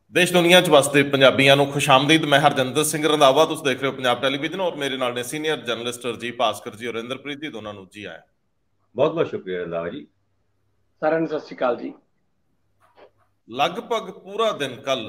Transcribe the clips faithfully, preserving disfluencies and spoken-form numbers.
देश दुनिया च वसते पंजाबियों को खुशामदीद। मैं हरजिंदर सिंह रंधावा, तुम देख रहे हो पंजाब टेलीविजन और मेरे नाल ने सीनियर जर्नलिस्ट रजीव भास्कर जी और इंद्रप्रीत जी, दोनों जी आए। बहुत बहुत शुक्रिया रंधावा जी। सारे सत श्री अकाल जी। लगभग पूरा दिन कल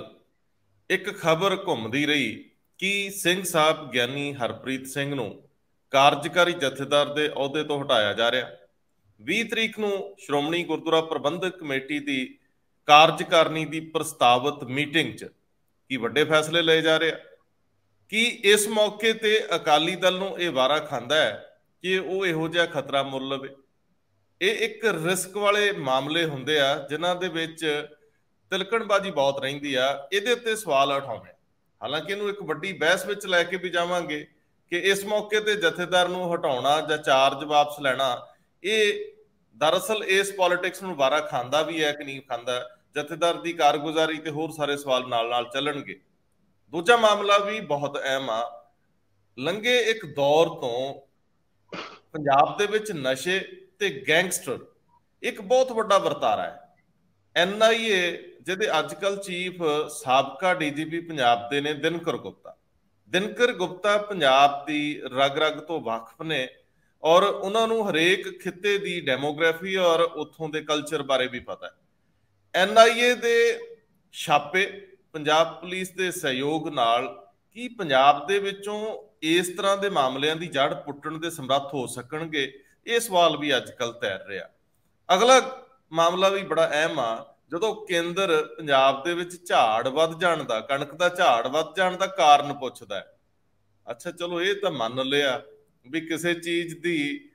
एक खबर घूमती रही कि सिंह साहब ਗਿਆਨੀ हरप्रीत सिंह ਨੂੰ ਕਾਰਜਕਾਰੀ ਜਥੇਦਾਰ ਦੇ ਅਹੁਦੇ ਤੋਂ ਹਟਾਇਆ ਜਾ ਰਿਹਾ। ਵੀਹ ਤਰੀਕ ਨੂੰ ਸ਼੍ਰੋਮਣੀ ਗੁਰਦੁਆਰਾ ਪ੍ਰਬੰਧਕ ਕਮੇਟੀ ਦੀ ਕਾਰਜਕਾਰਨੀ ਦੀ ਪ੍ਰਸਤਾਵਿਤ ਮੀਟਿੰਗ 'ਚ ਕੀ ਵੱਡੇ ਫੈਸਲੇ ਲਏ ਜਾ ਰਹੇ ਆ ਕਿ ਇਸ ਮੌਕੇ ਤੇ ਅਕਾਲੀ ਦਲ ਨੂੰ ਇਹ ਵਾਰਾ ਖਾਂਦਾ ਹੈ ਕਿ ਉਹ ਇਹੋ ਜਿਹਾ ਖਤਰਾ ਮੁੱਲ ਲਵੇ। ਇਹ ਇੱਕ ਰਿਸਕ ਵਾਲੇ ਮਾਮਲੇ ਹੁੰਦੇ ਆ ਜਿਨ੍ਹਾਂ ਦੇ ਵਿੱਚ ਤਿਲਕਣਬਾਜ਼ੀ ਬਹੁਤ ਰਹਿੰਦੀ ਆ। ਇਹਦੇ ਉੱਤੇ ਸਵਾਲ ਉਠਾਉਣੇ, ਹਾਲਾਂਕਿ ਇਹਨੂੰ ਇੱਕ ਵੱਡੀ ਬਹਿਸ ਵਿੱਚ ਲੈ ਕੇ ਵੀ ਜਾਵਾਂਗੇ ਕਿ ਇਸ ਮੌਕੇ ਤੇ ਜਥੇਦਾਰ ਨੂੰ ਹਟਾਉਣਾ ਜਾਂ ਚਾਰਜ ਵਾਪਸ ਲੈਣਾ ਇਹ ਦਰਅਸਲ ਇਸ ਪੋਲਿਟਿਕਸ ਨੂੰ ਵਾਰਾ ਖਾਂਦਾ ਵੀ ਹੈ ਕਿ ਨਹੀਂ ਖਾਂਦਾ। ਜਥੇਦਾਰ ਦੀ ਕਾਰਗੁਜ਼ਾਰੀ ਤੇ ਹੋਰ ਸਾਰੇ ਸਵਾਲ ਨਾਲ ਨਾਲ ਚੱਲਣਗੇ। ਦੂਜਾ ਮਾਮਲਾ ਵੀ ਬਹੁਤ ਅਹਿਮ ਆ। ਲੰਘੇ ਇੱਕ ਦੌਰ ਤੋਂ ਪੰਜਾਬ ਦੇ ਵਿੱਚ ਨਸ਼ੇ ਤੇ ਗੈਂਗਸਟਰ ਇੱਕ ਬਹੁਤ ਵੱਡਾ ਵਰਤਾਰਾ ਹੈ। ਐਨ ਆਈ ਏ ਜਿਹਦੇ ਅੱਜ ਕੱਲ ਚੀਫ ਸਾਬਕਾ ਡੀ ਜੀ ਪੀ ਪੰਜਾਬ ਦੇ ਨੇ ਦਿਨਕਰ ਗੁਪਤਾ। ਦਿਨਕਰ ਗੁਪਤਾ ਪੰਜਾਬ ਦੀ ਰਗ ਰਗ ਤੋਂ ਵਾਕਿਫ ਨੇ ਔਰ ਉਹਨਾਂ ਨੂੰ ਹਰੇਕ ਖਿੱਤੇ ਦੀ ਡੈਮੋਗ੍ਰਾਫੀ ਔਰ ਉੱਥੋਂ ਦੇ ਕਲਚਰ ਬਾਰੇ ਵੀ ਪਤਾ ਹੈ। ਐਨ ਆਈ ਏ ਦੇ ਛਾਪੇ ਪੰਜਾਬ ਪੁਲਿਸ ਦੇ ਸਹਿਯੋਗ ਨਾਲ ਕੀ ਪੰਜਾਬ ਦੇ ਵਿੱਚੋਂ ਇਸ ਤਰ੍ਹਾਂ ਦੇ ਮਾਮਲਿਆਂ ਦੀ ਜੜ ਪੁੱਟਣ ਦੇ ਸਮਰੱਥ ਹੋ ਸਕਣਗੇ, ਇਹ ਸਵਾਲ ਵੀ ਅੱਜ ਕੱਲ੍ਹ ਤੈਰ ਰਿਹਾ। ਅਗਲਾ ਮਾਮਲਾ ਵੀ ਬੜਾ ਅਹਿਮ ਆ। ਜਦੋਂ ਕੇਂਦਰ ਪੰਜਾਬ ਦੇ ਵਿੱਚ ਝਾੜ ਵੱਧ ਜਾਣ ਦਾ, ਕਣਕ ਦਾ ਝਾੜ ਵੱਧ ਜਾਣ ਦਾ ਕਾਰਨ ਪੁੱਛਦਾ ਹੈ। ਅੱਛਾ ਚਲੋ ਇਹ ਤਾਂ ਮੰਨ ਲਿਆ ਵੀ ਕਿਸੇ ਚੀਜ਼ ਦੀ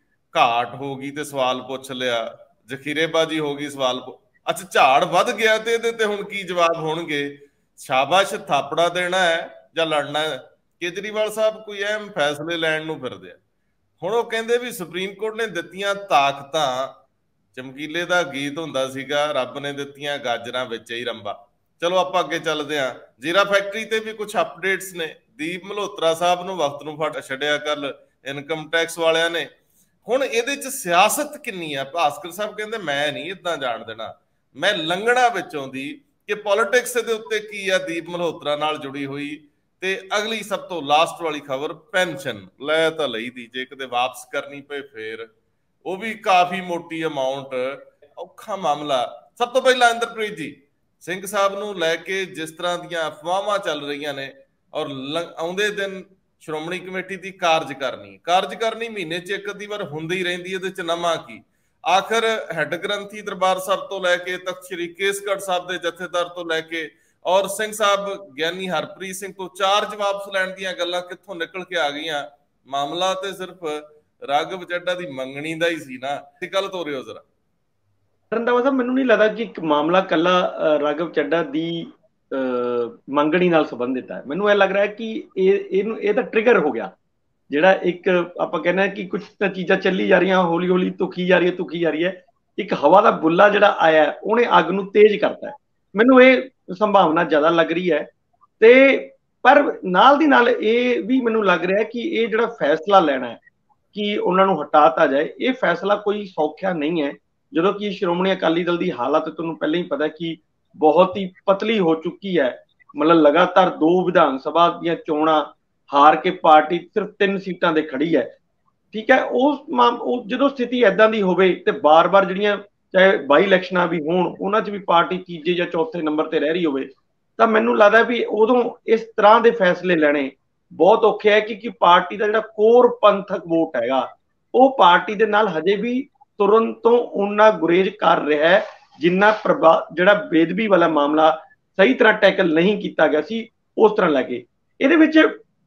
ਘਾਟ ਹੋ ਗਈ ਤੇ ਸਵਾਲ ਪੁੱਛ ਲਿਆ, ਜ਼ਖੀਰੇਬਾਜ਼ੀ ਹੋ ਗਈ ਸਵਾਲ। ਅੱਛਾ ਝਾੜ ਵੱਧ ਗਿਆ ਤੇ ਇਹਦੇ ਤੇ ਹੁਣ ਕੀ ਜਵਾਬ ਹੋਣਗੇ? ਸ਼ਾਬਾਸ਼ ਥਾਪੜਾ ਦੇਣਾ ਹੈ ਜਾਂ ਲੜਨਾ ਹੈ? ਕੇਜਰੀਵਾਲ ਸਾਹਿਬ ਕੋਈ ਅਹਿਮ ਫੈਸਲੇ ਲੈਣ ਨੂੰ ਫਿਰਦੇ ਆ। ਹੁਣ ਉਹ ਕਹਿੰਦੇ ਵੀ ਸੁਪਰੀਮ ਕੋਰਟ ਨੇ ਦਿੱਤੀਆਂ ਤਾਕਤਾਂ, ਚਮਕੀਲੇ ਦਾ ਗੀਤ ਹੁੰਦਾ ਸੀਗਾ, ਰੱਬ ਨੇ ਦਿੱਤੀਆਂ ਗਾਜਰਾਂ ਵਿੱਚ ਹੀ ਰੰਬਾ। ਚਲੋ ਆਪਾਂ ਅੱਗੇ ਚੱਲਦੇ ਹਾਂ। ਜੀਰਾ ਫੈਕਟਰੀ ਤੇ ਵੀ ਕੁਝ ਅਪਡੇਟਸ ਨੇ। ਦੀਪ ਮਲਹੋਤਰਾ ਸਾਹਿਬ ਨੂੰ ਵਕਤ ਨੂੰ ਫੜ ਛੱਡਿਆ ਕੱਲ ਇਨਕਮ ਟੈਕਸ ਵਾਲਿਆਂ ਨੇ। ਹੁਣ ਇਹਦੇ ਚ ਸਿਆਸਤ ਕਿੰਨੀ ਆ? ਭਾਸਕਰ ਸਾਹਿਬ ਕਹਿੰਦੇ ਮੈਂ ਨਹੀਂ ਇਦਾਂ ਜਾਣ ਦੇਣਾ, ਮੈਂ ਲੰਘਣਾ ਵਿੱਚੋਂ ਦੀ ਕਿ ਪੋਲਿਟਿਕਸ ਦੇ ਉੱਤੇ ਕੀ ਆ ਦੀਪ ਮਲਹੋਤਰਾ ਨਾਲ ਜੁੜੀ ਹੋਈ। ਤੇ ਅਗਲੀ ਸਭ ਤੋਂ ਲਾਸਟ ਵਾਲੀ ਖਬਰ, ਪੈਨਸ਼ਨ ਲੈ ਤਾਂ ਲਈ ਦੀ, ਜੇ ਕਿਤੇ ਵਾਪਸ ਕਰਨੀ ਪਏ ਫੇਰ ਉਹ ਵੀ ਕਾਫੀ ਮੋਟੀ ਅਮਾਉਂਟ, ਔਖਾ ਮਾਮਲਾ। ਸਭ ਤੋਂ ਪਹਿਲਾਂ ਇੰਦਰਪ੍ਰੀਤ ਜੀ, ਸਿੰਘ ਸਾਹਿਬ ਨੂੰ ਲੈ ਕੇ ਜਿਸ ਤਰ੍ਹਾਂ ਦੀਆਂ ਅਫਵਾਹਾਂ ਚੱਲ ਰਹੀਆਂ ਨੇ ਔਰ ਆਉਂਦੇ ਦਿਨ ਸ਼੍ਰੋਮਣੀ ਕਮੇਟੀ ਦੀ ਕਾਰਜਕਾਰਨੀ ਕਾਰਜਕਾਰਨੀ ਮਹੀਨੇ 'ਚ ਇੱਕ ਅੱਧੀ ਵਾਰ ਹੁੰਦੀ ਰਹਿੰਦੀ, ਇਹਦੇ 'ਚ ਨਵਾਂ ਕੀ? ਆਖਰ ਹੈੱਡ ਗ੍ਰੰਥੀ ਦਰਬਾਰ ਸਾਹਿਬ ਤੋਂ ਲੈ ਕੇ ਤਖਤ ਸ੍ਰੀ ਕੇਸਗੜ੍ਹ ਸਾਹਿਬ ਦੇ ਜਥੇਦਾਰ ਤੋਂ ਲੈ ਕੇ ਔਰ ਸਿੰਘ ਸਾਹਿਬ ਗਿਆਨੀ ਹਰਪ੍ਰੀਤ ਸਿੰਘ ਤੋਂ ਚਾਰਜ ਵਾਪਸ ਲੈਣ ਦੀਆਂ ਗੱਲਾਂ ਕਿੱਥੋਂ ਨਿਕਲ ਕੇ ਆ ਗਈਆਂ? ਮਾਮਲਾ ਤੇ ਸਿਰਫ ਰਾਘਵ ਚੱਡਾ ਦੀ ਮੰਗਣੀ ਦਾ ਹੀ ਸੀ ਨਾ। ਇਹ ਗੱਲ ਤੋਰਿਓ ਜ਼ਰਾ। ਰੰਧਾਵਾ ਸਾਹਿਬ, ਮੈਨੂੰ ਨਹੀਂ ਲੱਗਦਾ ਕਿ ਇੱਕ ਮਾਮਲਾ ਕੱਲਾ ਰਾਘਵ ਚੱਡਾ ਦੀ ਮੰਗਣੀ ਨਾਲ ਸੰਬੰਧਿਤ ਹੈ। ਮੈਨੂੰ ਇਹ ਲੱਗ ਰਿਹਾ ਕਿ ਇਹ ਇਹਨੂੰ ਇਹ ਤਾਂ ਟ੍ਰਿਗਰ ਹੋ ਗਿਆ, ਜਿਹੜਾ ਇੱਕ ਆਪਾਂ ਕਹਿੰਦੇ ਹਾਂ ਕਿ ਕੁਝ ਤਾਂ ਚੀਜ਼ਾਂ ਚੱਲੀ ਜਾ ਰਹੀਆਂ, ਹੌਲੀ ਹੌਲੀ ਧੁਖੀ ਜਾ ਰਹੀ ਹੈ ਧੁਖੀ ਜਾ ਰਹੀ ਹੈ। ਇੱਕ ਹਵਾ ਦਾ ਬੁੱਲਾ ਜਿਹੜਾ ਆਇਆ ਉਹਨੇ ਅੱਗ ਨੂੰ ਤੇਜ਼ ਕਰਤਾ ਹੈ। ਮੈਨੂੰ ਇਹ ਸੰਭਾਵਨਾ ਜ਼ਿਆਦਾ ਲੱਗ ਰਹੀ ਹੈ। ਤੇ ਪਰ ਨਾਲ ਦੀ ਨਾਲ ਇਹ ਵੀ ਮੈਨੂੰ ਲੱਗ ਰਿਹਾ ਕਿ ਇਹ ਜਿਹੜਾ ਫੈਸਲਾ ਲੈਣਾ ਹੈ ਕਿ ਉਹਨਾਂ ਨੂੰ ਹਟਾਤਾ ਜਾਏ, ਇਹ ਫੈਸਲਾ ਕੋਈ ਸੌਖਿਆ ਨਹੀਂ ਹੈ। ਜਦੋਂ ਕਿ ਸ਼੍ਰੋਮਣੀ ਅਕਾਲੀ ਦਲ ਦੀ ਹਾਲਤ ਤੁਹਾਨੂੰ ਪਹਿਲਾਂ ਹੀ ਪਤਾ ਕਿ ਬਹੁਤ ਹੀ ਪਤਲੀ ਹੋ ਚੁੱਕੀ ਹੈ। ਮਤਲਬ ਲਗਾਤਾਰ ਦੋ ਵਿਧਾਨ ਸਭਾ ਦੀਆਂ ਚੋਣਾਂ ਹਾਰ ਕੇ ਪਾਰਟੀ ਸਿਰਫ ਤਿੰਨ ਸੀਟਾਂ ਦੇ ਖੜੀ ਹੈ। ਠੀਕ ਹੈ, ਉਸ ਜਦੋਂ ਸਥਿਤੀ ਏਦਾਂ ਦੀ ਹੋਵੇ ਤੇ ਬਾਰ-ਬਾਰ ਜਿਹੜੀਆਂ ਚਾਹੇ ਬਾਈ ਇਲੈਕਸ਼ਨਾਂ ਵੀ ਹੋਣ ਉਹਨਾਂ 'ਚ ਵੀ ਪਾਰਟੀ ਤੀਜੇ ਜਾਂ ਚੌਥੇ ਨੰਬਰ ਤੇ ਰਹਿ ਰਹੀ ਹੋਵੇ, ਤਾਂ ਮੈਨੂੰ ਲੱਗਦਾ ਵੀ ਉਦੋਂ ਇਸ ਤਰ੍ਹਾਂ ਦੇ ਫੈਸਲੇ ਲੈਣੇ ਬਹੁਤ ਔਖੇ ਹੈ। ਕਿਉਂਕਿ ਪਾਰਟੀ ਦਾ ਜਿਹੜਾ ਕੋਰ ਪੰਥਕ ਵੋਟ ਹੈਗਾ ਉਹ ਪਾਰਟੀ ਦੇ ਨਾਲ ਹਜੇ ਵੀ ਤੁਰਨ ਤੋਂ ਉਹਨਾਂ ਗੁਰੇਜ਼ ਕਰ ਰਿਹਾ ਹੈ ਜਿੰਨਾ ਪ੍ਰਭਾ ਜਿਹੜਾ ਬੇਦਬੀ ਵਾਲਾ ਮਾਮਲਾ ਸਹੀ ਤਰ੍ਹਾਂ ਟੈਕਲ ਨਹੀਂ ਕੀਤਾ ਗਿਆ ਸੀ ਉਸ ਤਰ੍ਹਾਂ ਲੈ ਕੇ। ਇਹਦੇ ਵਿੱਚ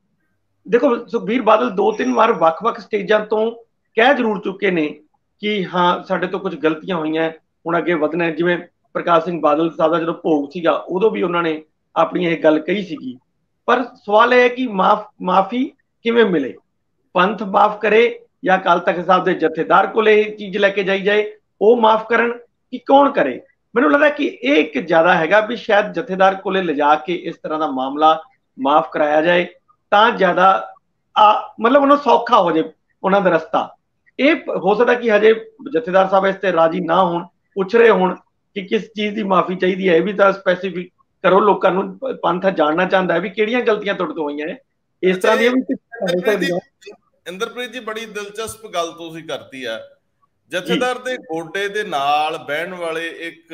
ਦੇਖੋ, ਸੁਖਬੀਰ ਬਾਦਲ ਦੋ ਤਿੰਨ ਵਾਰ ਵੱਖ-ਵੱਖ ਸਟੇਜਾਂ ਤੋਂ ਕਹਿ ਜ਼ਰੂਰ ਚੁੱਕੇ ਨੇ ਕਿ ਹਾਂ ਸਾਡੇ ਤੋਂ ਕੁਝ ਗਲਤੀਆਂ ਹੋਈਆਂ, ਹੁਣ ਅੱਗੇ ਵਧਣਾ। ਜਿਵੇਂ ਪ੍ਰਕਾਸ਼ ਸਿੰਘ ਬਾਦਲ ਸਾਹਿਬ ਦਾ ਜਦੋਂ ਭੋਗ ਸੀਗਾ ਉਦੋਂ ਵੀ ਉਹਨਾਂ ਨੇ ਆਪਣੀ ਇਹ ਗੱਲ ਕਹੀ ਸੀਗੀ। ਪਰ ਸਵਾਲ ਇਹ ਹੈ ਕਿ ਮਾਫ ਮਾਫੀ ਕਿਵੇਂ ਮਿਲੇ? ਪੰਥ ਮਾਫ ਕਰੇ ਜਾਂ ਅਕਾਲ ਤਖਤ ਸਾਹਿਬ ਦੇ ਜਥੇਦਾਰ ਕੋਲ ਇਹ ਚੀਜ਼ ਲੈ ਕੇ ਜਾਈ ਜਾਏ, ਉਹ ਮਾਫ ਕਰਨ ਕਿ ਕੌਣ ਕਰੇ? ਮੈਨੂੰ ਲੱਗਦਾ ਕਿ ਇਹ ਇੱਕ ਜ਼ਿਆਦਾ ਹੈਗਾ ਵੀ ਸ਼ਾਇਦ ਜਥੇਦਾਰ ਕੋਲੇ ਲਿਜਾ ਕੇ ਇਸ ਤਰ੍ਹਾਂ ਦਾ ਮਾਮਲਾ ਮਾਫ ਕਰਾਇਆ ਜਾਏ ਤਾਂ ਜ਼ਿਆਦਾ ਮਤਲਬ ਉਹਨਾਂ ਸੌਖਾ ਹੋ ਜਾਏ ਉਹਨਾਂ ਦਾ ਰਸਤਾ। ਇਹ ਹੋ ਸਕਦਾ ਕਿ ਹਜੇ ਜਥੇਦਾਰ ਸਾਹਿਬ ਇਸ ਤੇ ਰਾਜੀ ਨਾ ਹੋਣ, ਪੁੱਛ ਰਹੇ ਹੋਣ ਕਿ ਕਿਸ ਚੀਜ਼ ਦੀ ਮਾਫੀ ਚਾਹੀਦੀ ਹੈ। ਇਹ ਵੀ ਤਾਂ ਸਪੈਸੀਫਿਕ ਕਰੋ, ਲੋਕਾਂ ਨੂੰ ਪੰਥ ਜਾਣਨਾ ਚਾਹੁੰਦਾ ਹੈ ਵੀ ਕਿਹੜੀਆਂ ਗਲਤੀਆਂ ਤੁਹਾਡੇ ਤੋਂ ਹੋਈਆਂ ਨੇ। ਇਸ ਤਰ੍ਹਾਂ ਦੀਆਂ ਵੀ ਹੋ ਸਕਦੀਆਂ। ਇੰਦਰਪ੍ਰੀਤ ਜੀ, ਬੜੀ ਦਿਲਚਸਪ ਗੱਲ ਤੁਸੀਂ ਕਰਤੀ ਆ। ਜਥੇਦਾਰ ਦੇ ਗੋਡੇ ਦੇ ਨਾਲ ਬਹਿਣ ਵਾਲੇ ਇੱਕ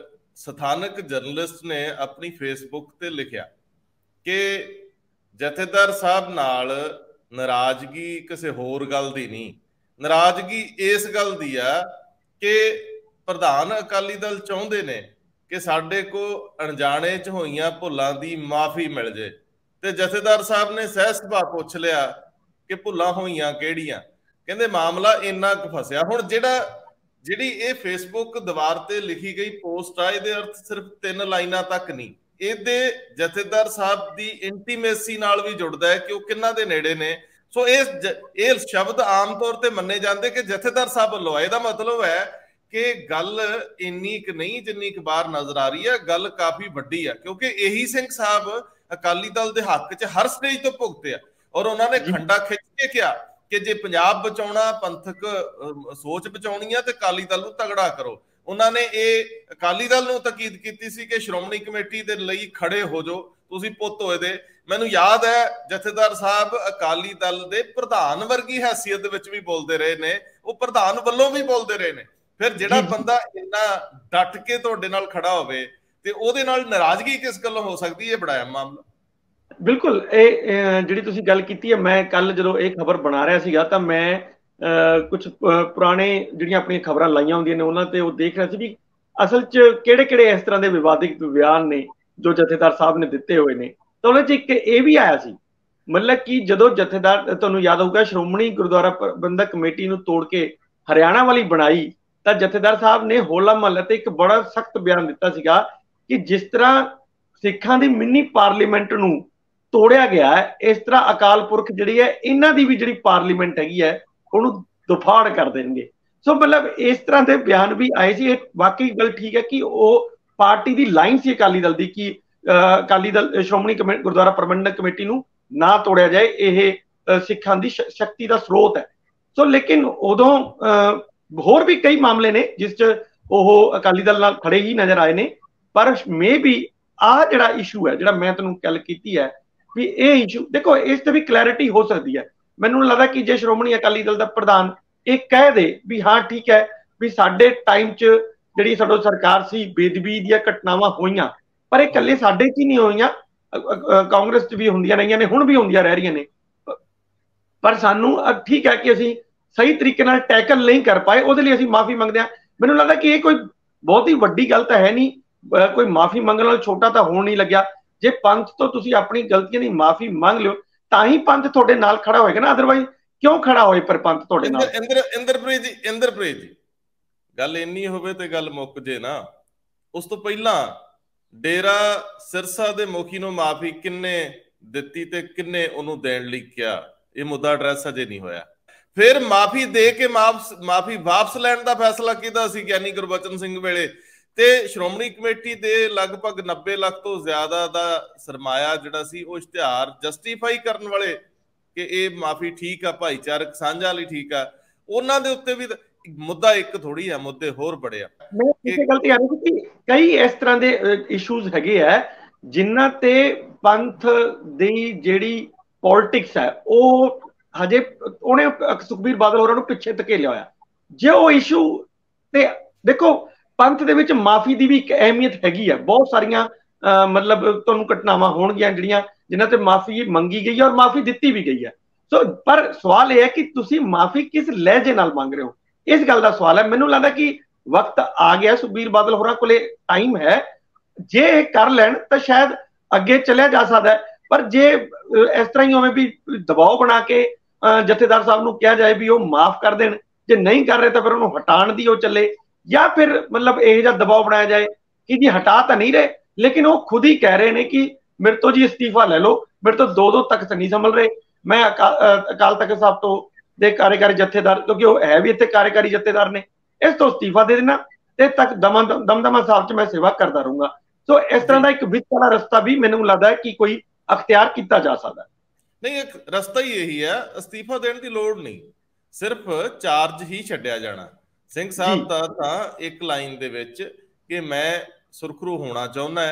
ਸਥਾਨਕ ਜਰਨਲਿਸਟ ਨੇ ਆਪਣੀ ਫੇਸਬੁੱਕ ਤੇ ਲਿਖਿਆ ਕਿ ਜਥੇਦਾਰ ਸਾਹਿਬ ਨਾਲ ਨਾਰਾਜ਼ਗੀ ਕਿਸੇ ਹੋਰ ਗੱਲ ਦੀ ਨਹੀਂ, ਨਾਰਾਜ਼ਗੀ ਇਸ ਗੱਲ ਦੀ ਆ ਕਿ ਪ੍ਰਧਾਨ ਅਕਾਲੀ ਦਲ ਚਾਹੁੰਦੇ ਨੇ ਕਿ ਸਾਡੇ ਕੋ ਅਣਜਾਣੇ ਚ ਹੋਈਆਂ ਭੁੱਲਾਂ ਦੀ ਮਾਫੀ ਮਿਲ ਜੇ। ਤੇ ਜਥੇਦਾਰ ਸਾਹਿਬ ਨੇ ਸਹਿ ਸੁਭਾਅ ਪੁੱਛ ਲਿਆ ਕਿ ਭੁੱਲਾਂ ਹੋਈਆਂ ਕਿਹੜੀਆਂ। ਕਹਿੰਦੇ ਮਾਮਲਾ ਇੰਨਾ ਕੁ ਫਸਿਆ। ਹੁਣ ਜਿਹੜਾ ਜਿਹੜੀ ਇਹ ਫੇਸਬੁੱਕ ਦੀਵਾਰ ਤੇ ਲਿਖੀ ਗਈ ਪੋਸਟ ਆ, ਇਹਦੇ ਅਰਥ ਸਿਰਫ ਤਿੰਨ ਲਾਈਨਾਂ ਤੱਕ ਨਹੀਂ, ਇਹਦੇ ਜਥੇਦਾਰ ਸਾਹਿਬ ਦੀ ਇੰਟੀਮੇਸੀ ਨਾਲ ਵੀ ਜੁੜਦਾ ਹੈ ਕਿ ਉਹ ਕਿੰਨਾ ਦੇ ਨੇੜੇ ਨੇ। ਸੋ ਇਹ ਇਹ ਸ਼ਬਦ ਆਮ ਤੌਰ ਤੇ ਮੰਨੇ ਜਾਂਦੇ ਕਿ ਜਥੇਦਾਰ ਸਾਹਿਬ ਵੱਲੋਂ। ਇਹਦਾ ਮਤਲਬ ਹੈ ਕਿ ਗੱਲ ਇੰਨੀ ਕੁ ਨਹੀਂ ਜਿੰਨੀ ਕੁ ਬਾਹਰ ਨਜ਼ਰ ਆ ਰਹੀ ਹੈ, ਗੱਲ ਕਾਫੀ ਵੱਡੀ ਆ, ਕਿਉਂਕਿ ਇਹੀ ਸਿੰਘ ਸਾਹਿਬ ਅਕਾਲੀ ਦਲ ਦੇ ਹੱਕ 'ਚ ਹਰ ਸਟੇਜ ਤੋਂ ਭੁਗਤੇ ਆ ਔਰ ਉਹਨਾਂ ਨੇ ਖੰਡਾ ਖਿੱਚ ਕੇ ਕਿਹਾ ਕਿ ਜੇ ਪੰਜਾਬ ਬਚਾਉਣਾ, ਪੰਥਕ ਸੋਚ ਬਚਾਉਣੀ ਆ ਤੇ ਅਕਾਲੀ ਦਲ ਨੂੰ ਤਗੜਾ ਕਰੋ। ਉਹਨਾਂ ਨੇ ਇਹ ਅਕਾਲੀ ਦਲ ਨੂੰ ਤਾਕੀਦ ਕੀਤੀ ਸੀ ਕਿ ਸ਼੍ਰੋਮਣੀ ਕਮੇਟੀ ਦੇ ਲਈ ਖੜੇ ਹੋ ਜਾਓ, ਤੁਸੀਂ ਪੁੱਤ ਹੋਏ ਦੇ। ਮੈਨੂੰ ਯਾਦ ਹੈ ਜਥੇਦਾਰ ਸਾਹਿਬ ਅਕਾਲੀ ਦਲ ਦੇ ਪ੍ਰਧਾਨ ਵਰਗੀ ਹੈਸੀਅਤ ਦੇ ਵਿੱਚ ਵੀ ਬੋਲਦੇ ਰਹੇ ਨੇ, ਉਹ ਪ੍ਰਧਾਨ ਵੱਲੋਂ ਵੀ ਬੋਲਦੇ ਰਹੇ ਨੇ। ਫਿਰ ਜਿਹੜਾ ਬੰਦਾ ਇੰਨਾ ਡਟ ਕੇ ਤੁਹਾਡੇ ਨਾਲ ਖੜਾ ਹੋਵੇ ਤੇ ਉਹਦੇ ਨਾਲ ਨਾਰਾਜ਼ਗੀ ਕਿਸ ਗੱਲੋਂ ਹੋ ਸਕਦੀ ਹੈ? ਬੜਾ ਮਾਮਲਾ। ਬਿਲਕੁਲ, ਇਹ ਜਿਹੜੀ ਤੁਸੀਂ ਗੱਲ ਕੀਤੀ ਹੈ, ਮੈਂ ਕੱਲ ਜਦੋਂ ਇਹ ਖਬਰ ਬਣਾ ਰਿਹਾ ਸੀਗਾ ਤਾਂ ਮੈਂ ਕੁਝ ਪੁਰਾਣੇ ਜਿਹੜੀਆਂ ਆਪਣੀਆਂ ਖਬਰਾਂ ਲਾਈਆਂ ਹੁੰਦੀਆਂ ਨੇ ਉਹਨਾਂ ਤੇ ਉਹ ਦੇਖ ਰਿਹਾ ਸੀ ਵੀ ਅਸਲ 'ਚ ਕਿਹੜੇ ਕਿਹੜੇ ਇਸ ਤਰ੍ਹਾਂ ਦੇ ਵਿਵਾਦਿਤ ਬਿਆਨ ਨੇ ਜੋ ਜਥੇਦਾਰ ਸਾਹਿਬ ਨੇ ਦਿੱਤੇ ਹੋਏ ਨੇ। ਤਾਂ ਉਹਦੇ 'ਚ ਇੱਕ ਇਹ ਵੀ ਆਇਆ ਸੀ, ਮਤਲਬ ਕਿ ਜਦੋਂ ਜਥੇਦਾਰ, ਤੁਹਾਨੂੰ ਯਾਦ ਹੋਊਗਾ, ਸ਼੍ਰੋਮਣੀ ਗੁਰਦੁਆਰਾ ਪ੍ਰਬੰਧਕ ਕਮੇਟੀ ਨੂੰ ਤੋੜ ਕੇ ਹਰਿਆਣਾ ਵਾਲੀ ਬਣਾਈ ਤਾਂ ਜਥੇਦਾਰ ਸਾਹਿਬ ਨੇ ਹੋਲਾ ਮਹੱਲੇ ਤੇ ਇੱਕ ਬੜਾ ਸਖਤ ਬਿਆਨ ਦਿੱਤਾ ਸੀਗਾ ਕਿ ਜਿਸ ਤਰ੍ਹਾਂ ਸਿੱਖਾਂ ਦੀ ਮਿੰਨੀ ਪਾਰਲੀਮੈਂਟ ਨੂੰ ਤੋੜਿਆ ਗਿਆ ਹੈ, ਇਸ ਤਰ੍ਹਾਂ ਅਕਾਲ ਪੁਰਖ ਜਿਹੜੀ ਹੈ ਇਹਨਾਂ ਦੀ ਵੀ ਜਿਹੜੀ ਪਾਰਲੀਮੈਂਟ ਹੈਗੀ ਹੈ ਉਹਨੂੰ ਦੁਫਾੜ ਕਰ ਦੇਣਗੇ। ਸੋ ਮਤਲਬ ਇਸ ਤਰ੍ਹਾਂ ਦੇ ਬਿਆਨ ਵੀ ਆਏ ਸੀ। ਇਹ ਵਾਕਈ ਗੱਲ ਠੀਕ ਹੈ ਕਿ ਉਹ ਪਾਰਟੀ ਦੀ ਲਾਈਨ ਸੀ ਅਕਾਲੀ ਦਲ ਦੀ ਕਿ ਅਕਾਲੀ ਦਲ ਸ਼੍ਰੋਮਣੀ ਗੁਰਦੁਆਰਾ ਪ੍ਰਬੰਧਕ ਕਮੇਟੀ ਨੂੰ ਨਾ ਤੋੜਿਆ ਜਾਏ, ਇਹ ਸਿੱਖਾਂ ਦੀ ਸ਼ਕਤੀ ਦਾ ਸਰੋਤ ਹੈ। ਸੋ ਲੇਕਿਨ ਉਦੋਂ ਹੋਰ ਵੀ ਕਈ ਮਾਮਲੇ ਨੇ ਜਿਸ 'ਚ ਉਹ ਅਕਾਲੀ ਦਲ ਨਾਲ ਖੜੇ ਹੀ ਨਜ਼ਰ ਆਏ ਨੇ। ਪਰ ਮੇ ਵੀ ਆਹ ਜਿਹੜਾ ਇਸ਼ੂ ਹੈ, ਜਿਹੜਾ ਮੈਂ ਤੁਹਾਨੂੰ ਗੱਲ ਕੀਤੀ ਹੈ ਵੀ ਇਹ ਇਸ਼ੂ, ਦੇਖੋ ਇਸ ਤੇ ਵੀ ਕਲੈਰਿਟੀ ਹੋ ਸਕਦੀ ਹੈ। ਮੈਨੂੰ ਲੱਗਦਾ ਕਿ ਜੇ ਸ਼੍ਰੋਮਣੀ ਅਕਾਲੀ ਦਲ ਦਾ ਪ੍ਰਧਾਨ ਇਹ ਕਹਿ ਦੇ ਵੀ ਹਾਂ ਠੀਕ ਹੈ ਵੀ ਸਾਡੇ ਟਾਈਮ 'ਚ ਜਿਹੜੀ ਸਾਡੀ ਸਰਕਾਰ ਸੀ ਬੇਦਬੀ ਦੀਆਂ ਘਟਨਾਵਾਂ ਹੋਈਆਂ, ਪਰ ਇਹ ਇਕੱਲੇ ਸਾਡੇ 'ਚ ਹੀ ਨਹੀਂ ਹੋਈਆਂ, ਕਾਂਗਰਸ 'ਚ ਵੀ ਹੁੰਦੀਆਂ ਰਹੀਆਂ ਨੇ, ਹੁਣ ਵੀ ਹੁੰਦੀਆਂ ਰਹਿ ਰਹੀਆਂ ਨੇ। ਪਰ ਸਾਨੂੰ ਠੀਕ ਹੈ ਕਿ ਅਸੀਂ ਸਹੀ ਤਰੀਕੇ ਨਾਲ ਟੈਕਲ ਨਹੀਂ ਕਰ ਪਾਏ, ਉਹਦੇ ਲਈ ਅਸੀਂ ਮਾਫੀ ਮੰਗਦੇ ਹਾਂ। ਮੈਨੂੰ ਲੱਗਦਾ ਕਿ ਇਹ ਕੋਈ ਬਹੁਤ ਹੀ ਵੱਡੀ ਗੱਲ ਤਾਂ ਹੈ ਨਹੀਂ, ਕੋਈ ਮਾਫੀ ਮੰਗਣ ਨਾਲ ਛੋਟਾ ਤਾਂ ਹੋਣ ਨਹੀਂ ਲੱਗਿਆ। ਜੇ ਪੰਥ ਤੋਂ ਤੁਸੀਂ ਆਪਣੀ ਗਲਤੀਆਂ ਦੀ ਮਾਫੀ ਮੰਗ ਲਿਓ ਤਾਂ ਹੀ ਪੰਥ ਤੁਹਾਡੇ ਨਾਲ ਖੜਾ ਹੋਏਗਾ ਨਾ, ਅਦਰਵਾਈਜ਼ ਕਿਉਂ ਖੜਾ ਹੋਏ ਪਰ ਪੰਥ ਤੁਹਾਡੇ ਨਾਲ। ਇੰਦਰ ਇੰਦਰਪ੍ਰੀਤ ਜੀ ਇੰਦਰਪ੍ਰੀਤ ਜੀ ਗੱਲ ਇੰਨੀ ਹੋਵੇ ਤੇ ਗੱਲ ਮੁੱਕ ਜੇ ਨਾ। ਉਸ ਤੋਂ ਪਹਿਲਾਂ ਡੇਰਾ ਸਿਰਸਾ ਦੇ ਮੁਖੀ ਨੂੰ ਮਾਫੀ ਕਿੰਨੇ ਦਿੱਤੀ ਤੇ ਕਿੰਨੇ ਉਹਨੂੰ ਦੇਣ ਲਈ ਕਿਹਾ, ਇਹ ਮੁੱਦਾ ਐਡਰੈਸ ਅਜੇ ਨਹੀਂ ਹੋਇਆ। ਫਿਰ ਮਾਫੀ ਦੇ ਕੇ ਮਾਫੀ ਵਾਪਸ ਲੈਣ ਦਾ ਫੈਸਲਾ ਕੀਤਾ ਸੀ ਗਿਆਨੀ ਗੁਰਬਚਨ ਸਿੰਘ ਵੇਲੇ, ਤੇ ਸ਼੍ਰੋਮਣੀ ਕਮੇਟੀ ਦੇ ਲਗਭਗ ਨੱਬੇ ਲੱਖ ਤੋਂ ਜ਼ਿਆਦਾ ਦਾ ਸਰਮਾਇਆ ਜਿਹੜਾ ਸੀ ਉਹ ਇਸ਼ਤਿਹਾਰ ਜਸਟੀਫਾਈ ਕਰਨ ਵਾਲੇ ਕਿ ਇਹ ਮਾਫੀ ਠੀਕ ਆ, ਭਾਈਚਾਰਕ ਸਾਂਝਾ ਲਈ ਠੀਕ ਆ, ਉਹਨਾਂ ਦੇ ਉੱਤੇ ਵੀ ਮੁੱਦਾ ਇੱਕ ਥੋੜੀ ਆ, ਮੁੱਦੇ ਹੋਰ ਬੜੇ ਆ। ਗਲਤੀ ਆ ਰਹੀ ਕਿ ਕਈ ਇਸ ਤਰ੍ਹਾਂ ਦੇ ਇਸ਼ੂਜ਼ ਹੈਗੇ ਆ ਜਿਨ੍ਹਾਂ ਤੇ ਪੰਥ ਦੀ ਜਿਹੜੀ ਪੋਲਿਟਿਕਸ ਹੈ ਉਹ ਹਜੇ ਉਹਨੇ ਸੁਖਬੀਰ ਬਾਦਲ ਹੋਰਾਂ ਨੂੰ ਪਿੱਛੇ ਧਕੇਲਿਆ ਹੋਇਆ। ਜੇ ਉਹ ਇਸ਼ੂ ਤੇ ਦੇਖੋ ਪੰਥ ਦੇ ਵਿੱਚ ਮਾਫੀ ਦੀ ਵੀ ਇੱਕ ਅਹਿਮੀਅਤ ਹੈਗੀ ਹੈ। ਬਹੁਤ ਸਾਰੀਆਂ ਮਤਲਬ ਤੁਹਾਨੂੰ ਘਟਨਾਵਾਂ ਹੋਣਗੀਆਂ ਜਿਹੜੀਆਂ ਜਿਨ੍ਹਾਂ ਤੇ ਮਾਫੀ ਮੰਗੀ ਗਈ ਹੈ ਔਰ ਮਾਫੀ ਦਿੱਤੀ ਵੀ ਗਈ ਹੈ। ਸੋ ਪਰ ਸਵਾਲ ਇਹ ਹੈ ਕਿ ਤੁਸੀਂ ਮਾਫੀ ਕਿਸ ਲਹਿਜੇ ਨਾਲ ਮੰਗ ਰਹੇ ਹੋ, ਇਸ ਗੱਲ ਦਾ ਸਵਾਲ ਹੈ। ਮੈਨੂੰ ਲੱਗਦਾ ਕਿ ਵਕਤ ਆ ਗਿਆ, ਸੁਖਬੀਰ ਬਾਦਲ ਹੋਰਾਂ ਕੋਲੇ ਟਾਈਮ ਹੈ, ਜੇ ਇਹ ਕਰ ਲੈਣ ਤਾਂ ਸ਼ਾਇਦ ਅੱਗੇ ਚੱਲਿਆ ਜਾ ਸਕਦਾ ਹੈ। ਪਰ ਜੇ ਇਸ ਤਰ੍ਹਾਂ ਹੀ ਹੋਵੇ ਵੀ ਦਬਾਅ ਬਣਾ ਕੇ ਜਥੇਦਾਰ ਸਾਹਿਬ ਨੂੰ ਕਿਹਾ ਜਾਏ ਵੀ ਉਹ ਮਾਫ ਕਰ ਦੇਣ, ਜੇ ਨਹੀਂ ਕਰ ਰਹੇ ਤਾਂ ਫਿਰ ਉਹਨੂੰ ਹਟਾਉਣ ਦੀ ਉਹ ਚੱਲੇ, ਜਾਂ ਫਿਰ ਮਤਲਬ ਇਹ ਜਿਹਾ ਦਬਾਅ ਬਣਾਇਆ ਜਾਏ ਕਿ ਜੀ ਹਟਾ ਤਾਂ ਨਹੀਂ ਰਹੇ ਲੇਕਿਨ ਉਹ ਖੁਦ ਹੀ ਕਹਿ ਰਹੇ ਨੇ ਕਿ ਮੇਰੇ ਤੋਂ ਜੀ ਅਸਤੀਫਾ ਲੈ ਲਓ, ਮੇਰੇ ਤੋਂ ਦੋ ਦੋ ਤਖਤ ਨਹੀਂ ਸੰਭਲ ਰਹੇ, ਮੈਂ ਅਕਾਲ ਤਖਤ ਸਾਹਿਬ ਤੋਂ ਦੇ ਕਾਰਜਕਾਰੀ ਜਥੇਦਾਰ, ਕਿਉਂਕਿ ਉਹ ਹੈ ਵੀ ਇੱਥੇ ਕਾਰਜਕਾਰੀ ਜਥੇਦਾਰ ਨੇ, ਇਸ ਤੋਂ ਅਸਤੀਫਾ ਦੇ ਦੇਣਾ ਤੇ ਤੱਕ ਦਮਾ ਦਮਦਮਾ ਸਾਹਿਬ 'ਚ ਮੈਂ ਸੇਵਾ ਕਰਦਾ ਰਹੂੰਗਾ। ਸੋ ਇਸ ਤਰ੍ਹਾਂ ਦਾ ਇੱਕ ਵਿੱਚ ਵਾਲਾ ਰਸਤਾ ਵੀ ਮੈਨੂੰ ਲੱਗਦਾ ਹੈ ਕਿ ਕੋਈ ਅਖਤਿਆਰ ਕੀਤਾ ਜਾ ਸਕਦਾ। ਨਹੀਂ, ਇੱਕ ਰਸਤਾ ਹੀ ਇਹੀ ਹੈ, ਅਸਤੀਫਾ ਦੇਣ ਦੀ ਲੋੜ ਨਹੀਂ, ਸਿਰਫ ਚਾਰਜ ਹੀ ਛੱਡਿਆ ਜਾਣਾ। ਸਿੰਘ ਸਾਹਿਬ ਦਾ ਤਾਂ ਇੱਕ ਲਾਈਨ ਦੇ ਵਿੱਚ ਕਿ ਮੈਂ ਸੁਰਖਰੂ ਹੋਣਾ ਚਾਹੁੰਦਾ ਹੈ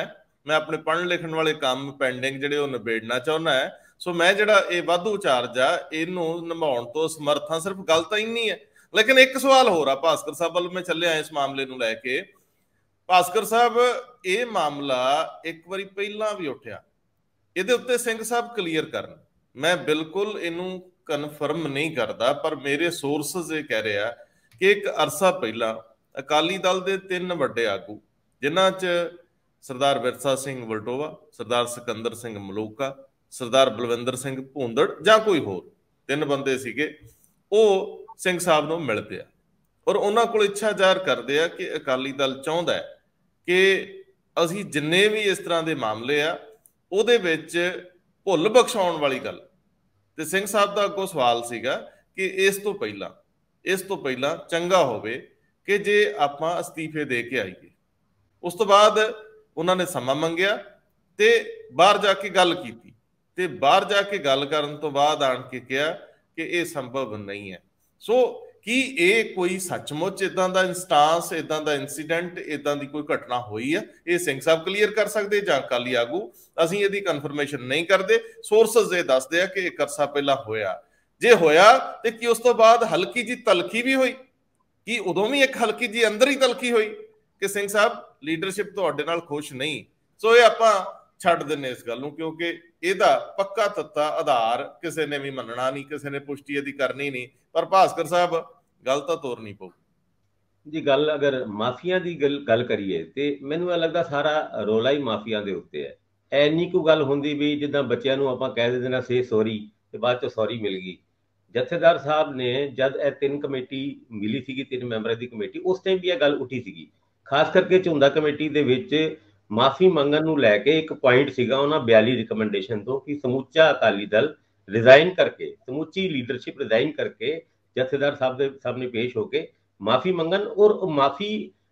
मैं अपने पढ़न लिखण वाले काम पेंडिंग ਜਿਹੜੇ ਉਹ ਨਿਬੇੜਨਾ ਚਾਹੁੰਦਾ ਹੈ। ਸੋ मैं ਜਿਹੜਾ ਇਹ ਵਾਧੂ ਚਾਰਜ ਆ ਇਹਨੂੰ ਨਿਭਾਉਣ ਤੋਂ ਸਮਰਥ ਹਾਂ। ਸਿਰਫ ਗੱਲ ਤਾਂ ਇੰਨੀ ਹੈ। ਲੇਕਿਨ ਇੱਕ ਸਵਾਲ ਹੋਰ ਆ ਭਾਸਕਰ ਸਾਹਿਬ ਵੱਲ ਮੈਂ ਚੱਲਿਆ ਇਸ ਮਾਮਲੇ ਨੂੰ ਲੈ ਕੇ। ਭਾਸਕਰ ਸਾਹਿਬ, ਇਹ ਮਾਮਲਾ ਇੱਕ ਵਾਰੀ ਪਹਿਲਾਂ ਵੀ ਉੱਠਿਆ, ਇਹਦੇ ਉੱਤੇ ਸਿੰਘ ਸਾਹਿਬ ਕਲੀਅਰ ਕਰਨ। ਮੈਂ ਬਿਲਕੁਲ ਇਹਨੂੰ ਕਨਫਰਮ ਨਹੀਂ ਕਰਦਾ, ਪਰ ਮੇਰੇ ਸੋਰਸਸ ਇਹ ਕਹਿ ਰਿਹਾ ਕਿ ਇੱਕ ਅਰਸਾ ਪਹਿਲਾਂ ਅਕਾਲੀ ਦਲ ਦੇ ਤਿੰਨ ਵੱਡੇ ਆਗੂ, ਜਿਨ੍ਹਾਂ 'ਚ ਸਰਦਾਰ ਵਿਰਸਾ ਸਿੰਘ ਵਲਟੋਆ, ਸਰਦਾਰ ਸਿਕੰਦਰ ਸਿੰਘ ਮਲੂਕਾ, ਸਰਦਾਰ ਬਲਵਿੰਦਰ ਸਿੰਘ ਭੂੰਦੜ ਜਾਂ ਕੋਈ ਹੋਰ ਤਿੰਨ ਬੰਦੇ ਸੀਗੇ, ਉਹ ਸਿੰਘ ਸਾਹਿਬ ਨੂੰ ਮਿਲਦੇ ਆ ਔਰ ਉਹਨਾਂ ਕੋਲ ਇੱਛਾ ਜ਼ਾਹਰ ਕਰਦੇ ਆ ਕਿ ਅਕਾਲੀ ਦਲ ਚਾਹੁੰਦਾ ਹੈ ਕਿ ਅਸੀਂ ਜਿੰਨੇ ਵੀ ਇਸ ਤਰ੍ਹਾਂ ਦੇ ਮਾਮਲੇ ਆ ਉਹਦੇ ਵਿੱਚ ਭੁੱਲ ਬਖਸ਼ਾਉਣ ਵਾਲੀ ਗੱਲ। ਤੇ ਸਿੰਘ ਸਾਹਿਬ ਦਾ ਅੱਗੋਂ ਸਵਾਲ ਸੀਗਾ ਕਿ ਇਸ ਤੋਂ ਪਹਿਲਾਂ ਇਸ ਤੋਂ ਪਹਿਲਾਂ ਚੰਗਾ ਹੋਵੇ ਕਿ ਜੇ ਆਪਾਂ ਅਸਤੀਫੇ ਦੇ ਕੇ ਆਈਏ। ਉਸ ਤੋਂ ਬਾਅਦ ਉਹਨਾਂ ਨੇ ਸਮਾਂ ਮੰਗਿਆ ਤੇ ਬਾਹਰ ਜਾ ਕੇ ਗੱਲ ਕੀਤੀ ਤੇ ਬਾਹਰ ਜਾ ਕੇ ਗੱਲ ਕਰਨ ਤੋਂ ਬਾਅਦ ਆਣ ਕੇ ਕਿਹਾ ਕਿ ਇਹ ਸੰਭਵ ਨਹੀਂ ਹੈ। ਸੋ ਕੀ ਇਹ ਕੋਈ ਸੱਚਮੁੱਚ ਇਦਾਂ ਦਾ ਇੰਸਟਾਂਸ, ਇਦਾਂ ਦਾ ਇਨਸੀਡੈਂਟ, ਇਦਾਂ ਦੀ ਕੋਈ ਘਟਨਾ ਹੋਈ ਹੈ? ਇਹ ਸਿੰਘ ਸਾਹਿਬ ਕਲੀਅਰ ਕਰ ਸਕਦੇ ਜਾਂ ਅਕਾਲੀ ਆਗੂ? ਅਸੀਂ ਇਹਦੀ ਕਨਫਰਮੇਸ਼ਨ ਨਹੀਂ ਕਰਦੇ। ਸੋਰਸਸ ਇਹ ਦੱਸਦੇ ਆ ਕਿ ਇੱਕ ਅਰਸਾ ਪਹਿਲਾਂ ਹੋਇਆ। ਜੇ ਹੋਇਆ ਤੇ ਕੀ ਉਸ ਤੋਂ ਬਾਅਦ ਹਲਕੀ ਜੀ ਤਲਖੀ ਵੀ ਹੋਈ? ਕੀ ਉਦੋਂ ਵੀ ਇੱਕ ਹਲਕੀ ਜੀ ਅੰਦਰ ਹੀ ਤਲਖੀ ਹੋਈ ਕਿ ਸਿੰਘ ਸਾਹਿਬ ਲੀਡਰਸ਼ਿਪ ਤੁਹਾਡੇ ਨਾਲ ਖੁਸ਼ ਨਹੀਂ? ਸੋ ਇਹ ਆਪਾਂ ਛੱਡ ਦਿੰਨੇ ਇਸ ਗੱਲ ਨੂੰ, ਕਿਉਂਕਿ ਇਹਦਾ ਪੱਕਾ ਤੱਤਾ ਆਧਾਰ ਕਿਸੇ ਨੇ ਵੀ ਮੰਨਣਾ ਨਹੀਂ, ਕਿਸੇ ਨੇ ਪੁਸ਼ਟੀ ਇਹਦੀ ਕਰਨੀ ਨਹੀਂ। ਪਰ ਭਾਸਕਰ ਸਾਹਿਬ ਗੱਲ ਤਾਂ ਤੋਰਨੀ ਪਊ ਜੀ। ਗੱਲ ਅਗਰ ਮਾਫੀਆ ਦੀ ਗੱਲ ਗੱਲ ਕਰੀਏ ਤੇ ਮੈਨੂੰ ਇਹ ਲੱਗਦਾ ਸਾਰਾ ਰੋਲਾ ਹੀ ਮਾਫੀਆ ਦੇ ਉੱਤੇ ਹੈ। ਐਨੀ ਕੁ ਗੱਲ ਹੁੰਦੀ ਵੀ ਜਿੱਦਾਂ ਬੱਚਿਆਂ ਨੂੰ ਆਪਾਂ ਕਹਿ ਦਿੰਦੇ ਨਾ ਸੇ ਸੌਰੀ ਤੇ ਬਾਅਦ ਚ ਸੌਰੀ ਮਿਲ ਗਈ। ਜਥੇਦਾਰ ਸਾਹਿਬ ਨੇ ਜਦ ਇਹ ਤਿੰਨ ਕਮੇਟੀ ਮਿਲੀ ਸੀਗੀ, ਤਿੰਨ ਮੈਂਬਰਾਂ ਦੀ ਕਮੇਟੀ, ਉਸ ਟਾਈਮ ਵੀ ਇਹ ਗੱਲ ਉੱਠੀ ਸੀਗੀ। ਖਾਸ ਕਰਕੇ ਝੁੰਦਾ ਕਮੇਟੀ ਦੇ ਵਿੱਚ ਮਾਫੀ ਮੰਗਣ ਨੂੰ ਲੈ ਕੇ ਇੱਕ ਪੁਆਇੰਟ ਸੀਗਾ ਉਹਨਾਂ ਬਿਆਲੀ ਰਿਕਮੈਂਡੇਸ਼ਨ ਤੋਂ ਕਿ ਸਮੁੱਚਾ ਅਕਾਲੀ ਦਲ ਰਿਜ਼ਾਈਨ ਕਰਕੇ, ਸਮੁੱਚੀ ਲੀਡਰਸ਼ਿਪ ਰਿਜ਼ਾਈਨ ਕਰਕੇ ਜਥੇਦਾਰ ਸਾਹਿਬ ਦੇ ਸਾਹਮਣੇ ਪੇਸ਼ ਹੋ ਕੇ ਮਾਫੀ ਮੰਗਣ ਔਰ ਮਾਫੀ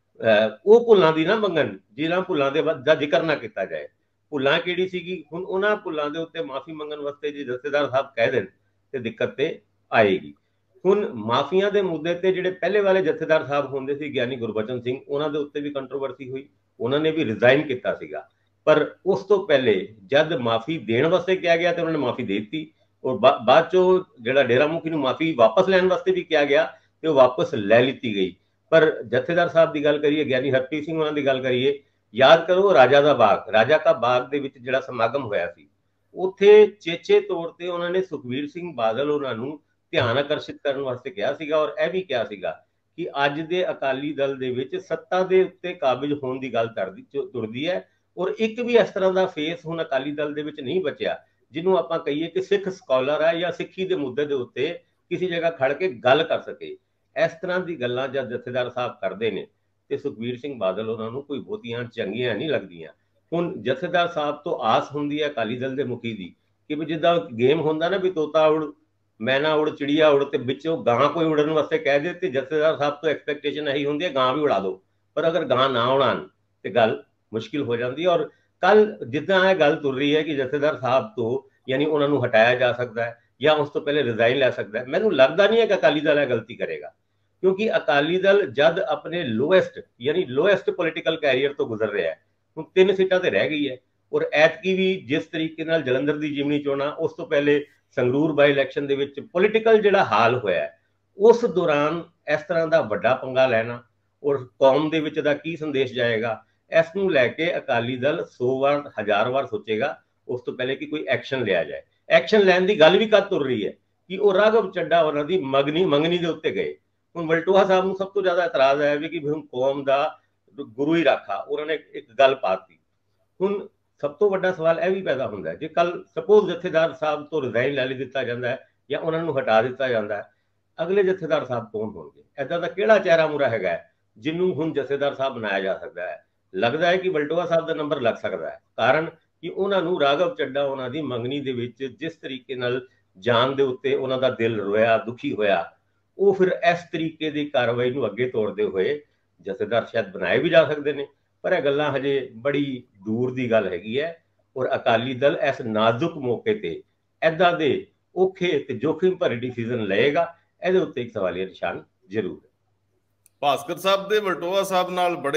ਉਹ ਭੁੱਲਾਂ ਦੀ ਨਾ ਮੰਗਣ ਜਿਹਨਾਂ ਭੁੱਲਾਂ ਦੇ ਦਾ ਜ਼ਿਕਰ ਨਾ ਕੀਤਾ ਜਾਏ। ਭੁੱਲਾਂ ਕਿਹੜੀ ਸੀਗੀ? ਹੁਣ ਉਹਨਾਂ ਭੁੱਲਾਂ ਦੇ ਉੱਤੇ ਮਾਫੀ ਮੰਗਣ ਵਾਸਤੇ ਜੇ ਜਥੇਦਾਰ ਸਾਹਿਬ ਕਹਿ ਦੇਣ ਤੇ ਦਿੱਕਤ ਤੇ ਆਏਗੀ। ਹੁਣ ਮਾਫੀਆਂ ਦੇ ਮੁੱਦੇ ਤੇ ਜਿਹੜੇ ਪਹਿਲੇ ਵਾਲੇ ਜਥੇਦਾਰ ਸਾਹਿਬ ਹੁੰਦੇ ਸੀ ਗਿਆਨੀ ਗੁਰਬਚਨ ਸਿੰਘ, ਉਹਨਾਂ ਦੇ ਉੱਤੇ ਵੀ ਕੰਟਰੋਵਰਸੀ ਹੋਈ, ਉਹਨਾਂ ਨੇ ਵੀ ਰਿਜ਼ਾਈਨ ਕੀਤਾ ਸੀਗਾ। ਪਰ ਉਸ ਤੋਂ ਪਹਿਲੇ ਜਦ ਮਾਫੀ ਦੇਣ ਵਾਸਤੇ ਕਿਹਾ ਗਿਆ ਤੇ ਉਹਨਾਂ ਨੇ ਮਾਫੀ ਦੇ ਦਿੱਤੀ ਔਰ ਬਾਅਦ ਚੋਂ ਜਿਹੜਾ ਡੇਰਾ ਮੁਖੀ ਨੂੰ ਮਾਫੀ ਵਾਪਸ ਲੈਣ ਵਾਸਤੇ ਵੀ ਕਿਹਾ ਗਿਆ ਤੇ ਉਹ ਵਾਪਸ ਲੈ ਲਿੱਤੀ ਗਈ। ਪਰ ਜਥੇਦਾਰ ਸਾਹਿਬ ਦੀ ਗੱਲ ਕਰੀਏ, ਗਿਆਨੀ ਹਰਪ੍ਰੀਤ ਸਿੰਘ ਉਹਨਾਂ ਦੀ ਗੱਲ ਕਰੀਏ, ਯਾਦ ਕਰੋ ਰਾਜਾ ਦਾ ਬਾਗ, ਰਾਜਾ ਕਾ ਬਾਗ ਦੇ ਵਿੱਚ ਜਿਹੜਾ ਸਮਾਗਮ ਹੋਇਆ ਸੀ, ਉੱਥੇ ਚੇਚੇ ਤੌਰ ਤੇ ਉਹਨਾਂ ਨੇ ਸੁਖਬੀਰ ਸਿੰਘ ਬਾਦਲ ਉਹਨਾਂ ਨੂੰ ਧਿਆਨ ਆਕਰਸ਼ਿਤ ਕਰਨ ਵਾਸਤੇ ਕਿਹਾ ਸੀਗਾ ਔਰ ਇਹ ਵੀ ਕਿਹਾ ਸੀਗਾ ਕਿ ਅੱਜ ਦੇ ਅਕਾਲੀ ਦਲ ਦੇ ਵਿੱਚ ਸੱਤਾ ਦੇ ਉੱਤੇ ਕਾਬਿਜ਼ ਹੋਣ ਦੀ ਗੱਲ ਤੁਰਦੀ ਹੈ ਔਰ ਇੱਕ ਵੀ ਇਸ ਤਰ੍ਹਾਂ ਦਾ ਫੇਸ ਹੁਣ ਅਕਾਲੀ ਦਲ ਦੇ ਵਿੱਚ ਨਹੀਂ ਬਚਿਆ ਜਿਹਨੂੰ ਆਪਾਂ ਕਹੀਏ ਕਿ ਸਿੱਖ ਸਕਾਲਰ ਹੈ ਜਾਂ ਸਿੱਖੀ ਦੇ ਮੁੱਦੇ ਦੇ ਉੱਤੇ ਕਿਸੇ ਜਗ੍ਹਾ ਖੜ ਕੇ ਗੱਲ ਕਰ ਸਕੇ। ਇਸ ਤਰ੍ਹਾਂ ਦੀ ਗੱਲਾਂ ਜਦ ਜਥੇਦਾਰ ਸਾਹਿਬ ਕਰਦੇ ਨੇ ਤੇ ਸੁਖਬੀਰ ਸਿੰਘ ਬਾਦਲ ਉਹਨਾਂ ਨੂੰ ਕੋਈ ਬਹੁਤੀਆਂ ਚੰਗੀਆਂ ਨਹੀਂ ਲੱਗਦੀਆਂ। ਹੁਣ ਜਥੇਦਾਰ ਸਾਹਿਬ ਤੋਂ ਆਸ ਹੁੰਦੀ ਹੈ ਅਕਾਲੀ ਦਲ ਦੇ ਮੁਖੀ ਦੀ ਕਿ ਵੀ ਜਿੱਦਾਂ ਗੇਮ ਹੁੰਦਾ ਨਾ ਵੀ ਤੋਤਾ ਉੜ ਮੈਨਾ ਉੜ ਚਿੜੀਆ ਉੜ ਤੇ ਵਿੱਚੋਂ ਗਾਂ ਕੋਈ ਉੜਨ ਵਾਸਤੇ ਕਹਿ ਦੇ ਤੇ ਜਥੇਦਾਰ ਸਾਹਿਬ ਤੋਂ ਐਕਸਪੈਕਟੇਸ਼ਨ ਇਹੀ ਹੁੰਦੀ ਹੈ ਗਾਂ ਵੀ ਉਡਾ ਦਿਓ। ਪਰ ਅਗਰ ਗਾਂ ਨਾ ਉਡਾਣ ਤੇ ਗੱਲ ਮੁਸ਼ਕਿਲ ਹੋ ਜਾਂਦੀ ਹੈ। ਔਰ ਕੱਲ ਜਿੱਦਾਂ ਇਹ ਗੱਲ ਤੁਰ ਰਹੀ ਹੈ ਕਿ ਜਥੇਦਾਰ ਸਾਹਿਬ ਤੋਂ ਯਾਨੀ ਉਹਨਾਂ ਨੂੰ ਹਟਾਇਆ ਜਾ ਸਕਦਾ ਹੈ ਜਾਂ ਉਸ ਤੋਂ ਪਹਿਲੇ ਰਿਜ਼ਾਈਨ ਲੈ ਸਕਦਾ ਹੈ, ਮੈਨੂੰ ਲੱਗਦਾ ਨਹੀਂ ਹੈ ਕਿ ਅਕਾਲੀ ਦਲ ਇਹ ਗਲਤੀ ਕਰੇਗਾ, ਕਿਉਂਕਿ ਅਕਾਲੀ ਦਲ ਜਦ ਆਪਣੇ ਲੋਐਸਟ ਯਾਨੀ ਲੋਐਸਟ ਪੋਲੀਟੀਕਲ ਕੈਰੀਅਰ ਤੋਂ ਗੁਜ਼ਰ ਰਿਹਾ ਹੈ। ਹੁਣ ਤਿੰਨ ਸੀਟਾਂ ਤੇ ਰਹਿ ਗਈ ਹੈ ਔਰ ਐਤਕੀ ਵੀ ਜਿਸ ਤਰੀਕੇ ਨਾਲ ਜਲੰਧਰ ਦੀ ਜਿਮਨੀ ਚੋਣਾਂ, ਉਸ ਤੋਂ ਪਹਿਲੇ ਸੰਗਰੂਰ ਬਾਈ ਇਲੈਕਸ਼ਨ ਦੇ ਵਿੱਚ ਪੋਲੀਟੀਕਲ ਜਿਹੜਾ ਹਾਲ ਹੋਇਆ ਉਸ ਦੌਰਾਨ ਇਸ ਤਰ੍ਹਾਂ ਦਾ ਵੱਡਾ ਪੰਗਾ ਲੈਣਾ ਔਰ ਕੌਮ ਦੇ ਵਿੱਚ ਦਾ ਕੀ ਸੰਦੇਸ਼ ਜਾਏਗਾ, ਇਸ ਨੂੰ ਲੈ ਕੇ ਅਕਾਲੀ ਦਲ ਸੌ ਵਾਰ ਹਜ਼ਾਰ ਵਾਰ ਸੋਚੇਗਾ ਉਸ ਤੋਂ ਪਹਿਲੇ ਕਿ ਕੋਈ ਐਕਸ਼ਨ ਲਿਆ ਜਾਏ। ਐਕਸ਼ਨ ਲੈਣ ਦੀ ਗੱਲ ਵੀ ਕਦ ਤੁਰ ਰਹੀ ਹੈ ਕਿ ਉਹ ਰਾਘਵ ਚੱਡਾ ਉਹਨਾਂ ਦੀ ਮੰਗਣੀ ਮੰਗਣੀ ਦੇ ਉੱਤੇ ਗਏ। ਹੁਣ ਵਲਟੋਹਾ ਸਾਹਿਬ ਨੂੰ ਸਭ ਤੋਂ ਜ਼ਿਆਦਾ ਇਤਰਾਜ਼ ਆਇਆ ਵੀ ਕਿ ਹੁਣ ਕੌਮ ਦਾ ਗੁਰੂ ਹੀ ਰਾਖਾ, ਉਹਨਾਂ ਨੇ ਇੱਕ ਗੱਲ ਪਾਤੀ। ਹੁਣ ਸਭ ਤੋਂ ਵੱਡਾ ਸਵਾਲ ਇਹ ਵੀ ਪੈਦਾ ਹੁੰਦਾ ਹੈ ਜੇ ਕੱਲ ਸਪੋਜ਼ ਜਥੇਦਾਰ ਸਾਹਿਬ ਤੋਂ ਰਿਜ਼ਾਈਨ ਲੈ ਦਿੱਤਾ ਜਾਂਦਾ ਹੈ ਜਾਂ ਉਹਨਾਂ ਨੂੰ ਹਟਾ ਦਿੱਤਾ ਜਾਂਦਾ ਹੈ, ਅਗਲੇ ਜਥੇਦਾਰ ਸਾਹਿਬ ਕੌਣ ਹੋਣਗੇ? ਏਦਾਂ ਦਾ ਕਿਹੜਾ ਚਿਹਰਾ ਮੁਰਾ ਹੈਗਾ ਜਿਹਨੂੰ ਹੁਣ ਜਥੇਦਾਰ ਸਾਹਿਬ ਬਣਾਇਆ ਜਾ ਸਕਦਾ ਹੈ? ਲੱਗਦਾ ਹੈ ਕਿ ਵਲਟੋਹਾ ਸਾਹਿਬ ਦਾ ਨੰਬਰ ਲੱਗ ਸਕਦਾ ਹੈ, ਕਾਰਨ ਕਿ ਉਹਨਾਂ ਨੂੰ ਰਾਘਵ ਚੱਡਾ ਉਹਨਾਂ ਦੀ ਮੰਗਣੀ ਦੇ ਵਿੱਚ ਜਿਸ ਤਰੀਕੇ ਨਾਲ ਜਾਨ ਦੇ ਉੱਤੇ ਉਹਨਾਂ ਦਾ ਦਿਲ ਰੋਇਆ, ਦੁਖੀ ਹੋਇਆ, ਉਹ ਫਿਰ ਇਸ ਤਰੀਕੇ ਦੀ ਕਾਰਵਾਈ ਨੂੰ ਅੱਗੇ ਤੋੜਦੇ ਹੋਏ ਜਥੇਦਾਰ ਸ਼ਾਇਦ ਬਣਾਏ ਵੀ ਜਾ ਸਕਦੇ ਨੇ। ਪਰ ਇਹ ਗੱਲਾਂ ਹਜੇ ਬੜੀ ਦੂਰ ਦੀ ਗੱਲ ਹੈਗੀ ਹੈ ਔਰ ਅਕਾਲੀ ਦਲ ਇਸ ਨਾਜ਼ੁਕ ਮੌਕੇ ਤੇ ਏਦਾਂ ਦੇ ਔਖੇ ਤੇ ਜੋਖਿਮ ਭਰੇ ਡਿਸੀਜ਼ਨ ਲਏਗਾ, ਇਹਦੇ ਉੱਤੇ ਇੱਕ ਸਵਾਲੀਆ ਨਿਸ਼ਾਨ ਜ਼ਰੂਰ ਹੈ। ਭਾਸਕਰ ਸਾਹਿਬ ਦੇ ਵਲਟੋਹਾ ਸਾਹਿਬ ਨਾਲ ਬੜੇ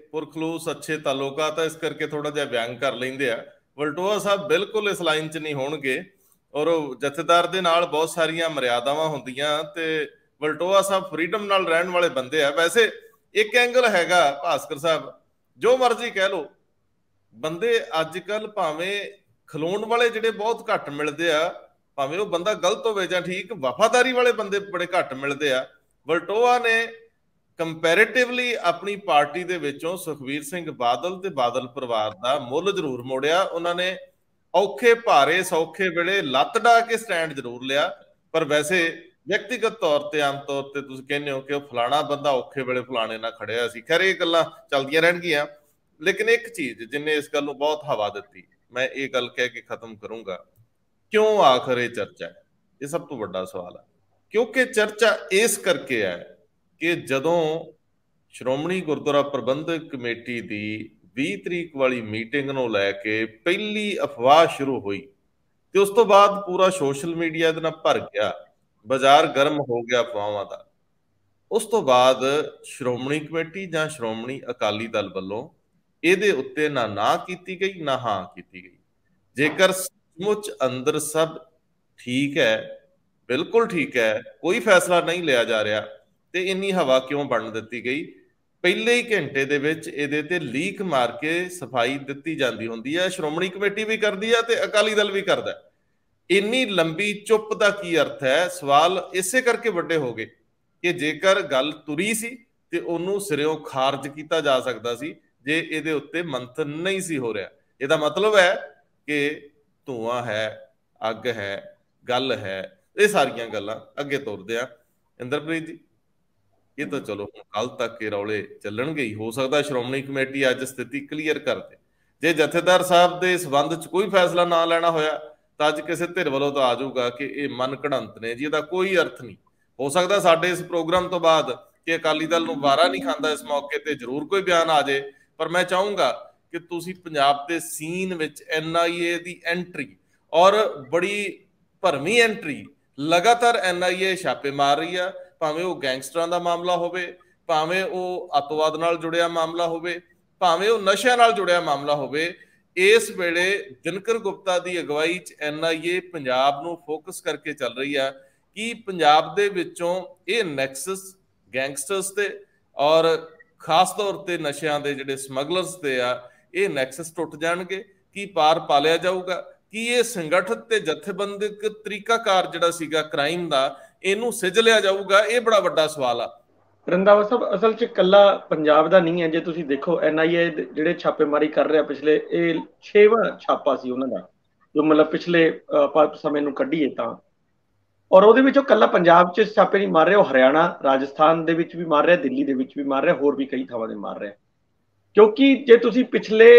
ਪੁਰਖਲੂਸ ਅੱਛੇ ਤਾਲੁਕਾਤ ਆ, ਇਸ ਕਰਕੇ ਥੋੜਾ ਜਿਹਾ ਬਿਆਨ ਕਰ ਲੈਂਦੇ ਆ। ਵਲਟੋਆ ਸਾਹਿਬ ਬਿਲਕੁਲ ਇਸ ਲਾਈਨ 'ਚ ਨਹੀਂ ਹੋਣਗੇ, ਔਰ ਜਥੇਦਾਰ ਦੇ ਨਾਲ ਬਹੁਤ ਸਾਰੀਆਂ ਮਰਿਆਦਾਵਾਂ ਹੁੰਦੀਆਂ, ਤੇ ਵਲਟੋਆ ਸਾਹਿਬ ਫਰੀਡਮ ਨਾਲ ਰਹਿਣ ਵਾਲੇ ਬੰਦੇ ਆ। ਵੈਸੇ ਇੱਕ ਐਂਗਲ ਹੈਗਾ ਭਾਸਕਰ ਸਾਹਿਬ, ਜੋ ਮਰਜ਼ੀ ਕਹਿ ਲਓ, ਬੰਦੇ ਅੱਜ ਕੱਲ ਭਾਵੇਂ ਖਲੋਣ ਵਾਲੇ ਜਿਹੜੇ ਬਹੁਤ ਘੱਟ ਮਿਲਦੇ ਆ, ਭਾਵੇਂ ਉਹ ਬੰਦਾ ਗਲਤ ਹੋਵੇ ਜਾਂ ਠੀਕ, ਵਫਾਦਾਰੀ ਵਾਲੇ ਬੰਦੇ ਬੜੇ ਘੱਟ ਮਿਲਦੇ ਆ। ਵਲਟੋਆ ਨੇ ਕੰਪੈਰੇਟਿਵਲੀ ਆਪਣੀ ਪਾਰਟੀ ਦੇ ਵਿੱਚੋਂ ਸੁਖਬੀਰ ਸਿੰਘ ਬਾਦਲ ਤੇ ਬਾਦਲ ਪਰਿਵਾਰ ਦਾ ਮੁੱਲ ਜ਼ਰੂਰ ਮੋੜਿਆ। ਉਹਨਾਂ ਨੇ ਔਖੇ ਭਾਰੇ ਸੌਖੇ ਵੇਲੇ ਲੱਤ ਡਾ ਕੇ ਸਟੈਂਡ ਜ਼ਰੂਰ ਲਿਆ, ਪਰ ਵੈਸੇ ਵਿਅਕਤੀਗਤ ਤੌਰ ਤੇ ਆਮ ਤੌਰ ਤੇ ਤੁਸੀਂ ਕਹਿੰਦੇ ਹੋ ਕਿ ਉਹ ਫਲਾਣਾ ਬੰਦਾ ਔਖੇ ਵੇਲੇ ਫਲਾਣੇ ਨਾਲ ਖੜਿਆ ਸੀ। ਖੈਰ ਇਹ ਗੱਲਾਂ ਚੱਲਦੀਆਂ ਰਹਿਣਗੀਆਂ, ਲੇਕਿਨ ਇੱਕ ਚੀਜ਼ ਜਿਹਨੇ ਇਸ ਗੱਲ ਨੂੰ ਬਹੁਤ ਹਵਾ ਦਿੱਤੀ, ਮੈਂ ਇਹ ਗੱਲ ਕਹਿ ਕੇ ਖਤਮ ਕਰੂੰਗਾ, ਕਿਉਂ ਆਖਰ ਇਹ ਚਰਚਾ ਹੈ? ਇਹ ਸਭ ਤੋਂ ਵੱਡਾ ਸਵਾਲ ਹੈ। ਕਿਉਂਕਿ ਚਰਚਾ ਇਸ ਕਰਕੇ ਹੈ ਕਿ ਜਦੋਂ ਸ਼੍ਰੋਮਣੀ ਗੁਰਦੁਆਰਾ ਪ੍ਰਬੰਧਕ ਕਮੇਟੀ ਦੀ ਵੀਹ ਤਰੀਕ ਵਾਲੀ ਮੀਟਿੰਗ ਨੂੰ ਲੈ ਕੇ ਪਹਿਲੀ ਅਫਵਾਹ ਸ਼ੁਰੂ ਹੋਈ, ਤੇ ਉਸ ਤੋਂ ਬਾਅਦ ਪੂਰਾ ਸੋਸ਼ਲ ਮੀਡੀਆ ਇਹਦੇ ਨਾਲ ਭਰ ਗਿਆ, ਬਾਜ਼ਾਰ ਗਰਮ ਹੋ ਗਿਆ ਅਫਵਾਹਾਂ ਦਾ। ਉਸ ਤੋਂ ਬਾਅਦ ਸ਼੍ਰੋਮਣੀ ਕਮੇਟੀ ਜਾਂ ਸ਼੍ਰੋਮਣੀ ਅਕਾਲੀ ਦਲ ਵੱਲੋਂ ਇਹਦੇ ਉੱਤੇ ਨਾ ਨਾ ਕੀਤੀ ਗਈ ਨਾ ਹਾਂ ਕੀਤੀ ਗਈ। ਜੇਕਰ ਸੱਚਮੁੱਚ ਅੰਦਰ ਸਭ ਠੀਕ ਹੈ, ਬਿਲਕੁਲ ਠੀਕ ਹੈ, ਕੋਈ ਫੈਸਲਾ ਨਹੀਂ ਲਿਆ ਜਾ ਰਿਹਾ, ਤੇ ਇੰਨੀ ਹਵਾ ਕਿਉਂ ਬਣ ਦਿੱਤੀ ਗਈ? ਪਹਿਲੇ ਹੀ ਘੰਟੇ ਦੇ ਵਿੱਚ ਇਹਦੇ ਤੇ ਲੀਕ ਮਾਰ ਕੇ ਸਫਾਈ ਦਿੱਤੀ ਜਾਂਦੀ ਹੁੰਦੀ ਹੈ। ਸ਼੍ਰੋਮਣੀ ਕਮੇਟੀ ਵੀ ਕਰਦੀ ਹੈ ਤੇ ਅਕਾਲੀ ਦਲ ਵੀ ਕਰਦਾ। ਇੰਨੀ ਲੰਬੀ ਚੁੱਪ ਦਾ ਕੀ ਅਰਥ ਹੈ? ਸਵਾਲ ਇਸੇ ਕਰਕੇ ਵੱਡੇ ਹੋ ਗਏ ਕਿ ਜੇਕਰ ਗੱਲ ਤੁਰੀ ਸੀ ਤੇ ਉਹਨੂੰ ਸਿਰਿਓਂ ਖਾਰਜ ਕੀਤਾ ਜਾ ਸਕਦਾ ਸੀ ਜੇ ਇਹਦੇ ਉੱਤੇ ਮੰਥਨ ਨਹੀਂ ਸੀ ਹੋ ਰਿਹਾ। ਇਹਦਾ ਮਤਲਬ ਹੈ ਕਿ ਧੂਆਂ ਹੈ, ਅੱਗ ਹੈ, ਗੱਲ ਹੈ, ਇਹ ਸਾਰੀਆਂ ਗੱਲਾਂ ਅੱਗੇ ਤੁਰਦੇ ਆ। ਇੰਦਰਪ੍ਰੀਤ ਜੀ, ਇਹ ਤਾਂ ਚਲੋ ਹੁਣ ਕੱਲ ਤੱਕ ਇਹ ਰੌਲੇ ਚੱਲਣਗੇ ਹੀ। ਹੋ ਸਕਦਾ ਸ਼੍ਰੋਮਣੀ ਕਮੇਟੀ ਅੱਜ ਸਥਿਤੀ ਕਲੀਅਰ ਕਰ ਦੇ। ਜੇ ਜਥੇਦਾਰ ਸਾਹਿਬ ਦੇ ਸੰਬੰਧ 'ਚ ਕੋਈ ਫੈਸਲਾ ਨਾ ਲੈਣਾ ਹੋਇਆ ਤਾਂ ਅੱਜ ਕਿਸੇ ਧਿਰ ਵੱਲੋਂ ਤਾਂ ਆ ਜਾਊਗਾ ਕਿ ਇਹ ਮਨ ਘੜੰਤ ਨੇ ਜੀ, ਇਹਦਾ ਕੋਈ ਅਰਥ ਨਹੀਂ। ਹੋ ਸਕਦਾ ਸਾਡੇ ਇਸ ਪ੍ਰੋਗਰਾਮ ਤੋਂ ਬਾਅਦ ਕਿ ਅਕਾਲੀ ਦਲ ਨੂੰ ਵਾਰਾ ਨਹੀਂ ਖਾਂਦਾ ਇਸ ਮੌਕੇ ਤੇ ਜ਼ਰੂਰ ਕੋਈ ਬਿਆਨ ਆ ਜਾਏ, ਪਰ ਮੈਂ ਚਾਹੂੰਗਾ ਕਿ ਤੁਸੀਂ ਪੰਜਾਬ ਦੇ ਸੀਨ ਵਿੱਚ ਐਨ ਆਈ ਏ ਦੀ ਐਂਟਰੀ, ਔਰ ਬੜੀ ਭਰਵੀਂ ਐਂਟਰੀ, ਲਗਾਤਾਰ ਐਨ ਆਈ ਏ ਛਾਪੇ ਮਾਰ ਰਹੀ ਆ, ਭਾਵੇਂ ਉਹ ਗੈਂਗਸਟਰਾਂ ਦਾ ਮਾਮਲਾ ਹੋਵੇ, ਭਾਵੇਂ ਉਹ ਅੱਤਵਾਦ ਨਾਲ ਜੁੜਿਆ ਮਾਮਲਾ ਹੋਵੇ, ਭਾਵੇਂ ਉਹ ਨਸ਼ਿਆਂ ਨਾਲ ਜੁੜਿਆ ਮਾਮਲਾ ਹੋਵੇ। ਇਸ ਵੇਲੇ ਦਿਨਕਰ ਗੁਪਤਾ ਦੀ ਅਗਵਾਈ 'ਚ ਐਨ ਆਈ ਏ ਪੰਜਾਬ ਨੂੰ ਫੋਕਸ ਕਰਕੇ ਚੱਲ ਰਹੀ ਆ ਕਿ ਪੰਜਾਬ ਦੇ ਵਿੱਚੋਂ ਇਹ ਨੈਕਸਸ ਗੈਂਗਸਟਰਸ ਤੇ ਔਰ ਖਾਸ ਤੌਰ ਤੇ ਨਸ਼ਿਆਂ ਦੇ ਜਿਹੜੇ ਸਮਗਲਰਸ ਤੇ ਆ, ਇਹ ਨੈਕਸਸ ਟੁੱਟ ਜਾਣਗੇ। ਕੀ ਪਾਰ ਪਾ ਲਿਆ ਜਾਊਗਾ? ਕੀ ਇਹ ਸੰਗਠਿਤ ਤੇ ਜਥੇਬੰਦਕ ਤਰੀਕਾਕਾਰ ਜਿਹੜਾ ਸੀਗਾ ਕ੍ਰਾਈਮ ਦਾ, ਇਹਨੂੰ ਸਿੱਝ ਲਿਆ ਜਾਊਗਾ? ਇਹ ਬੜਾ ਵੱਡਾ ਸਵਾਲ ਆ। ਰੰਧਾਵਾ ਸਾਹਿਬ, ਅਸਲ 'ਚ ਇਕੱਲਾ ਪੰਜਾਬ ਦਾ ਨਹੀਂ ਹੈ। ਜੇ ਤੁਸੀਂ ਦੇਖੋ ਐਨ ਆਈ ਏ ਜਿਹੜੇ ਛਾਪੇਮਾਰੀ ਕਰ ਰਿਹਾ, ਪਿਛਲੇ ਇਹ ਛੇਵਾਂ ਛਾਪਾ ਸੀ ਉਹਨਾਂ ਦਾ, ਜੋ ਮਤਲਬ ਪਿਛਲੇ ਸਮੇਂ ਨੂੰ ਕੱਢੀਏ ਤਾਂ, ਔਰ ਉਹਦੇ ਵਿੱਚੋਂ ਇਕੱਲਾ ਪੰਜਾਬ 'ਚ ਛਾਪੇ ਨਹੀਂ ਮਾਰ ਰਿਹਾ, ਉਹ ਹਰਿਆਣਾ, ਰਾਜਸਥਾਨ ਦੇ ਵਿੱਚ ਵੀ ਮਾਰ ਰਿਹਾ, ਦਿੱਲੀ ਦੇ ਵਿੱਚ ਵੀ ਮਾਰ ਰਿਹਾ, ਹੋਰ ਵੀ ਕਈ ਥਾਵਾਂ ਤੇ ਮਾਰ ਰਿਹਾ। ਕਿਉਂਕਿ ਜੇ ਤੁਸੀਂ ਪਿਛਲੇ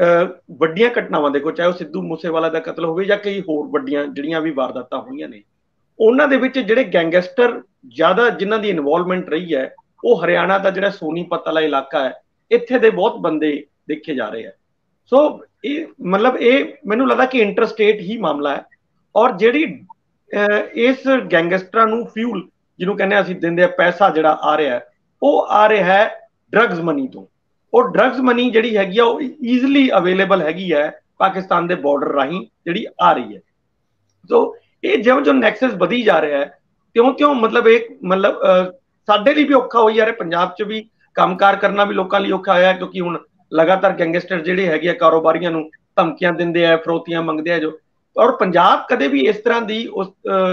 ਵੱਡੀਆਂ ਘਟਨਾਵਾਂ ਦੇਖੋ, ਚਾਹੇ ਉਹ ਸਿੱਧੂ ਮੂਸੇਵਾਲਾ ਦਾ ਕਤਲ ਹੋਵੇ ਜਾਂ ਕਈ ਹੋਰ ਵੱਡੀਆਂ ਜਿਹੜੀਆਂ ਵੀ ਵਾਰਦਾਤਾਂ ਹੋਈਆਂ ਨੇ, ਉਹਨਾਂ ਦੇ ਵਿੱਚ ਜਿਹੜੇ ਗੈਂਗਸਟਰ ਜ਼ਿਆਦਾ ਜਿਨ੍ਹਾਂ ਦੀ ਇਨਵੋਲਵਮੈਂਟ ਰਹੀ ਹੈ, ਉਹ ਹਰਿਆਣਾ ਦਾ ਜਿਹੜਾ ਸੋਨੀਪਤ ਵਾਲਾ ਇਲਾਕਾ ਹੈ, ਇੱਥੇ ਦੇ ਬਹੁਤ ਬੰਦੇ ਦੇਖੇ ਜਾ ਰਹੇ ਆ। ਸੋ ਇਹ ਮਤਲਬ ਇਹ ਮੈਨੂੰ ਲੱਗਦਾ ਕਿ ਇੰਟਰਸਟੇਟ ਹੀ ਮਾਮਲਾ ਹੈ, ਔਰ ਜਿਹੜੀ ਇਸ ਗੈਂਗਸਟਰਾਂ ਨੂੰ ਫਿਊਲ ਜਿਹਨੂੰ ਕਹਿੰਦੇ ਅਸੀਂ ਦਿੰਦੇ ਆ, ਪੈਸਾ ਜਿਹੜਾ ਆ ਰਿਹਾ ਉਹ ਆ ਰਿਹਾ ਹੈ ਡਰੱਗਸ ਮਨੀ ਤੋਂ। ਉਹ ਡਰੱਗਸ ਮਨੀ ਜਿਹੜੀ ਹੈਗੀ ਆ ਉਹ ਈਜ਼ੀਲੀ ਅਵੇਲੇਬਲ ਹੈਗੀ ਹੈ ਪਾਕਿਸਤਾਨ ਦੇ ਬਾਰਡਰ ਰਾਹੀਂ ਜਿਹੜੀ ਆ ਰਹੀ ਹੈ। ਸੋ ਇਹ ਜਿਉਂ ਜਿਉਂ ਨੈਕਸਸ ਵਧੀ ਜਾ ਰਿਹਾ ਹੈ, ਤਿਉਂ ਤਿਉਂ ਮਤਲਬ ਇਹ ਮਤਲਬ ਸਾਡੇ ਲਈ ਵੀ ਔਖਾ ਹੋਈ ਜਾ ਰਿਹਾ। ਪੰਜਾਬ 'ਚ ਵੀ ਕੰਮਕਾਰ ਕਰਨਾ ਵੀ ਲੋਕਾਂ ਲਈ ਔਖਾ ਹੋਇਆ, ਕਿਉਂਕਿ ਹੁਣ ਲਗਾਤਾਰ ਗੈਂਗਸਟਰ ਜਿਹੜੇ ਹੈਗੇ ਆ ਕਾਰੋਬਾਰੀਆਂ ਨੂੰ ਧਮਕੀਆਂ ਦਿੰਦੇ ਆ, ਫਰੋਤੀਆਂ ਮੰਗਦੇ ਆ ਜੋ। ਔਰ ਪੰਜਾਬ ਕਦੇ ਵੀ ਇਸ ਤਰ੍ਹਾਂ ਦੀ ਉਸ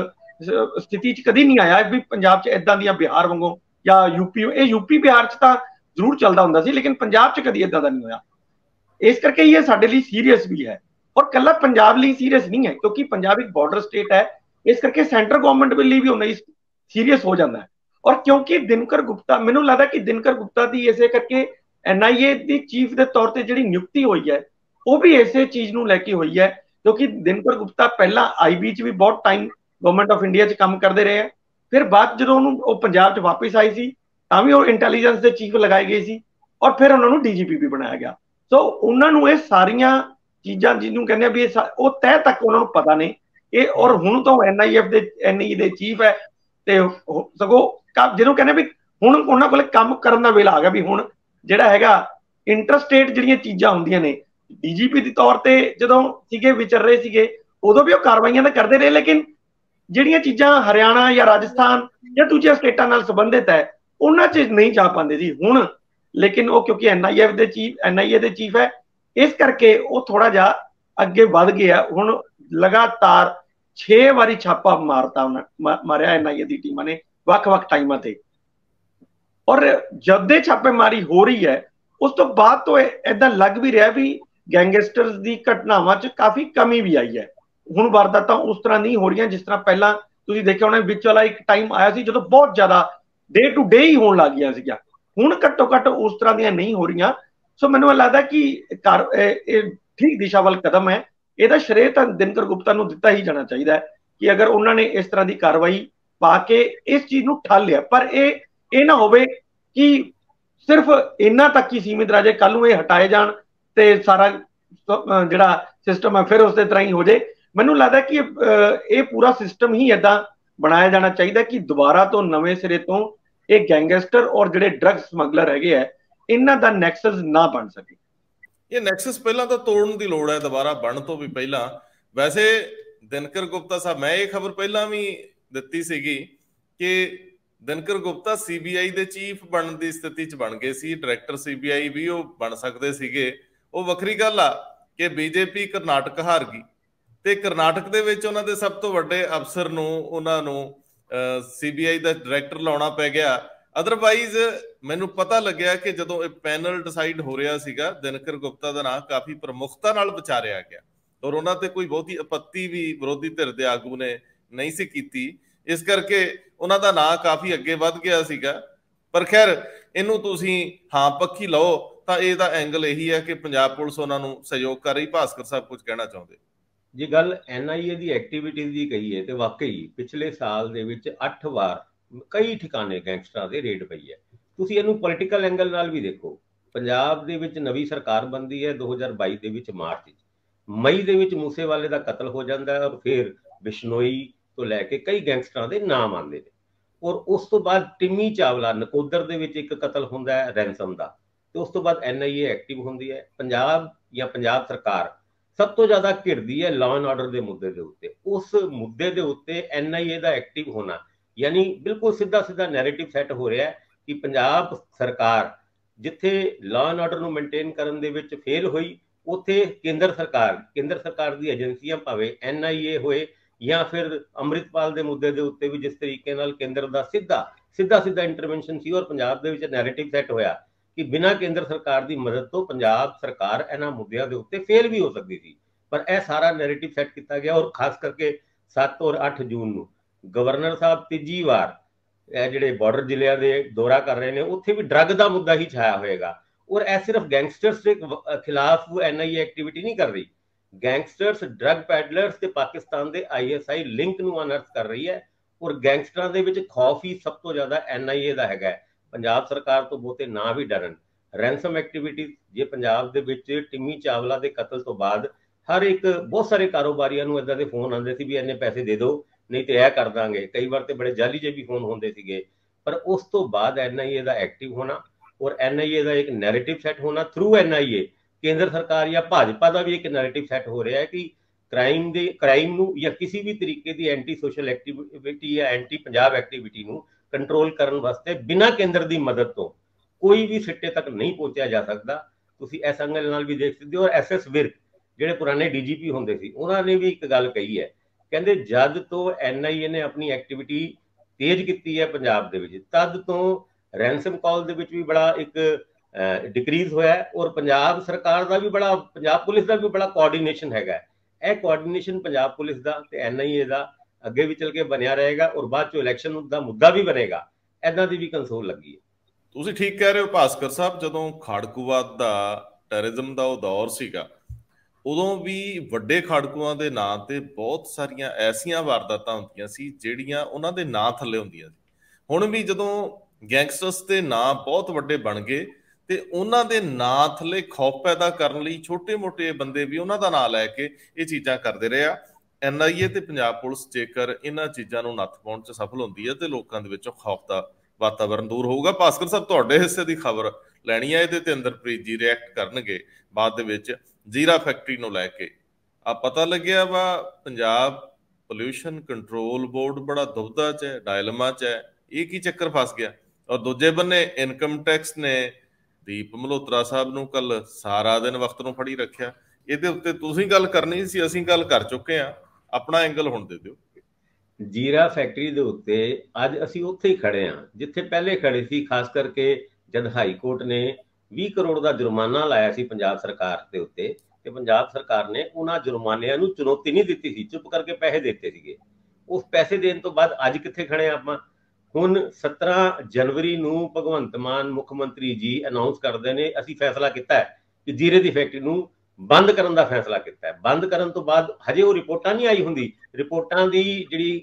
ਸਥਿਤੀ 'ਚ ਕਦੀ ਨਹੀਂ ਆਇਆ ਵੀ ਪੰਜਾਬ 'ਚ ਇਦਾਂ ਦੀਆਂ ਬਿਹਾਰ ਵਾਂਗੂ ਜਾਂ ਯੂਪੀ, ਇਹ ਯੂਪੀ ਬਿਹਾਰ 'ਚ ਤਾਂ ਜ਼ਰੂਰ ਚੱਲਦਾ ਹੁੰਦਾ ਸੀ, ਲੇਕਿਨ ਪੰਜਾਬ 'ਚ ਕਦੀ ਇਦਾਂ ਦਾ ਨਹੀਂ ਹੋਇਆ। ਇਸ ਕਰਕੇ ਇਹ ਸਾਡੇ ਲਈ ਸੀਰੀਅਸ ਵੀ ਹੈ, ਔਰ ਕੱਲਾ ਪੰਜਾਬ ਲਈ ਸੀਰੀਅਸ ਨਹੀਂ ਹੈ, ਕਿਉਂਕਿ ਪੰਜਾਬ ਇੱਕ ਬਾਰਡਰ ਸਟੇਟ ਹੈ। ਇਸ ਕਰਕੇ ਸੈਂਟਰਲ ਗਵਰਨਮੈਂਟ ਲਈ ਵੀ ਉਹਨਾਂ ਹੀ ਸੀਰੀਅਸ ਹੋ ਜਾਂਦਾ ਹੈ। ਔਰ ਕਿਉਂਕਿ ਦਿਨਕਰ ਗੁਪਤਾ, ਮੈਨੂੰ ਲੱਗਦਾ ਕਿ ਦਿਨਕਰ ਗੁਪਤਾ ਦੀ ਇਸੇ ਕਰਕੇ ਐਨ ਆਈ ਏ ਦੀ ਚੀਫ ਦੇ ਤੌਰ ਤੇ ਜਿਹੜੀ ਨਿਯੁਕਤੀ ਹੋਈ ਹੈ, ਉਹ ਵੀ ਇਸੇ ਚੀਜ਼ ਨੂੰ ਲੈ ਕੇ ਹੋਈ ਹੈ, ਕਿਉਂਕਿ ਦਿਨਕਰ ਗੁਪਤਾ ਪਹਿਲਾਂ ਆਈ ਬੀ 'ਚ ਵੀ ਬਹੁਤ ਟਾਈਮ ਗਵਰਨਮੈਂਟ ਆਫ ਇੰਡੀਆ 'ਚ ਕੰਮ ਕਰਦੇ ਰਹੇ ਹੈ। ਫਿਰ ਬਾਅਦ ਜਦੋਂ ਉਹਨੂੰ ਉਹ ਪੰਜਾਬ 'ਚ ਵਾਪਿਸ ਆਈ ਸੀ ਤਾਂ ਵੀ ਉਹ ਇੰਟੈਲੀਜੈਂਸ ਦੇ ਚੀਫ ਲਗਾਏ ਗਏ ਸੀ, ਔਰ ਫਿਰ ਉਹਨਾਂ ਨੂੰ ਡੀ ਜੀ ਪੀ ਵੀ ਬਣਾਇਆ ਗਿਆ। ਸੋ ਉਹਨਾਂ ਨੂੰ ਇਹ ਸਾਰੀਆਂ ਚੀਜ਼ਾਂ ਜਿਹਨੂੰ ਕਹਿੰਦੇ ਆ ਵੀ ਇਹ ਉਹ ਤਹਿ ਤੱਕ ਉਹਨਾਂ ਨੂੰ ਪਤਾ ਨੇ ਇਹ। ਔਰ ਹੁਣ ਤਾਂ ਐਨ ਆਈ ਐਫ ਦੇ ਐਨ ਆਈ ਦੇ ਚੀਫ ਹੈ, ਤੇ ਸਗੋਂ ਜਿਹਨੂੰ ਕਹਿੰਦੇ ਵੀ ਹੁਣ ਉਹਨਾਂ ਕੋਲ ਕੰਮ ਕਰਨ ਦਾ ਵੇਲਾ ਆ ਗਿਆ, ਵੀ ਹੁਣ ਜਿਹੜਾ ਹੈਗਾ ਇੰਟਰਸਟੇਟ ਜਿਹੜੀਆਂ ਚੀਜ਼ਾਂ ਹੁੰਦੀਆਂ ਨੇ, ਡੀਜੀਪੀ ਦੇ ਤੌਰ ਤੇ ਜਦੋਂ ਸੀਗੇ ਵਿਚਰ ਰਹੇ ਸੀਗੇ ਉਦੋਂ ਵੀ ਉਹ ਕਾਰਵਾਈਆਂ ਤਾਂ ਕਰਦੇ ਰਹੇ, ਲੇਕਿਨ ਜਿਹੜੀਆਂ ਚੀਜ਼ਾਂ ਹਰਿਆਣਾ ਜਾਂ ਰਾਜਸਥਾਨ ਜਾਂ ਦੂਜੀਆਂ ਸਟੇਟਾਂ ਨਾਲ ਸੰਬੰਧਿਤ ਹੈ ਉਹਨਾਂ 'ਚ ਨਹੀਂ ਜਾ ਪਾਉਂਦੇ ਸੀ। ਹੁਣ ਲੇਕਿਨ ਉਹ ਕਿਉਂਕਿ ਐਨ ਆਈ ਐਫ ਦੇ ਚੀਫ ਐਨ ਆਈ ਏ ਦੇ ਚੀਫ ਹੈ, ਇਸ ਕਰਕੇ ਉਹ ਥੋੜਾ ਜਿਹਾ ਅੱਗੇ ਵੱਧ ਗਿਆ। ਹੁਣ ਲਗਾਤਾਰ ਛੇ ਵਾਰੀ ਛਾਪਾ ਮਾਰਤਾ ਉਹਨਾਂ ਮਾਰਿਆ ਐਨ ਆਈ ਏ ਦੀ ਟੀਮਾਂ ਨੇ ਵੱਖ-ਵੱਖ ਟਾਈਮਾਂ ਤੇ, ਔਰ ਜਦ ਦੇ ਛਾਪੇਮਾਰੀ ਹੋ ਰਹੀ ਹੈ ਉਸ ਤੋਂ ਬਾਅਦ ਤੋਂ ਏਦਾਂ ਲੱਗ ਵੀ ਰਿਹਾ ਵੀ ਗੈਂਗਸਟਰਸ ਦੀ ਘਟਨਾਵਾਂ 'ਚ ਕਾਫੀ ਕਮੀ ਵੀ ਆਈ ਹੈ। ਹੁਣ ਵਾਰਦਾਤਾਂ ਉਸ ਤਰ੍ਹਾਂ ਨਹੀਂ ਹੋ ਰਹੀਆਂ ਜਿਸ ਤਰ੍ਹਾਂ ਪਹਿਲਾਂ ਤੁਸੀਂ ਦੇਖਿਆ ਹੋਣਾ, ਵਿੱਚ ਵਾਲਾ ਇੱਕ ਟਾਈਮ ਆਇਆ ਸੀ ਜਦੋਂ ਬਹੁਤ ਜ਼ਿਆਦਾ ਡੇ ਟੂ ਡੇ ਹੀ ਹੋਣ ਲੱਗ ਗਿਆ ਸੀਗਾ। ਹੁਣ ਘੱਟੋ ਘੱਟ ਉਸ ਤਰ੍ਹਾਂ ਦੀਆਂ ਨਹੀਂ ਹੋ ਰਹੀਆਂ। ਸੋ ਮੈਨੂੰ ਲੱਗਦਾ ਕਿ ਇਹ ਠੀਕ ਦਿਸ਼ਾ ਵੱਲ ਕਦਮ ਹੈ। ਇਹਦਾ ਸ਼੍ਰੇਅ ਤਾਂ ਦਿਨਕਰ ਗੁਪਤਾ ਨੂੰ ਦਿੱਤਾ ਹੀ ਜਾਣਾ ਚਾਹੀਦਾ ਹੈ ਕਿ ਅਗਰ ਉਹਨਾਂ ਨੇ ਇਸ ਤਰ੍ਹਾਂ ਦੀ ਕਾਰਵਾਈ ਪਾ ਕੇ ਇਸ ਚੀਜ਼ ਨੂੰ ਠੱਲ ਲਿਆ। ਪਰ ਇਹ ਇਹ ਨਾ ਹੋਵੇ ਕਿ ਸਿਰਫ ਇਹਨਾਂ ਤੱਕ ਹੀ ਸੀਮਿਤ ਰਹੇ, ਕੱਲ ਨੂੰ ਇਹ ਹਟਾਏ ਜਾਣ ਤੇ ਸਾਰਾ ਜਿਹੜਾ ਸਿਸਟਮ ਹੈ ਫਿਰ ਉਸੇ ਤਰ੍ਹਾਂ ਹੀ ਹੋ ਜਾਏ। ਮੈਨੂੰ ਲੱਗਦਾ ਕਿ ਇਹ ਪੂਰਾ ਸਿਸਟਮ ਹੀ ਏਦਾਂ ਬਣਾਇਆ ਜਾਣਾ ਚਾਹੀਦਾ ਕਿ ਦੁਬਾਰਾ ਤੋਂ ਨਵੇਂ ਸਿਰੇ ਤੋਂ ਇਹ ਗੈਂਗਸਟਰ ਔਰ ਜਿਹੜੇ ਡਰੱਗ ਸਮਗਲਰ ਹੈਗੇ ਆ ਇਹਨਾਂ ਦਾ ਨੈਕਸਸ ਨਾ ਬਣ ਸਕੇ। ਇਹ ਨੈਕਸਸ ਪਹਿਲਾਂ ਤਾਂ ਤੋੜਨ ਦੀ ਲੋੜ ਹੈ, ਦੁਬਾਰਾ ਬਣਨ ਤੋਂ ਵੀ ਪਹਿਲਾਂ। ਵੈਸੇ ਦਿਨਕਰ ਗੁਪਤਾ ਸਾਹਿਬ, ਮੈਂ ਇਹ ਖਬਰ ਪਹਿਲਾਂ ਵੀ ਦਿੱਤੀ ਸੀਗੀ ਕਿ Dinkar Gupta C B I ਦੇ ਚੀਫ ਬਣਨ ਦੀ ਸਥਿਤੀ 'ਚ ਬਣ ਗਏ ਸੀ, ਡਾਇਰੈਕਟਰ ਸੀ ਬੀ ਆਈ ਵੀ ਉਹ ਬਣ ਸਕਦੇ ਸੀਗੇ। ਉਹ ਵੱਖਰੀ ਗੱਲ ਆ ਕਿ ਬੀਜੇਪੀ ਕਰਨਾਟਕ ਹਾਰ ਗਈ ਤੇ ਕਰਨਾਟਕ ਦੇ ਵਿੱਚ ਉਹਨਾਂ ਦੇ ਸਭ ਤੋਂ ਵੱਡੇ ਅਫਸਰ ਨੂੰ ਉਹਨਾਂ ਨੂੰ ਸੀ ਬੀ ਆਈ ਦਾ ਡਾਇਰੈਕਟਰ ਲਾਉਣਾ ਪੈ ਗਿਆ। ਅਦਰਵਾਈਜ਼ ਮੈਨੂੰ ਪਤਾ ਲੱਗਿਆ ਕਿ ਜਦੋਂ ਇਹ ਪੈਨਲ ਡਿਸਾਈਡ ਹੋ ਰਿਹਾ ਸੀਗਾ, ਦਿਨਕਰ ਗੁਪਤਾ ਦਾ ਨਾਂ ਕਾਫੀ ਪ੍ਰਮੁਖਤਾ ਨਾਲ ਵਿਚਾਰਿਆ ਗਿਆ ਔਰ ਉਹਨਾਂ ਤੇ ਕੋਈ ਬਹੁਤੀ ਆਪੱਤੀ ਵੀ ਵਿਰੋਧੀ ਧਿਰ ਦੇ ਆਗੂ ਨੇ ਨਹੀਂ ਸੀ ਕੀਤੀ, ਇਸ ਕਰਕੇ ਉਹਨਾਂ ਦਾ ਨਾਂ ਕਾਫੀ ਅੱਗੇ ਵੱਧ ਗਿਆ ਸੀਗਾ। ਪਰ ਖੈਰ ਇਹਨੂੰ ਤੁਸੀਂ ਹਾਂ ਪੱਖੀ ਲਓ ਤਾਂ ਇਹਦਾ ਐਂਗਲ ਇਹੀ ਹੈ ਕਿ ਪੰਜਾਬ ਪੁਲਿਸ ਉਹਨਾਂ ਨੂੰ ਸਹਿਯੋਗ ਕਰ ਰਹੀ। ਭਾਸਕਰ ਸਾਹਿਬ ਕੁਝ ਕਹਿਣਾ ਚਾਹੁੰਦੇ? ਜੇ ਗੱਲ ਐਨ ਆਈ ਏ ਦੀ ਐਕਟੀਵਿਟੀਜ਼ ਦੀ ਕਹੀਏ ਤੇ ਵਾਕਈ ਪਿਛਲੇ ਸਾਲ ਦੇ ਵਿੱਚ ਅੱਠ ਵਾਰ ਕਈ ਠਿਕਾਣੇ ਗੈਂਗਸਟਰਾਂ ਦੇ ਰੇਡ ਪਈ ਹੈ। ਤੁਸੀਂ ਇਹਨੂੰ ਪੋਲੀਟੀਕਲ ਐਂਗਲ ਨਾਲ ਵੀ ਦੇਖੋ। ਪੰਜਾਬ ਦੇ ਵਿੱਚ ਨਵੀਂ ਸਰਕਾਰ ਬਣਦੀ ਹੈ ਦੋ ਹਜ਼ਾਰ ਬਾਈ ਦੇ ਵਿੱਚ ਮਾਰਚ ਵਿੱਚ, ਮਈ ਦੇ ਵਿੱਚ ਮੂਸੇਵਾਲੇ ਦਾ ਕਤਲ ਹੋ ਜਾਂਦਾ ਹੈ ਔਰ ਫਿਰ ਬਿਸ਼ਨੋਈ ਤੋਂ ਲੈ ਕੇ ਕਈ ਗੈਂਗਸਟਰਾਂ ਦੇ ਨਾਮ ਆਉਂਦੇ ਨੇ। ਔਰ ਉਸ ਤੋਂ ਬਾਅਦ ਟਿੰਮੀ ਚਾਵਲਾ ਨਕੋਦਰ ਦੇ ਵਿੱਚ ਇੱਕ ਕਤਲ ਹੁੰਦਾ ਹੈ ਰੈਂਸਮ ਦਾ, ਤੇ ਉਸ ਤੋਂ ਬਾਅਦ ਐਨ ਆਈ ਏ ਐਕਟਿਵ ਹੁੰਦੀ ਹੈ। ਪੰਜਾਬ ਜਾਂ ਪੰਜਾਬ ਸਰਕਾਰ ਸਭ ਤੋਂ ਜ਼ਿਆਦਾ ਘਿਰਦੀ ਹੈ ਲਾਅ ਐਂਡ ਆਰਡਰ ਦੇ ਮੁੱਦੇ ਦੇ ਉੱਤੇ। ਉਸ ਮੁੱਦੇ ਦੇ ਉੱਤੇ ਐਨ ਆਈ ਏ ਦਾ ਐਕਟਿਵ ਹੋਣਾ, ਯਾਨੀ ਬਿਲਕੁਲ ਸਿੱਧਾ ਸਿੱਧਾ ਨੈਰੇਟਿਵ ਸੈੱਟ ਹੋ ਰਿਹਾ ਕਿ ਪੰਜਾਬ ਸਰਕਾਰ ਜਿੱਥੇ ਲਾਅ ਐਂਡ ਆਰਡਰ ਨੂੰ ਮੇਨਟੇਨ ਕਰਨ ਦੇ ਵਿੱਚ ਫੇਲ ਹੋਈ, ਉੱਥੇ ਕੇਂਦਰ ਸਰਕਾਰ ਕੇਂਦਰ ਸਰਕਾਰ ਦੀ ਏਜੰਸੀਆਂ ਭਾਵੇਂ ਐਨ ਆਈ ਏ ਹੋਏ ਜਾਂ ਫਿਰ ਅੰਮ੍ਰਿਤਪਾਲ ਦੇ ਮੁੱਦੇ ਦੇ ਉੱਤੇ ਵੀ ਜਿਸ ਤਰੀਕੇ ਨਾਲ ਕੇਂਦਰ ਦਾ ਸਿੱਧਾ ਸਿੱਧਾ ਸਿੱਧਾ ਇੰਟਰਵੈਂਸ਼ਨ ਸੀ ਔਰ ਪੰਜਾਬ ਦੇ ਵਿੱਚ ਨੈਰੇਟਿਵ ਸੈੱਟ ਹੋਇਆ ਕਿ ਬਿਨਾਂ ਕੇਂਦਰ ਸਰਕਾਰ ਦੀ ਮਦਦ ਤੋਂ ਪੰਜਾਬ ਸਰਕਾਰ ਇਹਨਾਂ ਮੁੱਦਿਆਂ ਦੇ ਉੱਤੇ ਫੇਲ ਵੀ ਹੋ ਸਕਦੀ ਸੀ। ਪਰ ਇਹ ਸਾਰਾ ਨੈਰੇਟਿਵ ਸੈੱਟ ਕੀਤਾ ਗਿਆ ਔਰ ਖਾਸ ਕਰਕੇ ਸੱਤ ਔਰ ਅੱਠ ਜੂਨ ਨੂੰ ਗਵਰਨਰ ਸਾਹਿਬ ਤੀਜੀ ਵਾਰ ਇਹ ਜਿਹੜੇ ਬਾਰਡਰ ਜ਼ਿਲ੍ਹਿਆਂ ਦੇ ਦੌਰਾ ਕਰ ਰਹੇ ਨੇ, ਉੱਥੇ ਵੀ ਡਰੱਗ ਦਾ ਮੁੱਦਾ ਹੀ ਛਾਇਆ ਹੋਏਗਾ। ਔਰ ਇਹ ਸਿਰਫ ਗੈਂਗਸਟਰਸ ਦੇ ਖਿਲਾਫ ਐਨ ਆਈ ਏ ਐਕਟੀਵਿਟੀ ਨਹੀਂ ਕਰ ਰਹੀ, ਗੈਂਗਸਟਰਸ ਡਰੱਗ ਪੈਡਲਰਸ ਤੇ ਪਾਕਿਸਤਾਨ ਦੇ ਆਈ ਐਸ ਆਈ ਲਿੰਕ ਨੂੰ ਅਨਰਥ ਕਰ ਰਹੀ ਹੈ। ਔਰ ਗੈਂਗਸਟਰਾਂ ਦੇ ਵਿੱਚ ਖੌਫ ਹੀ ਸਭ ਤੋਂ ਜ਼ਿਆਦਾ ਐਨ ਆਈ ਏ ਦਾ ਹੈਗਾ। ਪੰਜਾਬ ਸਰਕਾਰ ਤੋਂ ਬਹੁਤੇ ਨਾ ਵੀ ਡਰਨ। ਰੈਂਸਮ ਐਕਟੀਵਿਟੀ ਜੇ ਪੰਜਾਬ ਦੇ ਵਿੱਚ ਟਿੰਮੀ ਚਾਵਲਾ ਦੇ ਕਤਲ ਤੋਂ ਬਾਅਦ ਹਰ ਇੱਕ ਬਹੁਤ ਸਾਰੇ ਕਾਰੋਬਾਰੀਆਂ ਨੂੰ ਇਦਾਂ ਦੇ ਫੋਨ ਆਉਂਦੇ ਸੀ ਵੀ ਇੰਨੇ ਪੈਸੇ ਦੇ ਦਿਓ ਨਹੀਂ ਤੇ ਇਹ ਕਰ ਦਾਂਗੇ। ਕਈ ਵਾਰ ਤੇ ਬੜੇ ਜਾਲੀ ਜਿਹੇ ਵੀ ਫੋਨ ਹੁੰਦੇ ਸੀਗੇ। ਪਰ ਉਸ ਤੋਂ ਬਾਅਦ ਐਨ ਆਈ ਏ ਦਾ ਐਕਟਿਵ ਹੋਣਾ ਔਰ ਐਨ ਆਈ ਏ ਦਾ ਇੱਕ ਨੈਰੇਟਿਵ ਸੈੱਟ ਹੋਣਾ ਥਰੂ ਐਨ ਆਈ ਏ, ਕੇਂਦਰ ਸਰਕਾਰ ਜਾਂ ਭਾਜਪਾ ਦਾ ਵੀ ਇੱਕ ਨੈਰੇਟਿਵ ਸੈੱਟ ਹੋ ਰਿਹਾ ਹੈ ਕਿ ਕ੍ਰਾਈਮ ਦੇ ਕ੍ਰਾਈਮ ਨੂੰ ਜਾਂ ਕਿਸੇ ਵੀ ਤਰੀਕੇ ਦੀ ਐਂਟੀ ਸੋਸ਼ਲ ਐਕਟੀਵਿਟੀ ਜਾਂ ਐਂਟੀ ਪੰਜਾਬ ਐਕਟੀਵਿਟੀ ਨੂੰ ਕੰਟਰੋਲ ਕਰਨ ਵਾਸਤੇ ਬਿਨਾਂ ਕੇਂਦਰ ਦੀ ਮਦਦ ਤੋਂ ਕੋਈ ਵੀ ਸਿੱਟੇ ਤੱਕ ਨਹੀਂ ਪਹੁੰਚਿਆ ਜਾ ਸਕਦਾ। ਤੁਸੀਂ ਇਸ ਐਂਗਲ ਨਾਲ ਵੀ ਦੇਖ ਸਕਦੇ ਹੋ। ਔਰ ਐਸ ਐਸ ਵਿਰਕ ਜਿਹੜੇ ਪੁਰਾਣੇ ਡੀ ਜੀ ਪੀ ਹੁੰਦੇ ਸੀ, ਉਹਨਾਂ ਨੇ ਵੀ ਇੱਕ ਗੱਲ ਕਹੀ ਹੈ, ਕਹਿੰਦੇ ਜਦ ਤੋਂ ਐਨ ਆਈ ਏ ਨੇ ਆਪਣੀ ਐਕਟੀਵਿਟੀ ਤੇਜ਼ ਕੀਤੀ ਹੈ ਪੰਜਾਬ ਦੇ ਵਿੱਚ, ਤਦ ਤੋਂ ਰੈਂਸਮ ਕਾਲ ਦੇ ਵਿੱਚ ਵੀ ਬੜਾ ਇੱਕ ਡਿਕਰੀਜ਼ ਹੋਇਆ ਔਰ ਪੰਜਾਬ ਸਰਕਾਰ ਦਾ ਵੀ ਬੜਾ, ਪੰਜਾਬ ਪੁਲਿਸ ਦਾ ਵੀ ਬੜਾ ਕੋਆਰਡੀਨੇਸ਼ਨ ਹੈਗਾ। ਇਹ ਕੋਆਰਡੀਨੇਸ਼ਨ ਪੰਜਾਬ ਪੁਲਿਸ ਦਾ ਤੇ ਐਨ ਆਈ ਏ ਦਾ ਅੱਗੇ ਵੀ ਚੱਲ ਕੇ ਬਣਿਆ ਰਹੇਗਾ ਔਰ ਬਾਅਦ ਚੋਂ ਇਲੈਕਸ਼ਨ ਦਾ ਮੁੱਦਾ ਵੀ ਬਣੇਗਾ। ਏਦਾਂ ਦੀ ਵੀ ਕੰਸੋਲ ਲੱਗੀ ਹੈ। ਤੁਸੀਂ ਠੀਕ ਕਹਿ ਰਹੇ ਹੋ ਭਾਸਕਰ ਸਾਹਿਬ। ਜਦੋਂ ਖਾੜਕੂਵਾਦ ਦਾ ਟੈਰਰਿਜ਼ਮ ਦਾ ਉਹ ਦੌਰ ਸੀਗਾ, ਉਦੋਂ ਵੀ ਵੱਡੇ ਖਾੜਕੂਆਂ ਦੇ ਨਾਂ ਤੇ ਬਹੁਤ ਸਾਰੀਆਂ ਐਸੀਆਂ ਵਾਰਦਾਤਾਂ ਹੁੰਦੀਆਂ ਸੀ ਜਿਹੜੀਆਂ ਉਹਨਾਂ ਦੇ ਨਾਂ ਥੱਲੇ ਹੁੰਦੀਆਂ ਸੀ। ਹੁਣ ਵੀ ਜਦੋਂ ਗੈਂਗਸਟਰਸ ਦੇ ਨਾਂ ਬਹੁਤ ਵੱਡੇ ਬਣ ਗਏ ਤੇ ਉਹਨਾਂ ਦੇ ਨਾਂ ਥੱਲੇ ਖੌਫ ਪੈਦਾ ਕਰਨ ਲਈ ਛੋਟੇ ਮੋਟੇ ਬੰਦੇ ਵੀ ਉਹਨਾਂ ਦਾ ਨਾਂ ਲੈ ਕੇ ਇਹ ਚੀਜ਼ਾਂ ਕਰਦੇ ਰਹੇ ਆ। ਐਨ ਆਈ ਏ ਤੇ ਪੰਜਾਬ ਪੁਲਿਸ ਜੇਕਰ ਇਹਨਾਂ ਚੀਜ਼ਾਂ ਨੂੰ ਨੱਥ ਪਾਉਣ 'ਚ ਸਫਲ ਹੁੰਦੀ ਹੈ ਤੇ ਲੋਕਾਂ ਦੇ ਵਿੱਚੋਂ ਖੌਫ ਦਾ ਵਾਤਾਵਰਨ ਦੂਰ ਹੋਊਗਾ। ਭਾਸਕਰ ਸਾਹਿਬ, ਤੁਹਾਡੇ ਹਿੱਸੇ ਦੀ ਖਬਰ ਲੈਣੀ ਹੈ। ਇਹਦੇ ਤੇ ਅੰਦਰਪ੍ਰੀਤ ਜੀ ਰਿਐਕਟ ਕਰਨਗੇ ਬਾਅਦ ਦੇ ਵਿੱਚ। ਜ਼ੀਰਾ ਫੈਕਟਰੀ ਨੂੰ ਲੈ ਕੇ ਆ ਪਤਾ ਲੱਗਿਆ ਵਾ ਪੰਜਾਬ ਪੋਲਿਊਸ਼ਨ ਕੰਟਰੋਲ ਬੋਰਡ ਬੜਾ ਦੁਬਦਾ 'ਚ ਹੈ, ਡਾਇਲਮਾ 'ਚ ਹੈ। ਇਹ ਕੀ ਚੱਕਰ ਫਸ ਗਿਆ? ਔਰ ਦੂਜੇ ਬੰਨੇ ਇਨਕਮ ਟੈਕਸ ਨੇ ਦੀਪ ਮਲਹੋਤਰਾ ਸਾਹਿਬ ਨੂੰ ਕੱਲ ਸਾਰਾ ਦਿਨ ਵਕਤ ਨੂੰ ਫੜੀ ਰੱਖਿਆ। ਇਹਦੇ ਉੱਤੇ ਤੁਸੀਂ ਗੱਲ ਕਰਨੀ ਸੀ, ਅਸੀਂ ਗੱਲ ਕਰ ਚੁੱਕੇ ਹਾਂ, ਆਪਣਾ ਐਂਗਲ ਹੁਣ ਦੇ ਦਿਓ। ਜੀਰਾ ਫੈਕਟਰੀ ਦੇ ਉੱਤੇ ਅੱਜ ਅਸੀਂ ਉੱਥੇ ਹੀ ਖੜੇ ਹਾਂ ਜਿੱਥੇ ਪਹਿਲੇ ਖੜੇ ਸੀ, ਖਾਸ ਕਰਕੇ ਜਦ ਹਾਈ ਕੋਰਟ ਨੇ ਵੀਹ ਕਰੋੜ ਦਾ ਜੁਰਮਾਨਾ ਲਾਇਆ ਸੀ ਪੰਜਾਬ ਸਰਕਾਰ ਦੇ ਉੱਤੇ, ਤੇ ਪੰਜਾਬ ਸਰਕਾਰ ਨੇ ਉਹਨਾਂ ਜੁਰਮਾਨਿਆਂ ਨੂੰ ਚੁਣੌਤੀ ਨਹੀਂ ਦਿੱਤੀ ਸੀ, ਚੁੱਪ ਕਰਕੇ ਪੈਸੇ ਦਿੱਤੇ ਸੀਗੇ। ਉਸ ਪੈਸੇ ਦੇਣ ਤੋਂ ਬਾਅਦ ਅੱਜ ਕਿੱਥੇ ਖੜੇ ਆਪਾਂ? ਹੁਣ ਸत्रह ਜਨਵਰੀ ਨੂੰ ਭਗਵੰਤ ਮਾਨ ਮੁੱਖ ਮੰਤਰੀ ਜੀ ਅਨਾਉਂਸ ਕਰਦੇ ਨੇ ਅਸੀਂ ਫੈਸਲਾ ਕੀਤਾ ਹੈ ਕਿ ਜੀਰੇ ਦੀ ਫੈਕਟਰੀ ਨੂੰ ਬੰਦ ਕਰਨ ਦਾ ਫੈਸਲਾ ਕੀਤਾ ਹੈ। ਬੰਦ ਕਰਨ ਤੋਂ ਬਾਅਦ ਹਜੇ ਉਹ ਰਿਪੋਰਟਾਂ ਨਹੀਂ ਆਈ ਹੁੰਦੀ। ਰਿਪੋਰਟਾਂ ਦੀ ਜਿਹੜੀ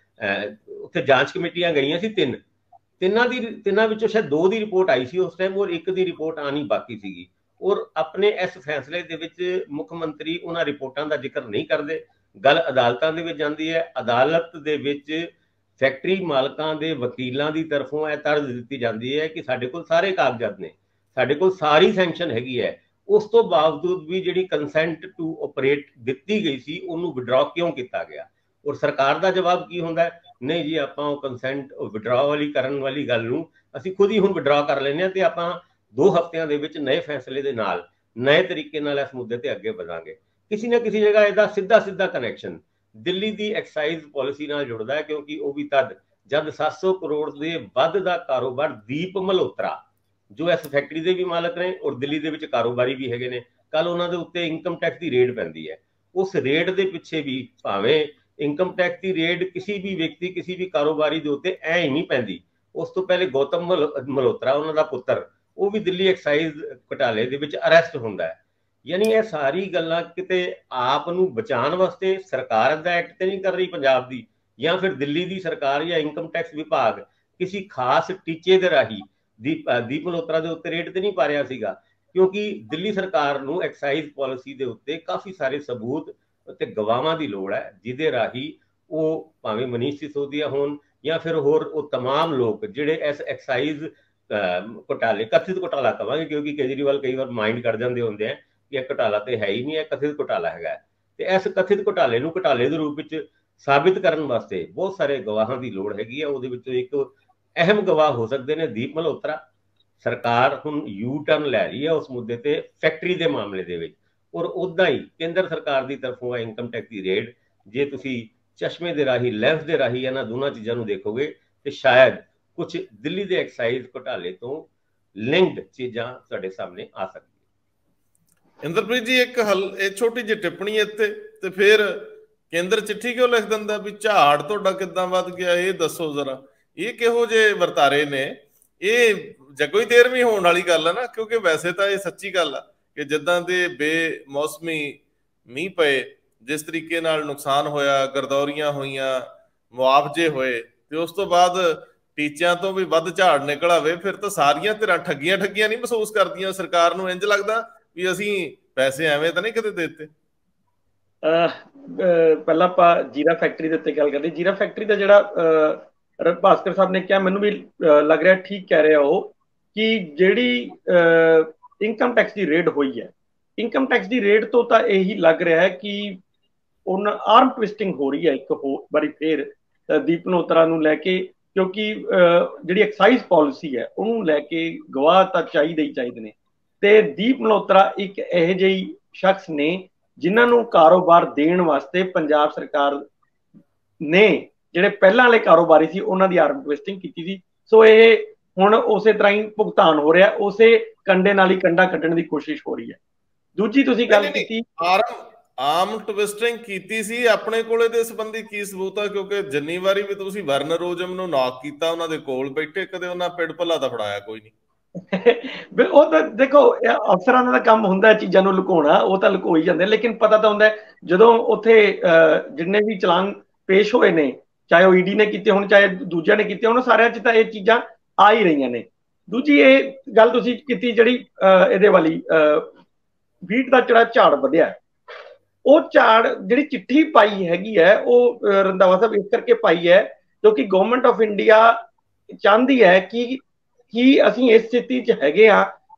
ਉੱਥੇ ਜਾਂਚ ਕਮੇਟੀਆਂ ਗਈਆਂ ਸੀ ਤਿੰਨ, ਤਿੰਨਾਂ ਦੀ ਤਿੰਨਾਂ ਵਿੱਚੋਂ ਸ਼ਾਇਦ ਦੋ ਦੀ ਰਿਪੋਰਟ ਆਈ ਸੀ ਉਸ ਟਾਈਮ, ਔਰ ਇੱਕ ਦੀ ਰਿਪੋਰਟ ਆਣੀ ਬਾਕੀ ਸੀਗੀ। ਔਰ ਆਪਣੇ ਇਸ ਫੈਸਲੇ ਦੇ ਵਿੱਚ ਮੁੱਖ ਮੰਤਰੀ ਉਹਨਾਂ ਰਿਪੋਰਟਾਂ ਦਾ ਜ਼ਿਕਰ ਨਹੀਂ ਕਰਦੇ। ਗੱਲ ਅਦਾਲਤਾਂ ਦੇ ਵਿੱਚ ਜਾਂਦੀ ਹੈ, ਅਦਾਲਤ ਦੇ ਵਿੱਚ ਫੈਕਟਰੀ ਮਾਲਕਾਂ ਦੇ ਵਕੀਲਾਂ ਦੀ ਤਰਫੋਂ ਇਹ ਤਰਜ਼ ਦਿੱਤੀ ਜਾਂਦੀ ਹੈ ਕਿ ਸਾਡੇ ਕੋਲ ਸਾਰੇ ਕਾਗਜ਼ਾਤ ਨੇ, ਸਾਡੇ ਕੋਲ ਸਾਰੀ ਸੈਂਕਸ਼ਨ ਹੈਗੀ ਹੈ, ਉਸ ਤੋਂ ਬਾਵਜੂਦ ਵੀ ਜਿਹੜੀ ਕੰਸੈਂਟ ਟੂ ਆਪਰੇਟ ਦਿੱਤੀ ਗਈ ਸੀ ਉਹਨੂੰ ਵਿਡਰਾ ਕਿਉਂ ਕੀਤਾ ਗਿਆ? ਔਰ ਸਰਕਾਰ ਦਾ ਜਵਾਬ ਕੀ ਹੁੰਦਾ ਹੈ? ਨਹੀਂ ਜੀ, ਆਪਾਂ ਉਹ ਕੰਸੈਂਟ ਵਿਡਰਾ ਵਾਲੀ ਕਰਨ ਵਾਲੀ ਗੱਲ ਨੂੰ ਅਸੀਂ ਖੁਦ ਹੀ ਹੁਣ ਵਿਡਰਾ ਕਰ ਲੈਂਦੇ ਹਾਂ ਤੇ ਆਪਾਂ ਦੋ ਹਫ਼ਤਿਆਂ ਦੇ ਵਿੱਚ ਨਵੇਂ ਫੈਸਲੇ ਦੇ ਨਾਲ ਨਵੇਂ ਤਰੀਕੇ ਨਾਲ ਇਸ ਮੁੱਦੇ ਤੇ ਅੱਗੇ ਵਧਾਂਗੇ। ਕਿਸੇ ਨਾ ਕਿਸੇ ਜਗ੍ਹਾ ਇਹਦਾ ਸਿੱਧਾ ਸਿੱਧਾ ਕਨੈਕਸ਼ਨ ਦਿੱਲੀ ਦੀ ਐਕਸਾਈਜ਼ ਪਾਲਿਸੀ ਨਾਲ ਜੁੜਦਾ ਹੈ, ਕਿਉਂਕਿ ਉਹ ਵੀ ਤਦ ਜਦ ਸੱਤ ਸੌ ਕਰੋੜ ਦੇ ਵੱਧ ਦਾ ਕਾਰੋਬਾਰ ਦੀਪ ਮਲਹੋਤਰਾ ਜੋ ਇਸ ਫੈਕਟਰੀ ਦੇ ਵੀ ਮਾਲਕ ਨੇ ਔਰ ਦਿੱਲੀ ਦੇ ਵਿੱਚ ਕਾਰੋਬਾਰੀ ਵੀ ਹੈਗੇ ਨੇ, ਕੱਲ ਉਹਨਾਂ ਦੇ ਉੱਤੇ ਇਨਕਮ ਟੈਕਸ ਦੀ ਰੇਡ ਪੈਂਦੀ ਹੈ। ਉਸ ਰੇਡ ਦੇ ਪਿੱਛੇ ਵੀ ਭਾਵੇਂ ਇਨਕਮ ਟੈਕਸ ਦੀ ਰੇਡ ਕਿਸੇ ਵੀ ਵਿਅਕਤੀ ਕਿਸੇ ਵੀ ਕਾਰੋਬਾਰੀ ਦੇ ਉੱਤੇ ਐ ਹੀ ਨਹੀਂ ਪੈਂਦੀ। ਉਸ ਤੋਂ ਪਹਿਲੇ ਗੌਤਮ ਮਲਹੋਤਰਾ ਉਹਨਾਂ ਦਾ ਪੁੱਤਰ ਉਹ ਵੀ ਦਿੱਲੀ ਐਕਸਾਈਜ਼ ਘੁਟਾਲੇ ਦੇ ਵਿੱਚ ਅਰੈਸਟ ਹੁੰਦਾ ਹੈ। ਯਾਨੀ ਇਹ ਸਾਰੀ ਗੱਲਾਂ ਕਿਤੇ ਆਪ ਨੂੰ ਬਚਾਉਣ ਵਾਸਤੇ ਸਰਕਾਰ ਦਾ ਐਕਟ ਤੇ ਨਹੀਂ ਕਰ ਰਹੀ ਪੰਜਾਬ ਦੀ, ਜਾਂ ਫਿਰ ਦਿੱਲੀ ਦੀ ਸਰਕਾਰ ਜਾਂ ਇਨਕਮ ਟੈਕਸ ਵਿਭਾਗ ਕਿਸੇ ਖਾਸ ਟੀਚੇ ਦੇ ਰਾਹੀਂ ਦੀਪ ਦੀਪ ਮਲਹੋਤਰਾ ਦੇ ਉੱਤੇ ਰੇਡ ਤੇ ਨਹੀਂ ਪਾ ਰਿਹਾ ਸੀਗਾ, ਕਿਉਂਕਿ ਦਿੱਲੀ ਸਰਕਾਰ ਨੂੰ ਐਕਸਾਈਜ਼ ਪਾਲਿਸੀ ਦੇ ਉੱਤੇ ਕਾਫੀ ਸਾਰੇ ਸਬੂਤ ਅਤੇ ਗਵਾਹਾਂ ਦੀ ਲੋੜ ਹੈ, ਜਿਹਦੇ ਰਾਹੀਂ ਉਹ ਭਾਵੇਂ ਮਨੀਸ਼ ਸਿਸੋਦੀਆ ਹੋਣ ਜਾਂ ਫਿਰ ਹੋਰ ਉਹ ਤਮਾਮ ਲੋਕ ਜਿਹੜੇ ਇਸ ਐਕਸਾਈਜ਼ ਘੁਟਾਲੇ, ਕਥਿਤ ਘੁਟਾਲਾ ਕਹਾਂਗੇ ਕਿਉਂਕਿ ਕੇਜਰੀਵਾਲ ਕਈ ਵਾਰ ਮਾਈਂਡ ਕਰ ਜਾਂਦੇ ਹੁੰਦੇ ਆ ਕਿ ਇਹ ਘੁਟਾਲਾ ਤੇ ਹੈ ਹੀ ਨਹੀਂ, ਇਹ ਕਥਿਤ ਘੁਟਾਲਾ ਹੈਗਾ, ਤੇ ਇਸ ਕਥਿਤ ਘੁਟਾਲੇ ਨੂੰ ਘੁਟਾਲੇ ਦੇ ਰੂਪ ਵਿੱਚ ਸਾਬਿਤ ਕਰਨ ਵਾਸਤੇ ਬਹੁਤ ਸਾਰੇ ਗਵਾਹਾਂ ਦੀ ਲੋੜ ਹੈਗੀ ਆ। ਉਹਦੇ ਵਿੱਚੋਂ ਇੱਕ ਅਹਿਮ ਗਵਾਹ ਹੋ ਸਕਦੇ ਨੇ ਦੀਪ ਮਲਹੋਤਰਾ। ਸਰਕਾਰ ਹੁਣ ਯੂ ਟਰਨ ਲੈ ਰਹੀ ਹੈ ਉਸ ਮੁੱਦੇ ਤੇ ਫੈਕਟਰੀ ਦੇ ਮਾਮਲੇ ਦੇ ਵਿੱਚ, ਔਰ ਉੱਦਾਂ ਹੀ ਕੇਂਦਰ ਸਰਕਾਰ ਦੀ ਤਰਫੋਂ ਇਨਕਮ ਟੈਕਸ ਦੀ ਰੇਡ, ਜੇ ਤੁਸੀਂ ਚਸ਼ਮੇ ਦੇ ਰਾਹੀਂ ਲੈਂਸ ਦੇ ਰਾਹੀਂ ਇਹਨਾਂ ਦੋਨਾਂ ਚੀਜ਼ਾਂ ਨੂੰ ਦੇਖੋਗੇ ਤੇ ਸ਼ਾਇਦ ਕੁਝ ਦਿੱਲੀ ਦੇ ਐਕਸਾਈਜ਼ ਘੁਟਾਲੇ ਤੋਂ ਲਿੰਕਡ ਚੀਜ਼ਾਂ ਤੁਹਾਡੇ ਸਾਹਮਣੇ ਆ ਸਕਦੀਆਂ। ਇੰਦਰਪ੍ਰੀਤ ਜੀ, ਇੱਕ ਹਲ ਇਹ ਛੋਟੀ ਜਿਹੀ ਟਿੱਪਣੀ ਇੱਥੇ, ਤੇ ਫਿਰ ਕੇਂਦਰ ਚਿੱਠੀ ਕਿਉਂ ਲਿਖ ਦਿੰਦਾ ਵੀ ਝਾੜ ਤੁਹਾਡਾ ਕਿੱਦਾਂ ਵੱਧ ਗਿਆ ਇਹ ਦੱਸੋ ਜ਼ਰਾ। ਇਹ ਕਿਹੋ ਜਿਹੇ ਵਰਤਾਰੇ ਨੇ? ਇਹ ਜੱਗੋ ਹੀ ਤੇਰਵੀਂ ਹੋਣ ਵਾਲੀ ਗੱਲ ਹੈ ਨਾ, ਕਿਉਂਕਿ ਵੈਸੇ ਤਾਂ ਇਹ ਸੱਚੀ ਗੱਲ ਆ ਕਿ ਜਿੱਦਾਂ ਦੇ ਬੇਮੌਸਮੀ ਮੀਂਹ ਪਏ, ਜਿਸ ਤਰੀਕੇ ਨਾਲ ਨੁਕਸਾਨ ਹੋਇਆ, ਗਰਦੌਰੀਆਂ ਹੋਈਆਂ, ਮੁਆਵਜ਼ੇ ਹੋਏ, ਤੇ ਉਸ ਤੋਂ ਬਾਅਦ ਟੀਚਿਆਂ ਤੋਂ ਵੀ ਵੱਧ ਝਾੜ ਨਿਕਲ ਆਵੇ, ਫਿਰ ਤਾਂ ਸਾਰੀਆਂ ਧਿਰਾਂ ਠੱਗੀਆਂ ਠੱਗੀਆਂ ਨਹੀਂ ਮਹਿਸੂਸ ਕਰਦੀਆਂ। ਸਰਕਾਰ ਨੂੰ ਇੰਝ ਲੱਗਦਾ ਵੀ ਅਸੀਂ ਪੈਸੇ ਐਵੇਂ ਤਾਂ ਨਹੀਂ ਕਿਤੇ ਦੇ ਦਿੱਤੇ। ਪਹਿਲਾਂ ਆਪਾਂ ਜੀਰਾ ਫੈਕਟਰੀ ਦੇ ਉੱਤੇ ਗੱਲ ਕਰਦੇ। ਜੀਰਾ ਫੈਕਟਰੀ ਦਾ ਜਿਹੜਾ ਭਾਸਕਰ ਸਾਹਿਬ ਨੇ ਕਿਹਾ, ਮੈਨੂੰ ਵੀ ਲੱਗ ਰਿਹਾ ਠੀਕ ਕਹਿ ਰਿਹਾ ਉਹ, ਕਿ ਜਿਹੜੀ ਇਨਕਮ ਟੈਕਸ ਦੀ ਰੇਡ ਹੋਈ ਹੈ, ਇਨਕਮ ਟੈਕਸ ਦੀ ਰੇਡ ਤੋਂ ਤਾਂ ਇਹੀ ਲੱਗ ਰਿਹਾ ਹੈ ਕਿ ਉਹਨਾਂ ਆਰਮ ਟਵਿਸਟਿੰਗ ਹੋ ਰਹੀ ਹੈ ਇੱਕ ਹੋਰ ਵਾਰੀ ਫੇਰ ਦੀਪ ਮਲਹੋਤਰਾ ਨੂੰ ਲੈ ਕੇ, ਕਿਉਂਕਿ ਜਿਹੜੀ ਐਕਸਾਈਜ਼ ਪਾਲਿਸੀ ਹੈ ਉਹਨੂੰ ਲੈ ਕੇ ਗਵਾਹ ਤਾਂ ਚਾਹੀਦੇ ਹੀ ਚਾਹੀਦੇ ਨੇ, ਤੇ ਦੀਪ ਮਲਹੋਤਰਾ ਇੱਕ ਇਹੋ ਜਿਹੀ ਸ਼ਖਸ ਨੇ ਜਿਨ੍ਹਾਂ ਨੂੰ ਕਾਰੋਬਾਰ ਦੇਣ ਵਾਸਤੇ ਪੰਜਾਬ ਸਰਕਾਰ ਨੇ ਜਿਹੜੇ ਪਹਿਲਾਂ ਵਾਲੇ ਕਾਰੋਬਾਰੀ ਸੀ ਉਹਨਾਂ ਦੀ ਆਰਮ ਟਵਿਸਟਿੰਗ ਕੀਤੀ ਸੀ। ਸੋ ਇਹ ਹੁਣ ਉਸੇ ਤਰ੍ਹਾਂ ਹੀ ਭੁਗਤਾਨ ਹੋ ਰਿਹਾ, ਉਸੇ ਕੰਡੇ ਨਾਲ ਹੀ ਕੰਡਾ ਕੱਢਣ ਦੀ ਕੋਸ਼ਿਸ਼ ਹੋ ਰਹੀ ਹੈ। ਦੂਜੀ ਤੁਸੀਂ ਗੱਲ ਕੀਤੀ ਆਰਮ ਆਰਮ ਟਵਿਸਟਿੰਗ ਕੀਤੀ ਸੀ, ਆਪਣੇ ਕੋਲੇ ਦੇ ਸੰਬੰਧੀ ਕੀ ਸਬੂਤ ਆ? ਕਿਉਂਕਿ ਜਿੰਨੀ ਵਾਰੀ ਵੀ ਤੁਸੀਂ ਵਰਨਰੋਜ਼ਮ ਨੂੰ ਨੌਕ ਕੀਤਾ, ਉਹਨਾਂ ਦੇ ਕੋਲ ਬੈਠੇ, ਕਦੇ ਉਹਨਾਂ ਪਿੰਡ ਭੱਲਾ ਦਾ ਫੜਾਇਆ ਕੋਈ ਨਹੀਂ। ਉਹ ਤਾਂ ਦੇਖੋ ਅਫਸਰਾਂ ਦਾ ਕੰਮ ਹੁੰਦਾ ਚੀਜ਼ਾਂ ਨੂੰ ਲੁਕਾਉਣਾ, ਉਹ ਤਾਂ ਲੁਕੋਈ ਜਾਂਦੇ, ਲੇਕਿਨ ਪਤਾ ਤਾਂ ਹੁੰਦਾ ਜਦੋਂ ਉੱਥੇ ਜਿੰਨੇ ਵੀ ਚਲਾਨ ਪੇਸ਼ ਹੋਏ ਨੇ, ਚਾਹੇ ਉਹ ਈਡੀ ਨੇ ਕੀਤੇ ਹੋਣ ਚਾਹੇ ਦੂਜਿਆਂ ਨੇ ਕੀਤੇ ਹੋਣ, ਸਾਰਿਆਂ 'ਚ ਤਾਂ ਇਹ ਚੀਜ਼ਾਂ ਆ ਹੀ ਰਹੀਆਂ ਨੇ। ਦੂਜੀ ਇਹ ਗੱਲ ਤੁਸੀਂ ਕੀਤੀ ਜਿਹੜੀ ਇਹਦੇ ਵਾਲੀ ਵੀਟ ਦਾ ਜਿਹੜਾ ਝਾੜ ਵਧਿਆ, ਉਹ ਝਾੜ ਜਿਹੜੀ ਚਿੱਠੀ ਪਾਈ ਹੈਗੀ ਹੈ ਉਹ ਰੰਧਾਵਾ ਸਾਹਿਬ ਇਸ ਕਰਕੇ ਪਾਈ ਹੈ ਕਿਉਂਕਿ ਗਵਰਨਮੈਂਟ ਆਫ ਇੰਡੀਆ ਚਾਹੁੰਦੀ ਹੈ ਕਿ ਕੀ ਅਸੀਂ ਇਸ ਸਥਿਤੀ 'ਚ ਹੈਗੇ ਹਾਂ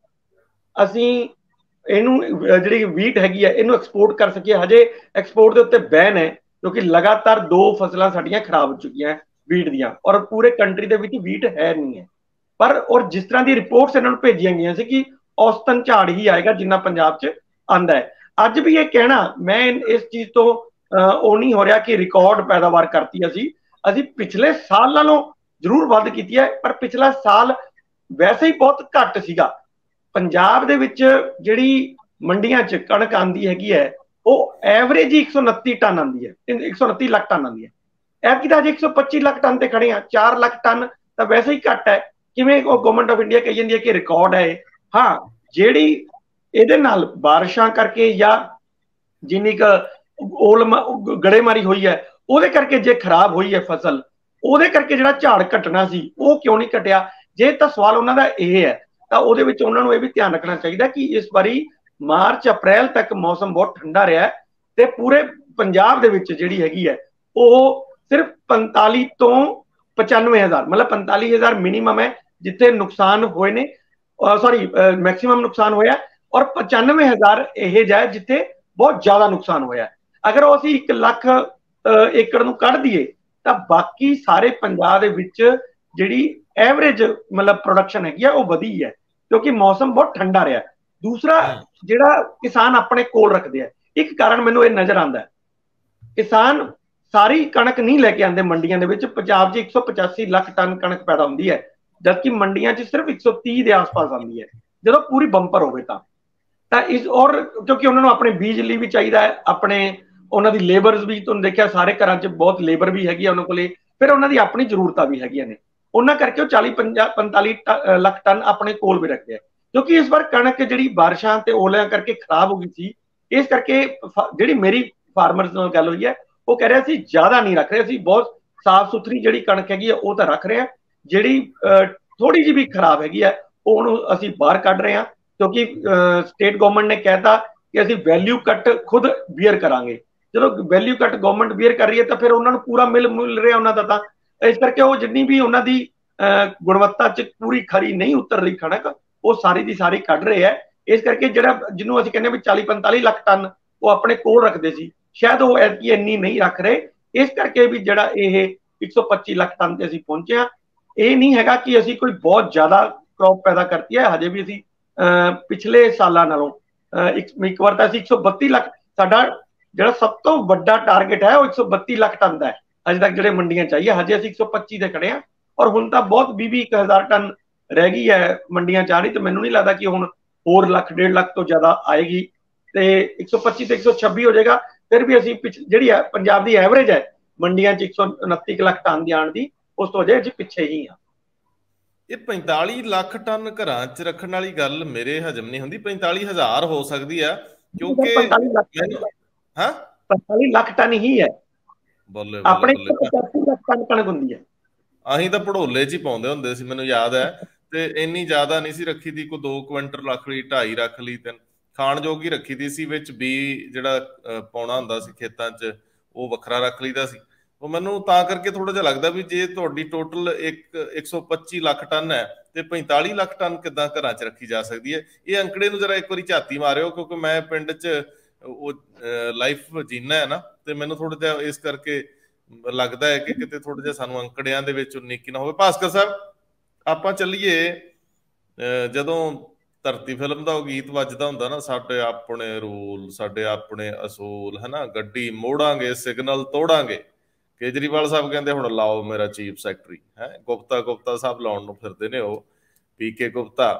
ਅਸੀਂ ਇਹਨੂੰ ਜਿਹੜੀ ਵੀਟ ਹੈਗੀ ਹੈ ਇਹਨੂੰ ਐਕਸਪੋਰਟ ਕਰ ਸਕੀਏ। ਹਜੇ ਐਕਸਪੋਰਟ ਦੇ ਉੱਤੇ ਬੈਨ ਹੈ ਕਿਉਂਕਿ ਲਗਾਤਾਰ ਦੋ ਫਸਲਾਂ ਸਾਡੀਆਂ ਖਰਾਬ ਹੋ ਚੁੱਕੀਆਂ ਵੀਟ ਦੀਆਂ, ਔਰ ਪੂਰੇ ਕੰਟਰੀ ਦੇ ਵਿੱਚ ਵੀਟ ਹੈ ਨਹੀਂ ਹੈ। ਪਰ ਔਰ ਜਿਸ ਤਰ੍ਹਾਂ ਦੀ ਰਿਪੋਰਟਸ ਇਹਨਾਂ ਨੂੰ ਭੇਜੀਆਂ ਗਈਆਂ ਸੀ ਕਿ ਔਸਤਨ ਝਾੜ ਹੀ ਆਏਗਾ ਜਿੰਨਾ ਪੰਜਾਬ 'ਚ ਆਂਦਾ ਹੈ। ਅੱਜ ਵੀ ਇਹ ਕਹਿਣਾ ਮੈਂ ਇਸ ਚੀਜ਼ ਤੋਂ ਉਹ ਨਹੀਂ ਹੋ ਰਿਹਾ ਕਿ ਰਿਕਾਰਡ ਪੈਦਾਵਾਰ ਕਰਤੀ ਅਸੀਂ ਅਸੀਂ ਪਿਛਲੇ ਸਾਲ ਨਾਲੋਂ ਜ਼ਰੂਰ ਵੱਧ ਕੀਤੀ ਹੈ, ਪਰ ਪਿਛਲਾ ਸਾਲ ਵੈਸੇ ਹੀ ਬਹੁਤ ਘੱਟ ਸੀਗਾ। ਪੰਜਾਬ ਦੇ ਵਿੱਚ ਜਿਹੜੀ ਮੰਡੀਆਂ 'ਚ ਕਣਕ ਆਂਦੀ ਹੈਗੀ ਹੈ ਉਹ ਐਵਰੇਜ ਹੀ ਇੱਕ ਸੌ ਉਨੱਤੀ ਟਨ ਆਂਦੀ ਹੈ, ਇੱਕ ਸੌ ਉਨੱਤੀ ਲੱਖ ਟਨ ਆਂਦੀ ਹੈ। ਐਤਕੀ ਤਾਂ ਅਜੇ ਇੱਕ ਸੌ ਪੱਚੀ ਲੱਖ ਟਨ ਤੇ ਖੜੇ ਆ, ਚਾਰ ਲੱਖ ਟਨ ਤਾਂ ਵੈਸੇ ਹੀ ਘੱਟ ਹੈ। ਕਿਵੇਂ ਉਹ ਗਵਰਨਮੈਂਟ ਆਫ ਇੰਡੀਆ ਕਹੀ ਜਾਂਦੀ ਹੈ ਕਿ ਰਿਕਾਰਡ ਹੈ। ਹਾਂ, ਜਿਹੜੀ ਇਹਦੇ ਨਾਲ ਬਾਰਿਸ਼ਾਂ ਕਰਕੇ ਜਾਂ ਜਿੰਨੀ ਕੁ ਓਲ ਗੜੇਮਾਰੀ ਹੋਈ ਹੈ ਉਹਦੇ ਕਰਕੇ ਜੇ ਖਰਾਬ ਹੋਈ ਹੈ ਫਸਲ, ਉਹਦੇ ਕਰਕੇ ਜਿਹੜਾ ਝਾੜ ਘਟਣਾ ਸੀ ਉਹ ਕਿਉਂ ਨਹੀਂ ਘਟਿਆ? ਜੇ ਤਾਂ ਸਵਾਲ ਉਹਨਾਂ ਦਾ ਇਹ ਹੈ ਤਾਂ ਉਹਦੇ ਵਿੱਚ ਉਹਨਾਂ ਨੂੰ ਇਹ ਵੀ ਧਿਆਨ ਰੱਖਣਾ ਚਾਹੀਦਾ ਕਿ ਇਸ ਵਾਰੀ ਮਾਰਚ ਅਪ੍ਰੈਲ ਤੱਕ ਮੌਸਮ ਬਹੁਤ ਠੰਡਾ ਰਿਹਾ ਤੇ ਪੂਰੇ ਪੰਜਾਬ ਦੇ ਵਿੱਚ ਜਿਹੜੀ ਹੈਗੀ ਹੈ ਉਹ ਸਿਰਫ ਪੰਤਾਲੀ ਤੋਂ ਪਚਾਨਵੇਂ ਹਜ਼ਾਰ ਮਤਲਬ ਪੰਤਾਲੀ ਹਜ਼ਾਰ ਮਿਨੀਮਮ ਹੈ ਜਿੱਥੇ ਨੁਕਸਾਨ ਹੋਏ ਨੇ, ਸੌਰੀ ਮੈਕਸਿਮਮ ਨੁਕਸਾਨ ਹੋਇਆ, ਔਰ ਪਚਾਨਵੇਂ ਹਜ਼ਾਰ ਇਹ ਜਿਹਾ ਜਿੱਥੇ ਬਹੁਤ ਜ਼ਿਆਦਾ ਨੁਕਸਾਨ ਹੋਇਆ। ਅਗਰ ਉਹ ਅਸੀਂ ਇੱਕ ਲੱਖ ਏਕੜ ਨੂੰ ਕੱਢ ਦਈਏ ਤਾਂ ਬਾਕੀ ਸਾਰੇ ਪੰਜਾਬ ਦੇ ਵਿੱਚ ਜਿਹੜੀ ਐਵਰੇਜ ਮਤਲਬ ਪ੍ਰੋਡਕਸ਼ਨ ਹੈਗੀ ਆ ਉਹ ਵਧੀ ਹੈ ਕਿਉਂਕਿ ਮੌਸਮ ਬਹੁਤ ਠੰਡਾ ਰਿਹਾ। ਦੂਸਰਾ, ਜਿਹੜਾ ਕਿਸਾਨ ਆਪਣੇ ਕੋਲ ਰੱਖਦੇ ਆ, ਇੱਕ ਕਾਰਨ ਮੈਨੂੰ ਇਹ ਨਜ਼ਰ ਆਉਂਦਾ ਹੈ, ਕਿਸਾਨ ਸਾਰੀ ਕਣਕ ਨਹੀਂ ਲੈ ਕੇ ਆਉਂਦੇ ਮੰਡੀਆਂ ਦੇ ਵਿੱਚ। ਪੰਜਾਬ 'ਚ ਇੱਕ ਸੌ ਪਚਾਸੀ ਲੱਖ ਟਨ ਕਣਕ ਪੈਦਾ ਹੁੰਦੀ ਹੈ ਜਦਕਿ ਮੰਡੀਆਂ 'ਚ ਸਿਰਫ ਇੱਕ ਸੌ ਤੀਹ ਦੇ ਆਸ-ਪਾਸ ਆਉਂਦੀ ਹੈ ਜਦੋਂ ਪੂਰੀ ਬੰਪਰ ਹੋਵੇ ਤਾਂ ਤਾਂ ਇਸ ਔਰ ਕਿਉਂਕਿ ਉਹਨਾਂ ਨੂੰ ਆਪਣੇ ਬੀਜ ਲਈ ਵੀ ਚਾਹੀਦਾ ਹੈ, ਆਪਣੇ ਉਹਨਾਂ ਦੀ ਲੇਬਰਸ ਵੀ, ਤੁਹਾਨੂੰ ਦੇਖਿਆ ਸਾਰੇ ਘਰਾਂ 'ਚ ਬਹੁਤ ਲੇਬਰ ਵੀ ਹੈਗੀ ਆ ਉਹਨਾਂ ਕੋਲੇ, ਫਿਰ ਉਹਨਾਂ ਦੀ ਆਪਣੀ ਜ਼ਰੂਰਤਾਂ ਵੀ ਹੈਗੀਆਂ ਨੇ। ਉਹਨਾਂ ਕਰਕੇ ਉਹ ਚਾਲੀ ਪੰਜਾਹ ਪੰਤਾਲੀ ਲੱਖ ਟਨ ਆਪਣੇ ਕੋਲ ਵੀ ਰੱਖਦੇ ਆ ਕਿਉਂਕਿ ਇਸ ਵਾਰ ਕਣਕ ਜਿਹੜੀ ਬਾਰਿਸ਼ਾਂ ਤੇ ਓਲਿਆਂ ਕਰਕੇ ਖਰਾਬ ਹੋ ਗਈ ਸੀ। ਇਸ ਕਰਕੇ ਜਿਹੜੀ ਮੇਰੀ ਫਾਰਮਰਸ ਨਾਲ ਗੱਲ ਹੋਈ ਹੈ ਉਹ ਕਹਿ ਰਿਹਾ ਸੀ ਜ਼ਿਆਦਾ ਨਹੀਂ ਰੱਖ ਰਹੇ, ਅਸੀਂ ਬਹੁਤ ਸਾਫ਼ ਸੁਥਰੀ ਜਿਹੜੀ ਕਣਕ ਹੈਗੀ ਹੈ ਉਹ ਤਾਂ ਰੱਖ ਰਹੇ ਹਾਂ, ਜਿਹੜੀ ਥੋੜੀ ਜਿਹੀ ਵੀ ਖਰਾਬ ਹੈਗੀ ਹੈ ਉਹਨੂੰ ਅਸੀਂ ਬਾਹਰ ਕੱਢ ਰਹੇ ਹਾਂ ਕਿਉਂਕਿ ਸਟੇਟ ਗਵਰਨਮੈਂਟ ਨੇ ਕਹਿਤਾ ਕਿ ਅਸੀਂ ਵੈਲਿਊ ਕੱਟ ਖੁਦ ਬੀਅਰ ਕਰਾਂਗੇ। ਜਦੋਂ ਵੈਲਿਊ ਕੱਟ ਗਵਰਨਮੈਂਟ ਬੀਅਰ ਕਰ ਰਹੀ ਹੈ ਤਾਂ ਫਿਰ ਉਹਨਾਂ ਨੂੰ ਪੂਰਾ ਮਿਲ ਮਿਲ ਰਿਹਾ ਉਹਨਾਂ ਦਾ, ਤਾਂ ਇਸ ਕਰਕੇ ਉਹ ਜਿੰਨੀ ਵੀ ਉਹਨਾਂ ਦੀ ਗੁਣਵੱਤਾ 'ਚ ਪੂਰੀ ਖਰੀ ਨਹੀਂ ਉਤਰ ਰਹੀ ਕਣਕ ਉਹ ਸਾਰੀ ਦੀ ਸਾਰੀ ਕੱਢ ਰਹੇ ਹੈ। ਇਸ ਕਰਕੇ ਜਿਹੜਾ ਜਿਹਨੂੰ ਅਸੀਂ ਕਹਿੰਦੇ ਵੀ ਚਾਲੀ ਪੰਤਾਲੀ ਲੱਖ ਟਨ ਉਹ ਆਪਣੇ ਕੋਲ ਰੱਖਦੇ ਸੀ, ਸ਼ਾਇਦ ਉਹ ਐਤਕੀ ਇੰਨੀ ਨਹੀਂ ਰੱਖ ਰਹੇ। ਇਸ ਕਰਕੇ ਵੀ ਜਿਹੜਾ ਇਹ ਇੱਕ ਸੌ ਪੱਚੀ ਲੱਖ ਟਨ ਤੇ ਅਸੀਂ ਪਹੁੰਚੇ ਹਾਂ। ਇਹ ਨਹੀਂ ਹੈਗਾ ਕਿ ਅਸੀਂ ਕੋਈ ਬਹੁਤ ਜ਼ਿਆਦਾ ਕ੍ਰੌਪ ਪੈਦਾ ਕਰਤੀ ਹੈ, ਹਜੇ ਵੀ ਅਸੀਂ ਪਿਛਲੇ ਸਾਲਾਂ ਨਾਲੋਂ ਇੱਕ ਇੱਕ ਵਾਰ ਤਾਂ ਅਸੀਂ ਇੱਕ ਸੌ ਬੱਤੀ ਲੱਖ, ਸਾਡਾ ਜਿਹੜਾ ਸਭ ਤੋਂ ਵੱਡਾ ਟਾਰਗੇਟ ਹੈ ਉਹ ਇੱਕ ਸੌ ਬੱਤੀ ਲੱਖ ਟਨ ਦਾ ਹੈ ਅਜੇ ਤੱਕ ਜਿਹੜੇ ਮੰਡੀਆਂ ਚਾਹੀਏ। ਹਜੇ ਅਸੀਂ ਇੱਕ ਸੌ ਪੱਚੀ ਤੇ ਖੜੇ ਹਾਂ ਔਰ ਹੁਣ ਤਾਂ ਬਹੁਤ ਵੀਹ ਵੀਹ ਹਜ਼ਾਰ ਟਨ ਰਹਿ ਗਈ ਹੈ ਮੰਡੀਆਂ ਚ ਆ ਰਹੀ, ਤੇ ਮੈਨੂੰ ਨਹੀਂ ਲੱਗਦਾ ਕਿ ਹੁਣ ਹੋਰ ਲੱਖ ਡੇਢ ਲੱਖ ਤੋਂ ਜ਼ਿਆਦਾ ਆਏਗੀ ਤੇ ਇੱਕ ਸੌ ਪੱਚੀ ਤੇ ਇੱਕ ਸੌ ਛੱਬੀ ਹੋ ਜਾਏਗਾ। ਫਿਰ ਵੀ ਅਸੀਂ ਜਿਹੜੀ ਹੈ ਪੰਜਾਬ ਦੀ ਐਵਰੇਜ ਹੈ ਮੰਡੀਆਂ ਚ ਇੱਕ ਸੌ ਉਨੱਤੀ ਲੱਖ ਟਨ ਦੀ ਆਉਣ ਦੀ, ਉਸ ਤੋਂ ਅਜੇ ਪਿੱਛੇ ਹੀ ਆ। ਇਹ ਪੈਂਤਾਲੀ ਲੱਖ ਟਨ ਘਰਾਂ 'ਚ ਰੱਖਣ ਵਾਲੀ ਗੱਲ ਮੇਰੇ ਹਜਮ ਨਹੀਂ ਹੁੰਦੀ। ਪੈਂਤਾਲੀ ਹਜ਼ਾਰ ਹੋ ਸਕਦੀ ਆ ਕਿਉਂਕਿ ਹਾਂ ਪੰਤਾਲੀ ਲੱਖ ਟਨ ਹੀ ਹੈ ਬੱਲੇ ਆਪਣੇ ਪਚਾਸੀ ਲੱਖ ਟਨ ਕਣਕ ਹੁੰਦੀ ਹੈ। ਅਸੀਂ ਤਾਂ ਭੜੋਲੇ 'ਚ ਹੀ ਪਾਉਂਦੇ ਹੁੰਦੇ ਸੀ, ਮੈਨੂੰ ਯਾਦ ਹੈ, ਤੇ ਇੰਨੀ ਜ਼ਿਆਦਾ ਨਹੀਂ ਸੀ ਰੱਖੀ ਦੀ, ਕੋਈ ਦੋ ਕੁਇੰਟਲ ਰੱਖ ਲਈ, ਢਾਈ ਰੱਖ ਲਈ, ਤਿੰਨ ਖਾਣ ਜੋਗੀ ਰੱਖੀ ਦੀ ਸੀ। ਵਿੱਚ ਬੀ ਜਿਹੜਾ ਪਾਉਣਾ ਹੁੰਦਾ ਸੀ ਖੇਤਾਂ 'ਚ ਉਹ ਵੱਖਰਾ ਰੱਖ ਲਈਦਾ ਸੀ। ਉਹ ਮੈਨੂੰ ਤਾਂ ਕਰਕੇ ਥੋੜਾ ਜਿਹਾ ਲੱਗਦਾ ਵੀ ਜੇ ਤੁਹਾਡੀ ਟੋਟਲ ਇੱਕ ਇੱਕ ਸੌ ਪੱਚੀ ਲੱਖ ਟਨ ਹੈ ਤੇ ਪੈਂਤਾਲੀ ਲੱਖ ਟਨ ਕਿੱਦਾਂ ਘਰਾਂ 'ਚ ਰੱਖੀ ਜਾ ਸਕਦੀ ਹੈ। ਇਹ ਅੰਕੜੇ ਨੂੰ ਜਰਾ ਇੱਕ ਵਾਰੀ ਝਾਤੀ ਮਾਰਿਓ ਕਿਉਂਕਿ ਮੈਂ ਪਿੰਡ 'ਚ ਉਹ ਲਾਈਫ ਜੀਣਾ ਹੈ ਨਾ, ਤੇ ਮੈਨੂੰ ਥੋੜਾ ਜਿਹਾ ਇਸ ਕਰਕੇ ਲੱਗਦਾ ਹੈ ਕਿ ਕਿਤੇ ਥੋੜਾ ਜਿਹਾ ਸਾਨੂੰ ਅੰਕੜਿਆਂ ਦੇ ਵਿੱਚ ਉਨੀਕੀ ਨਾ ਹੋਵੇ। ਭਾਸਕਰ ਸਾਹਿਬ, ਆਪਾਂ ਚੱਲੀਏ, ਜਦੋਂ ਧਰਤੀ ਫਿਲਮ ਦਾ ਉਹ ਗੀਤ ਵੱਜਦਾ ਹੁੰਦਾ ਨਾ, ਸਾਡੇ ਆਪਣੇ ਰੂਲ, ਸਾਡੇ ਆਪਣੇ ਅਸੂਲ, ਹਨਾ, ਗੱਡੀ ਮੋੜਾਂਗੇ, ਸਿਗਨਲ ਤੋੜਾਂਗੇ। ਕੇਜਰੀਵਾਲ ਸਾਹਿਬ ਕਹਿੰਦੇ ਹੁਣ ਲਾਓ ਮੇਰਾ ਚੀਫ ਸੈਕਟਰੀ, ਹੈ ਗੁਪਤਾ ਗੁਪਤਾ ਸਾਹਿਬ ਲਾਉਣ ਨੂੰ ਫਿਰਦੇ ਨੇ, ਉਹ ਪੀ ਕੇ ਗੁਪਤਾ।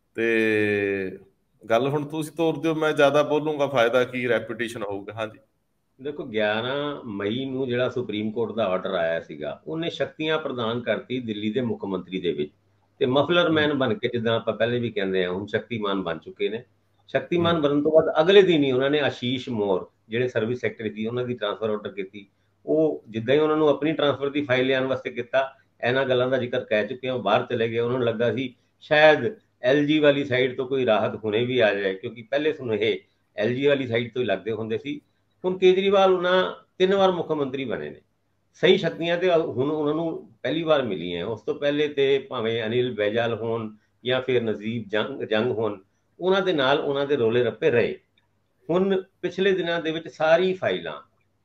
ਤੇ ਗੱਲ ਹੁਣ ਤੁਸੀਂ ਤੋਰ ਦਿਓ, ਮੈਂ ਜ਼ਿਆਦਾ ਬੋਲੂੰਗਾ, ਫਾਇਦਾ ਕੀ, ਰੈਪੂਟੇਸ਼ਨ ਹੋਊਗਾ। ਹਾਂਜੀ ਦੇਖੋ, ਗਿਆਰਾਂ ਮਈ ਨੂੰ ਜਿਹੜਾ ਸੁਪਰੀਮ ਕੋਰਟ ਦਾ ਆਰਡਰ ਆਇਆ ਸੀਗਾ ਉਹਨੇ ਸ਼ਕਤੀਆਂ ਪ੍ਰਦਾਨ ਕਰਤੀ ਦਿੱਲੀ ਦੇ ਮੁੱਖ ਮੰਤਰੀ ਦੇ ਵਿੱਚ, ਤੇ ਮਫਲਰ ਮੈਨ ਬਣ ਕੇ, ਜਿੱਦਾਂ ਆਪਾਂ ਪਹਿਲੇ ਵੀ ਕਹਿੰਦੇ ਆ, ਹੁਣ ਸ਼ਕਤੀਮਾਨ ਬਣ ਚੁੱਕੇ ਨੇ। ਸ਼ਕਤੀਮਾਨ ਬਣਨ ਤੋਂ ਬਾਅਦ ਅਗਲੇ ਦਿਨ ਹੀ ਉਹਨਾਂ ਨੇ ਆਸ਼ੀਸ਼ ਮੋਰ ਜਿਹੜੇ ਸਰਵਿਸ ਸੈਕਟਰੀ ਸੀ ਉਹਨਾਂ ਦੀ ਟ੍ਰਾਂਸਫਰ ਆਰਡਰ ਕੀਤੀ। ਉਹ ਜਿੱਦਾਂ ਹੀ ਉਹਨਾਂ ਨੂੰ ਆਪਣੀ ਟ੍ਰਾਂਸਫਰ ਦੀ ਫਾਈਲ ਲਿਆਉਣ ਵਾਸਤੇ ਕੀਤਾ, ਇਹਨਾਂ ਗੱਲਾਂ ਦਾ ਜ਼ਿਕਰ ਕਹਿ ਚੁੱਕੇ ਹਾਂ, ਬਾਹਰ ਚਲੇ ਗਏ। ਉਹਨਾਂ ਨੂੰ ਲੱਗਾ ਸੀ ਸ਼ਾਇਦ ਐਲ ਜੀ ਵਾਲੀ ਸਾਈਡ ਤੋਂ ਕੋਈ ਰਾਹਤ ਹੁਣੇ ਵੀ ਆ ਜਾਏ, ਕਿਉਂਕਿ ਪਹਿਲੇ ਸੁਨੇਹੇ ਐਲ ਜੀ ਵਾਲੀ ਸਾਈਡ ਤੋਂ ਹੀ ਲੱਗਦੇ ਹੁੰਦੇ ਸੀ। ਹੁਣ ਕੇਜਰੀਵਾਲ ਉਹਨਾਂ ਤਿੰਨ ਵਾਰ ਮੁੱਖ ਮੰਤਰੀ ਬਣੇ ਨੇ, ਸਹੀ ਸ਼ਕਤੀਆਂ ਤੇ ਹੁਣ ਉਹਨਾਂ ਨੂੰ ਪਹਿਲੀ ਵਾਰ ਮਿਲੀਆਂ। ਉਸ ਤੋਂ ਪਹਿਲੇ ਤੇ ਭਾਵੇਂ ਅਨਿਲ ਬੈਜਲ ਹੋਣ ਜਾਂ ਫਿਰ ਨਜ਼ੀਬ ਜੰਗ ਜੰਗ ਹੋਣ, ਉਹਨਾਂ ਦੇ ਨਾਲ ਉਹਨਾਂ ਦੇ ਰੋਲੇ ਰੱਪੇ ਰਹੇ। ਹੁਣ ਪਿਛਲੇ ਦਿਨਾਂ ਦੇ ਵਿੱਚ ਸਾਰੀ ਫਾਈਲਾਂ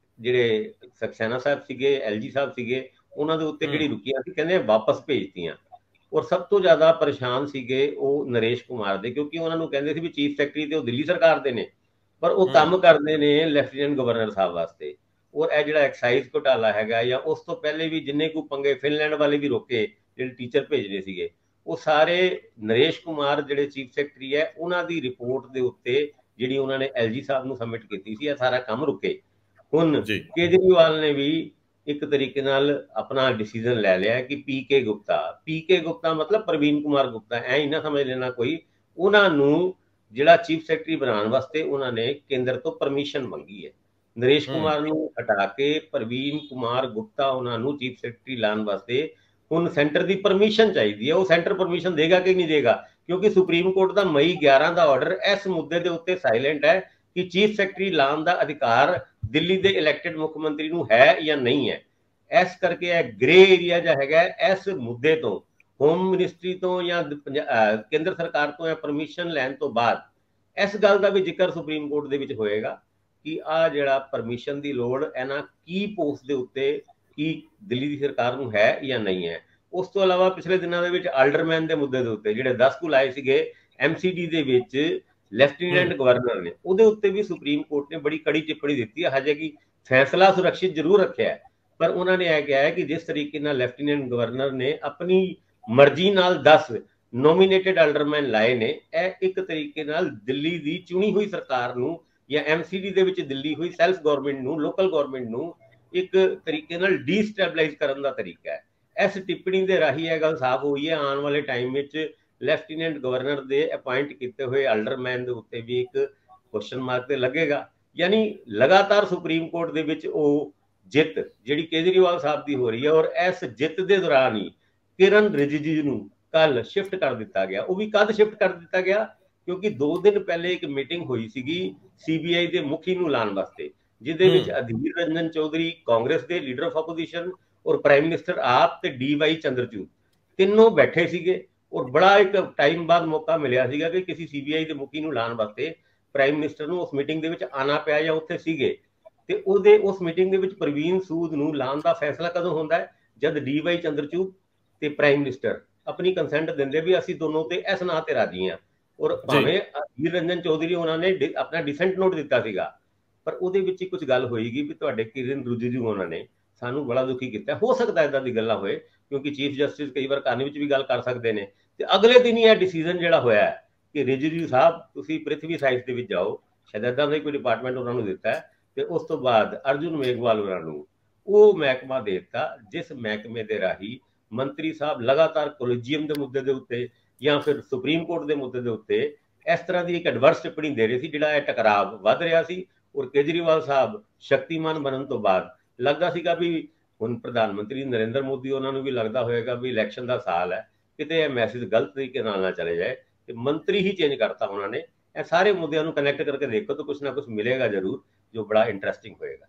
ਜਿਹੜੇ ਸਕਸੈਨਾ ਸਾਹਿਬ ਸੀਗੇ, ਐਲਜੀ ਸਾਹਿਬ ਸੀਗੇ, ਉਹਨਾਂ ਦੇ ਉੱਤੇ ਜਿਹੜੀ ਰੁਕੀਆਂ ਸੀ ਕਹਿੰਦੇ ਵਾਪਸ ਭੇਜਤੀਆਂ। ਔਰ ਸਭ ਤੋਂ ਜ਼ਿਆਦਾ ਪਰੇਸ਼ਾਨ ਸੀਗੇ ਉਹ ਨਰੇਸ਼ ਕੁਮਾਰ ਦੇ, ਕਿਉਂਕਿ ਉਹਨਾਂ ਨੂੰ ਕਹਿੰਦੇ ਸੀ ਵੀ ਚੀਫ ਸੈਕਟਰੀ ਤੇ ਉਹ ਦਿੱਲੀ ਸਰਕਾਰ ਦੇ ਨੇ, ਪਰ ਉਹ ਕੰਮ ਕਰਦੇ ਨੇ ਲੈਫਟੀਨੈਂਟ ਗਵਰਨਰ ਸਾਹਿਬ ਵਾਸਤੇ। ਔਰ ਇਹ ਜਿਹੜਾ ਐਕਸਾਈਜ਼ ਘੁਟਾਲਾ ਹੈਗਾ, ਜਾਂ ਉਸ ਤੋਂ ਪਹਿਲੇ ਵੀ ਜਿੰਨੇ ਕੁ ਪੰਗੇ ਫਿਨਲੈਂਡ ਵਾਲੇ ਵੀ ਰੋਕੇ ਜਿਹੜੇ ਟੀਚਰ ਭੇਜਦੇ ਸੀਗੇ, ਉਹ ਸਾਰੇ ਨਰੇਸ਼ ਕੁਮਾਰ ਜਿਹੜੇ ਚੀਫ ਸੈਕਟਰੀ ਹੈ ਉਹਨਾਂ ਦੀ ਰਿਪੋਰਟ ਦੇ ਉੱਤੇ ਜਿਹੜੀ ਉਹਨਾਂ ਨੇ ਐਲਜੀ ਸਾਹਿਬ ਨੂੰ ਸਬਮਿਟ ਕੀਤੀ ਸੀ, ਇਹ ਸਾਰਾ ਕੰਮ ਰੁਕੇ। ਹੁਣ ਕੇਜਰੀਵਾਲ ਨੇ ਵੀ ਇੱਕ ਤਰੀਕੇ ਨਾਲ ਆਪਣਾ ਡਿਸੀਜਨ ਲੈ ਲਿਆ ਕਿ ਪੀ ਕੇ ਗੁਪਤਾ, ਪੀ ਕੇ ਗੁਪਤਾ ਮਤਲਬ ਪ੍ਰਵੀਨ ਕੁਮਾਰ ਗੁਪਤਾ, ਐ ਹੀ ਨਾ ਸਮਝ ਲੈਣਾ ਕੋਈ, ਉਹਨਾਂ ਨੂੰ ਜਿਹੜਾ ਚੀਫ ਸੈਕਟਰੀ ਬਣਾਉਣ ਵਾਸਤੇ ਉਹਨਾਂ ਨੇ ਕੇਂਦਰ ਤੋਂ ਪਰਮਿਸ਼ਨ ਮੰਗੀ ਹੈ। ਨਰੇਸ਼ ਕੁਮਾਰ ਨੂੰ ਹਟਾ ਕੇ ਪ੍ਰਵੀਨ ਕੁਮਾਰ ਗੁਪਤਾ ਉਹਨਾਂ ਨੂੰ ਚੀਫ ਸੈਕਟਰੀ ਲਾਉਣ ਵਾਸਤੇ ਹੁਣ ਸੈਂਟਰ ਦੀ ਪਰਮਿਸ਼ਨ ਚਾਹੀਦੀ ਹੈ। ਉਹ ਸੈਂਟਰ ਪਰਮਿਸ਼ਨ ਦੇਗਾ ਕਿ ਨਹੀਂ ਦੇਗਾ, ਕਿਉਂਕਿ ਸੁਪਰੀਮ ਕੋਰਟ ਦਾ ਮਈ ਗਿਆਰਾਂ ਦਾ ਆਰਡਰ ਇਸ ਮੁੱਦੇ ਦੇ ਉੱਤੇ ਸਾਇਲੈਂਟ ਹੈ ਕਿ ਚੀਫ ਸੈਕਟਰੀ ਲਾਉਣ ਦਾ ਅਧਿਕਾਰ ਦਿੱਲੀ ਦੇ ਇਲੈਕਟਡ ਮੁੱਖ ਮੰਤਰੀ ਨੂੰ ਹੈ ਜਾਂ ਨਹੀਂ ਹੈ। ਇਸ ਕਰਕੇ ਇਹ ਗ੍ਰੇ ਏਰੀਆ ਜਿਹਾ ਹੈਗਾ, ਇਸ ਮੁੱਦੇ ਤੋਂ ਹੋਮ ਮਿਨਿਸਟਰੀ ਤੋਂ ਜਾਂ ਕੇਂਦਰ ਸਰਕਾਰ ਤੋਂ ਇਹ ਪਰਮਿਸ਼ਨ ਲੈਣ ਤੋਂ ਬਾਅਦ ਇਸ ਗੱਲ ਦਾ ਵੀ ਜ਼ਿਕਰ ਸੁਪਰੀਮ ਕੋਰਟ ਦੇ ਵਿੱਚ ਹੋਏਗਾ ਕਿ ਆ ਜਿਹੜਾ ਪਰਮਿਸ਼ਨ ਦੀ ਲੋੜ ਇਹਨਾਂ ਕੀ ਪੋਸਟ ਦੇ ਉੱਤੇ ਕੀ ਦਿੱਲੀ ਦੀ ਸਰਕਾਰ ਨੂੰ ਹੈ ਜਾਂ ਨਹੀਂ ਹੈ। ਉਸ ਤੋਂ ਇਲਾਵਾ ਪਿਛਲੇ ਦਿਨਾਂ ਦੇ ਵਿੱਚ ਆਲਡਰਮੈਨ ਦੇ ਮੁੱਦੇ ਦੇ ਉੱਤੇ ਜਿਹੜੇ ਦਸ ਕੁ ਆਏ ਸੀਗੇ ਐਮਸੀਡੀ ਦੇ ਵਿੱਚ ਲੈਫਟੀਨੈਂਟ ਗਵਰਨਰ ਨੇ, ਉਹਦੇ ਉੱਤੇ ਵੀ ਸੁਪਰੀਮ ਕੋਰਟ ਨੇ ਬੜੀ ਕੜੀ ਟਿੱਪਣੀ ਦਿੱਤੀ ਹੈ। ਹਜੇ ਕਿ ਫੈਸਲਾ ਸੁਰੱਖਿਅਤ ਜ਼ਰੂਰ ਰੱਖਿਆ ਹੈ, ਪਰ ਉਹਨਾਂ ਨੇ ਇਹ ਕਿਹਾ ਹੈ ਕਿ ਜਿਸ ਤਰੀਕੇ ਨਾਲ ਲੈਫਟੀਨੈਂਟ ਗਵਰਨਰ ਨੇ ਆਪਣੀ ਮਰਜ਼ੀ ਨਾਲ ਦਸ ਨੋਮੀਨੇਟਡ ਆਲਡਰਮੈਨ ਲਾਏ ਨੇ, ਇਹ ਇੱਕ ਤਰੀਕੇ ਨਾਲ ਦਿੱਲੀ ਦੀ ਚੁਣੀ ਹੋਈ ਸਰਕਾਰ ਨੂੰ ਜਾਂ ਐਮਸੀਡੀ ਦੇ ਵਿੱਚ ਦਿੱਲੀ ਹੋਈ ਸੈਲਫ ਗਵਰਨਮੈਂਟ ਨੂੰ, ਲੋਕਲ ਗਵਰਨਮੈਂਟ ਨੂੰ ਇੱਕ ਤਰੀਕੇ ਨਾਲ ਡੀਸਟੈਬਲਾਈਜ਼ ਕਰਨ ਦਾ ਤਰੀਕਾ ਹੈ। ਇਸ ਟਿੱਪਣੀ ਦੇ ਰਾਹੀਂ ਇਹ ਗੱਲ ਸਾਫ਼ ਹੋਈ ਹੈ ਆਉਣ ਵਾਲੇ ਟਾਈਮ ਵਿੱਚ ਲੈਫਟੀਨੈਂਟ ਗਵਰਨਰ ਦੇ ਅਪਾਇੰਟ ਕੀਤੇ ਹੋਏ ਆਲਡਰਮੈਨ ਦੇ ਉੱਤੇ ਵੀ ਇੱਕ ਕੁਐਸਚਨ ਮਾਰਕ ਤੇ ਲੱਗੇਗਾ। ਯਾਨੀ ਲਗਾਤਾਰ ਸੁਪਰੀਮ ਕੋਰਟ ਦੇ ਵਿੱਚ ਉਹ ਜਿੱਤ ਜਿਹੜੀ ਕੇਜਰੀਵਾਲ ਸਾਹਿਬ ਦੀ ਹੋ ਰਹੀ ਹੈ, ਔਰ ਇਸ ਜਿੱਤ ਦੇ ਦੌਰਾਨ ਹੀ ਕਿਰਨ ਰਿਜਿਜੂ ਨੂੰ ਕੱਲ ਸ਼ਿਫਟ ਕਰ ਦਿੱਤਾ ਗਿਆ। ਉਹ ਵੀ ਕਦ ਸ਼ਿਫਟ ਕਰ ਦਿੱਤਾ ਗਿਆ, ਕਿਉਂਕਿ ਦੋ ਦਿਨ ਪਹਿਲੇ ਇੱਕ ਮੀਟਿੰਗ ਹੋਈ ਸੀਗੀ ਸੀਬੀਆਈ ਦੇ ਮੁਖੀ ਨੂੰ ਲਾਉਣ ਵਾਸਤੇ, ਜਿਹਦੇ ਵਿੱਚ ਅਧੀਰ ਰੰਜਨ ਚੌਧਰੀ ਕਾਂਗਰਸ ਦੇ ਲੀਡਰ ਆਫ ਆਪੋਜੀਸ਼ਨ ਔਰ ਪ੍ਰਾਈਮ ਮਿਨਿਸਟਰ ਆਪ ਤੇ ਡੀ ਵਾਈ ਚੰਦਰਚੂੜ ਤਿੰਨੋਂ ਬੈਠੇ ਸੀਗੇ। ਔਰ ਬੜਾ ਇੱਕ ਟਾਈਮ ਬਾਅਦ ਮੌਕਾ ਮਿਲਿਆ ਸੀਗਾ ਕਿ ਕਿਸੇ ਸੀਬੀਆਈ ਦੇ ਮੁਖੀ ਨੂੰ ਲਾਉਣ ਵਾਸਤੇ ਪ੍ਰਾਈਮ ਮਿਨਿਸਟਰ ਨੂੰ ਉਸ ਮੀਟਿੰਗ ਦੇ ਵਿੱਚ ਆਣਾ ਪਿਆ ਜਾਂ ਉੱਥੇ ਸੀਗੇ। ਤੇ ਉਹਦੇ ਉਸ ਮੀਟਿੰਗ ਦੇ ਵਿੱਚ ਪ੍ਰਵੀਨ ਸੂਦ ਨੂੰ ਲਾਉਣ ਦਾ ਫੈਸਲਾ ਕਦੋਂ ਹੁੰਦਾ ਹੈ, ਜਦ ਡੀ ਵਾਈ ਚੰਦਰਚੂੜ ਤੇ ਪ੍ਰਾਈਮ ਮਿਨਿਸਟਰ ਆਪਣੀ ਕੰਸੈਂਟ ਦਿੰਦੇ ਵੀ ਅਸੀਂ ਦੋਨੋਂ ਤੇ ਇਸ ਨਾਂ ਤੇ ਰਾਜੀ ਹਾਂ। ਔਰ ਭਾਵੇਂ ਅਧੀਰ ਰੰਜਨ ਚੌਧਰੀ ਉਹਨਾਂ ਨੇ ਆਪਣਾ ਡਿਸੈਂਟ ਨੋਟ ਦਿੱਤਾ ਸੀਗਾ, ਪਰ ਉਹਦੇ ਵਿੱਚ ਹੀ ਕੁਝ ਗੱਲ ਹੋਏਗੀ ਵੀ ਤੁਹਾਡੇ ਕਿਰਨ ਰਿਜਿਜੂ ਉਹਨਾਂ ਨੇ ਸਾਨੂੰ ਬੜਾ ਦੁਖੀ ਕੀਤਾ। ਹੋ ਸਕਦਾ ਇਦਾਂ ਦੀ ਗੱਲਾਂ ਹੋਏ, ਕਿਉਂਕਿ ਚੀਫ ਜਸਟਿਸ ਕਈ ਵਾਰ ਕੰਨ ਵਿੱਚ ਵੀ ਗੱਲ ਕਰ ਸਕਦੇ ਨੇ। ਤੇ ਅਗਲੇ ਦਿਨ ਹੀ ਇਹ ਡਿਸੀਜਨ ਜਿਹੜਾ ਹੋਇਆ ਹੈ ਕਿ ਰਿਜਿਜੂ ਸਾਹਿਬ ਤੁਸੀਂ ਪ੍ਰਿਥਵੀ ਸਾਇੰਸ ਦੇ ਵਿੱਚ ਜਾਓ, ਸ਼ਾਇਦ ਇਦਾਂ ਦਾ ਕੋਈ ਡਿਪਾਰਟਮੈਂਟ ਉਹਨਾਂ ਨੂੰ ਦਿੱਤਾ ਹੈ, ਤੇ ਉਸ ਤੋਂ ਬਾਅਦ ਅਰਜੁਨ ਮੇਘਵਾਲ ਉਹਨਾਂ ਨੂੰ ਉਹ ਮਹਿਕਮਾ ਦੇ ਦਿੱਤਾ ਜਿਸ ਮਹਿਕਮੇ ਦੇ ਰਾਹੀਂ ਮੰਤਰੀ ਸਾਹਿਬ ਲਗਾਤਾਰ ਕੋਲੀਜੀਅਮ ਦੇ ਮੁੱਦੇ ਦੇ ਉੱਤੇ ਜਾਂ ਫਿਰ ਸੁਪਰੀਮ ਕੋਰਟ ਦੇ ਮੁੱਦੇ ਦੇ ਉੱਤੇ ਇਸ ਤਰ੍ਹਾਂ ਦੀ ਇੱਕ ਐਡਵਰਸ ਟਿੱਪਣੀ ਦੇ ਰਹੇ ਸੀ, ਜਿਹੜਾ ਇਹ ਟਕਰਾਵ ਵੱਧ ਰਿਹਾ ਸੀ। ਔਰ ਕੇਜਰੀਵਾਲ ਸਾਹਿਬ ਸ਼ਕਤੀਮਾਨ ਬਣਨ ਤੋਂ ਬਾਅਦ ਲੱਗਦਾ ਸੀਗਾ ਵੀ ਹੁਣ ਪ੍ਰਧਾਨ ਮੰਤਰੀ ਨਰਿੰਦਰ ਮੋਦੀ ਉਹਨਾਂ ਨੂੰ ਵੀ ਲੱਗਦਾ ਹੋਏਗਾ ਵੀ ਇਲੈਕਸ਼ਨ ਦਾ ਸਾਲ ਹੈ, ਕਿਤੇ ਇਹ ਮੈਸੇਜ ਗਲਤ ਤਰੀਕੇ ਨਾਲ ਨਾ ਚਲੇ ਜਾਏ, ਤੇ ਮੰਤਰੀ ਹੀ ਚੇਂਜ ਕਰਤਾ ਉਹਨਾਂ ਨੇ। ਇਹ ਸਾਰੇ ਮੁੱਦਿਆਂ ਨੂੰ ਕਨੈਕਟ ਕਰਕੇ ਦੇਖੋ ਤਾਂ ਕੁਝ ਨਾ ਕੁਝ ਮਿਲੇਗਾ ਜ਼ਰੂਰ, ਜੋ ਬੜਾ ਇੰਟਰਸਟਿੰਗ ਹੋਏਗਾ।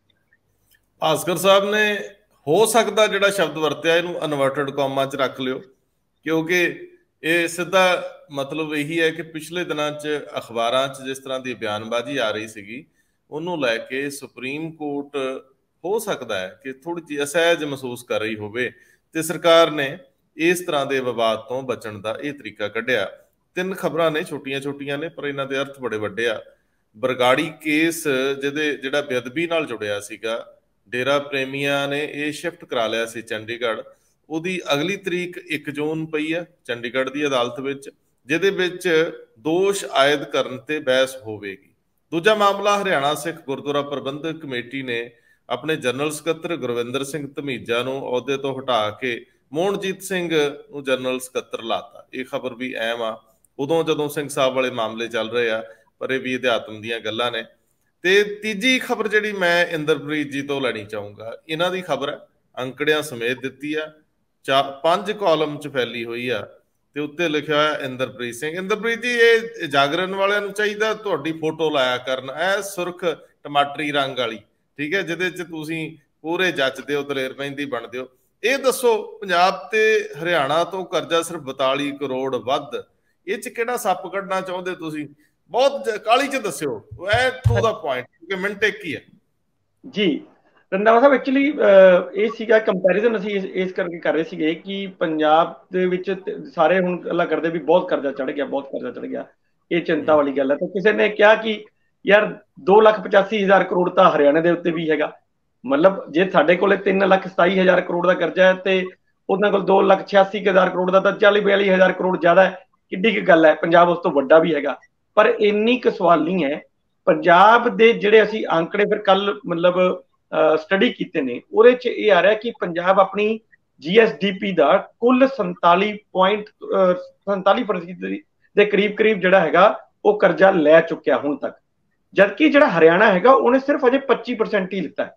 ਭਾਸਕਰ ਸਾਹਿਬ ਨੇ ਹੋ ਸਕਦਾ ਜਿਹੜਾ ਸ਼ਬਦ ਵਰਤਿਆ ਇਹਨੂੰ ਇਨਵਰਟਡ ਕੌਮਾਂ 'ਚ ਰੱਖ ਲਿਓ, ਕਿਉਂਕਿ ਇਹ ਸਿੱਧਾ ਮਤਲਬ ਇਹੀ ਹੈ ਕਿ ਪਿਛਲੇ ਦਿਨਾਂ 'ਚ ਅਖਬਾਰਾਂ 'ਚ ਜਿਸ ਤਰ੍ਹਾਂ ਦੀ ਬਿਆਨਬਾਜ਼ੀ ਆ ਰਹੀ ਸੀਗੀ, ਉਹਨੂੰ ਲੈ ਕੇ ਸੁਪਰੀਮ ਕੋਰਟ ਹੋ ਸਕਦਾ ਹੈ ਕਿ ਥੋੜੀ ਜਿਹੀ ਅਸਹਿਜ ਮਹਿਸੂਸ ਕਰ ਰਹੀ ਹੋਵੇ, ਤੇ ਸਰਕਾਰ ਨੇ ਇਸ ਤਰ੍ਹਾਂ ਦੇ ਵਿਵਾਦ ਤੋਂ ਬਚਣ ਦਾ ਇਹ ਤਰੀਕਾ ਕੱਢਿਆ। ਤਿੰਨ ਖਬਰਾਂ ਨੇ, ਛੋਟੀਆਂ ਛੋਟੀਆਂ ਨੇ, ਪਰ ਇਹਨਾਂ ਦੇ ਅਰਥ ਬੜੇ ਵੱਡੇ ਆ। ਬਰਗਾੜੀ ਕੇਸ ਜਿਹਦੇ ਜਿਹੜਾ ਬੇਅਦਬੀ ਨਾਲ ਜੁੜਿਆ ਸੀਗਾ, ਡੇਰਾ ਪ੍ਰੇਮੀਆਂ ਨੇ ਇਹ ਸ਼ਿਫਟ ਕਰਾ ਲਿਆ ਸੀ ਚੰਡੀਗੜ੍ਹ, ਉਹਦੀ ਅਗਲੀ ਤਰੀਕ ਇੱਕ ਜੂਨ ਪਈ ਆ ਚੰਡੀਗੜ੍ਹ ਦੀ ਅਦਾਲਤ ਵਿੱਚ, ਜਿਹਦੇ ਵਿੱਚ ਦੋਸ਼ ਆਇਦ ਕਰਨ ਤੇ ਬਹਿਸ ਹੋਵੇਗੀ। ਦੂਜਾ ਮਾਮਲਾ, ਹਰਿਆਣਾ ਸਿੱਖ ਗੁਰਦੁਆਰਾ ਪ੍ਰਬੰਧਕ ਕਮੇਟੀ ਨੇ ਆਪਣੇ ਜਨਰਲ ਸਕੱਤਰ ਗੁਰਵਿੰਦਰ ਸਿੰਘ ਧਮੀਜਾ ਨੂੰ ਅਹੁਦੇ ਤੋਂ ਹਟਾ ਕੇ ਮੋਹਨਜੀਤ ਸਿੰਘ ਨੂੰ ਜਨਰਲ ਸਕੱਤਰ ਲਾਤਾ। ਇਹ ਖਬਰ ਵੀ ਅਹਿਮ ਆ ਉਦੋਂ ਜਦੋਂ ਸਿੰਘ ਸਾਹਿਬ ਵਾਲੇ ਮਾਮਲੇ ਚੱਲ ਰਹੇ ਆ, ਪਰ ਇਹ ਵੀ ਅਧਿਆਤਮ ਦੀਆਂ ਗੱਲਾਂ ਨੇ। ਤੇ ਤੀਜੀ ਖਬਰ ਜਿਹੜੀ ਮੈਂ ਇੰਦਰਪ੍ਰੀਤ ਜੀ ਤੋਂ ਲੈਣੀ ਚਾਹੂੰਗਾ, ਇਹਨਾਂ ਦੀ ਖਬਰ ਹੈ, ਅੰਕੜਿਆਂ ਸਮੇਤ ਦਿੱਤੀ ਆ, ਚਾ ਪੰਜ ਕਾਲਮ 'ਚ ਫੈਲੀ ਹੋਈ ਆ, ਤੇ ਉੱਤੇ ਲਿਖਿਆ ਹੋਇਆ ਇੰਦਰਪ੍ਰੀਤ ਸਿੰਘ। ਇੰਦਰਪ੍ਰੀਤ ਜੀ, ਇਹ ਜਾਗਰਣ ਵਾਲਿਆਂ ਨੂੰ ਚਾਹੀਦਾ ਤੁਹਾਡੀ ਫੋਟੋ ਲਾਇਆ ਕਰਨ, ਇਹ ਸੁਰਖ ਟਮਾਟਰੀ ਰੰਗ ਵਾਲੀ, ਠੀਕ ਹੈ, ਜਿਹਦੇ 'ਚ ਤੁਸੀਂ ਪੂਰੇ ਜੱਚਦੇ ਹੋ, ਦਲੇਰ ਮਹਿੰਦੀ ਬਣਦੇ ਹੋ। ਇਹ ਦੱਸੋ, ਪੰਜਾਬ ਤੇ ਹਰਿਆਣਾ ਤੋਂ ਕਰਜ਼ਾ ਸਿਰਫ ਬਤਾਲੀ ਕਰੋੜ ਵੱਧ, ਇਹ ਚ ਕਿਹੜਾ ਸੱਪ ਕੱਢਣਾ ਚਾਹੁੰਦੇ ਤੁਸੀਂ? ਬਹੁਤ ਕਾਲੀ ਚ ਦੱਸਿਓ, ਐ ਟੂ ਦਾ ਪੁਆਇੰਟ, ਕਿਉਂਕਿ ਮਿੰਟ ਇੱਕ ਹੀ ਹੈ ਜੀ। ਰੰਧਾਵਾ ਸਾਹਿਬ, ਐਕਚੁਅਲੀ ਇਹ ਸੀਗਾ ਕੰਪੈਰੀਜ਼ਨ, ਅਸੀਂ ਇਸ ਇਸ ਕਰਕੇ ਕਰ ਰਹੇ ਸੀਗੇ ਕਿ ਪੰਜਾਬ ਦੇ ਵਿੱਚ ਸਾਰੇ ਹੁਣ ਗੱਲਾਂ ਕਰਦੇ ਵੀ ਬਹੁਤ ਕਰਜ਼ਾ ਚੜ ਗਿਆ, ਬਹੁਤ ਕਰਜ਼ਾ ਚੜ ਗਿਆ, ਇਹ ਚਿੰਤਾ ਵਾਲੀ ਗੱਲ ਹੈ। ਤਾਂ ਕਿਸੇ ਨੇ ਕਿਹਾ ਕਿ ਯਾਰ ਦੋ ਲੱਖ ਪਚਾਸੀ ਹਜ਼ਾਰ ਕਰੋੜ ਤਾਂ ਹਰਿਆਣੇ ਦੇ ਉੱਤੇ ਵੀ ਹੈਗਾ, ਮਤਲਬ ਜੇ ਸਾਡੇ ਕੋਲੇ ਤਿੰਨ ਲੱਖ ਸਤਾਈ ਹਜ਼ਾਰ ਕਰੋੜ ਦਾ ਕਰਜ਼ਾ ਹੈ ਤੇ ਉਹਨਾਂ ਕੋਲ ਦੋ ਲੱਖ ਛਿਆਸੀ ਹਜ਼ਾਰ ਕਰੋੜ ਦਾ, ਤਾਂ ਚਾਲੀ ਬਿਆਲੀ ਹਜ਼ਾਰ ਕਰੋੜ ਜ਼ਿਆਦਾ ਹੈ, ਕਿੱਡੀ ਕੁ ਗੱਲ ਹੈ। ਪੰਜਾਬ ਉਸ ਤੋਂ ਵੱਡਾ ਵੀ ਹੈਗਾ, ਪਰ ਇੰਨੀ ਕੁ ਸਵਾਲ ਨਹੀਂ ਹੈ। ਪੰਜਾਬ ਦੇ ਜਿਹੜੇ ਅਸੀਂ ਅੰਕੜੇ ਫਿਰ ਕੱਲ ਮਤਲਬ ਸਟੱਡੀ ਕੀਤੇ ਨੇ, ਉਹਦੇ ਚ ਇਹ ਆ ਰਿਹਾ ਕਿ ਪੰਜਾਬ ਆਪਣੀ ਜੀ ਐਸ ਡੀ ਪੀ ਦਾ ਕੁੱਲ ਸੰਤਾਲੀ ਪੁਆਇੰਟ ਸੰਤਾਲੀ ਫੀਸਦ ਦੇ ਕਰੀਬ ਕਰੀਬ ਜਿਹੜਾ ਹੈਗਾ ਉਹ ਕਰਜ਼ਾ ਲੈ ਚੁੱਕਿਆ ਹੁਣ ਤੱਕ, ਜਦਕਿ ਜਿਹੜਾ ਹਰਿਆਣਾ ਹੈਗਾ ਉਹਨੇ ਸਿਰਫ ਅਜੇ ਪੱਚੀ ਪਰਸੈਂਟ ਹੀ ਲਿੱਤਾ ਹੈ।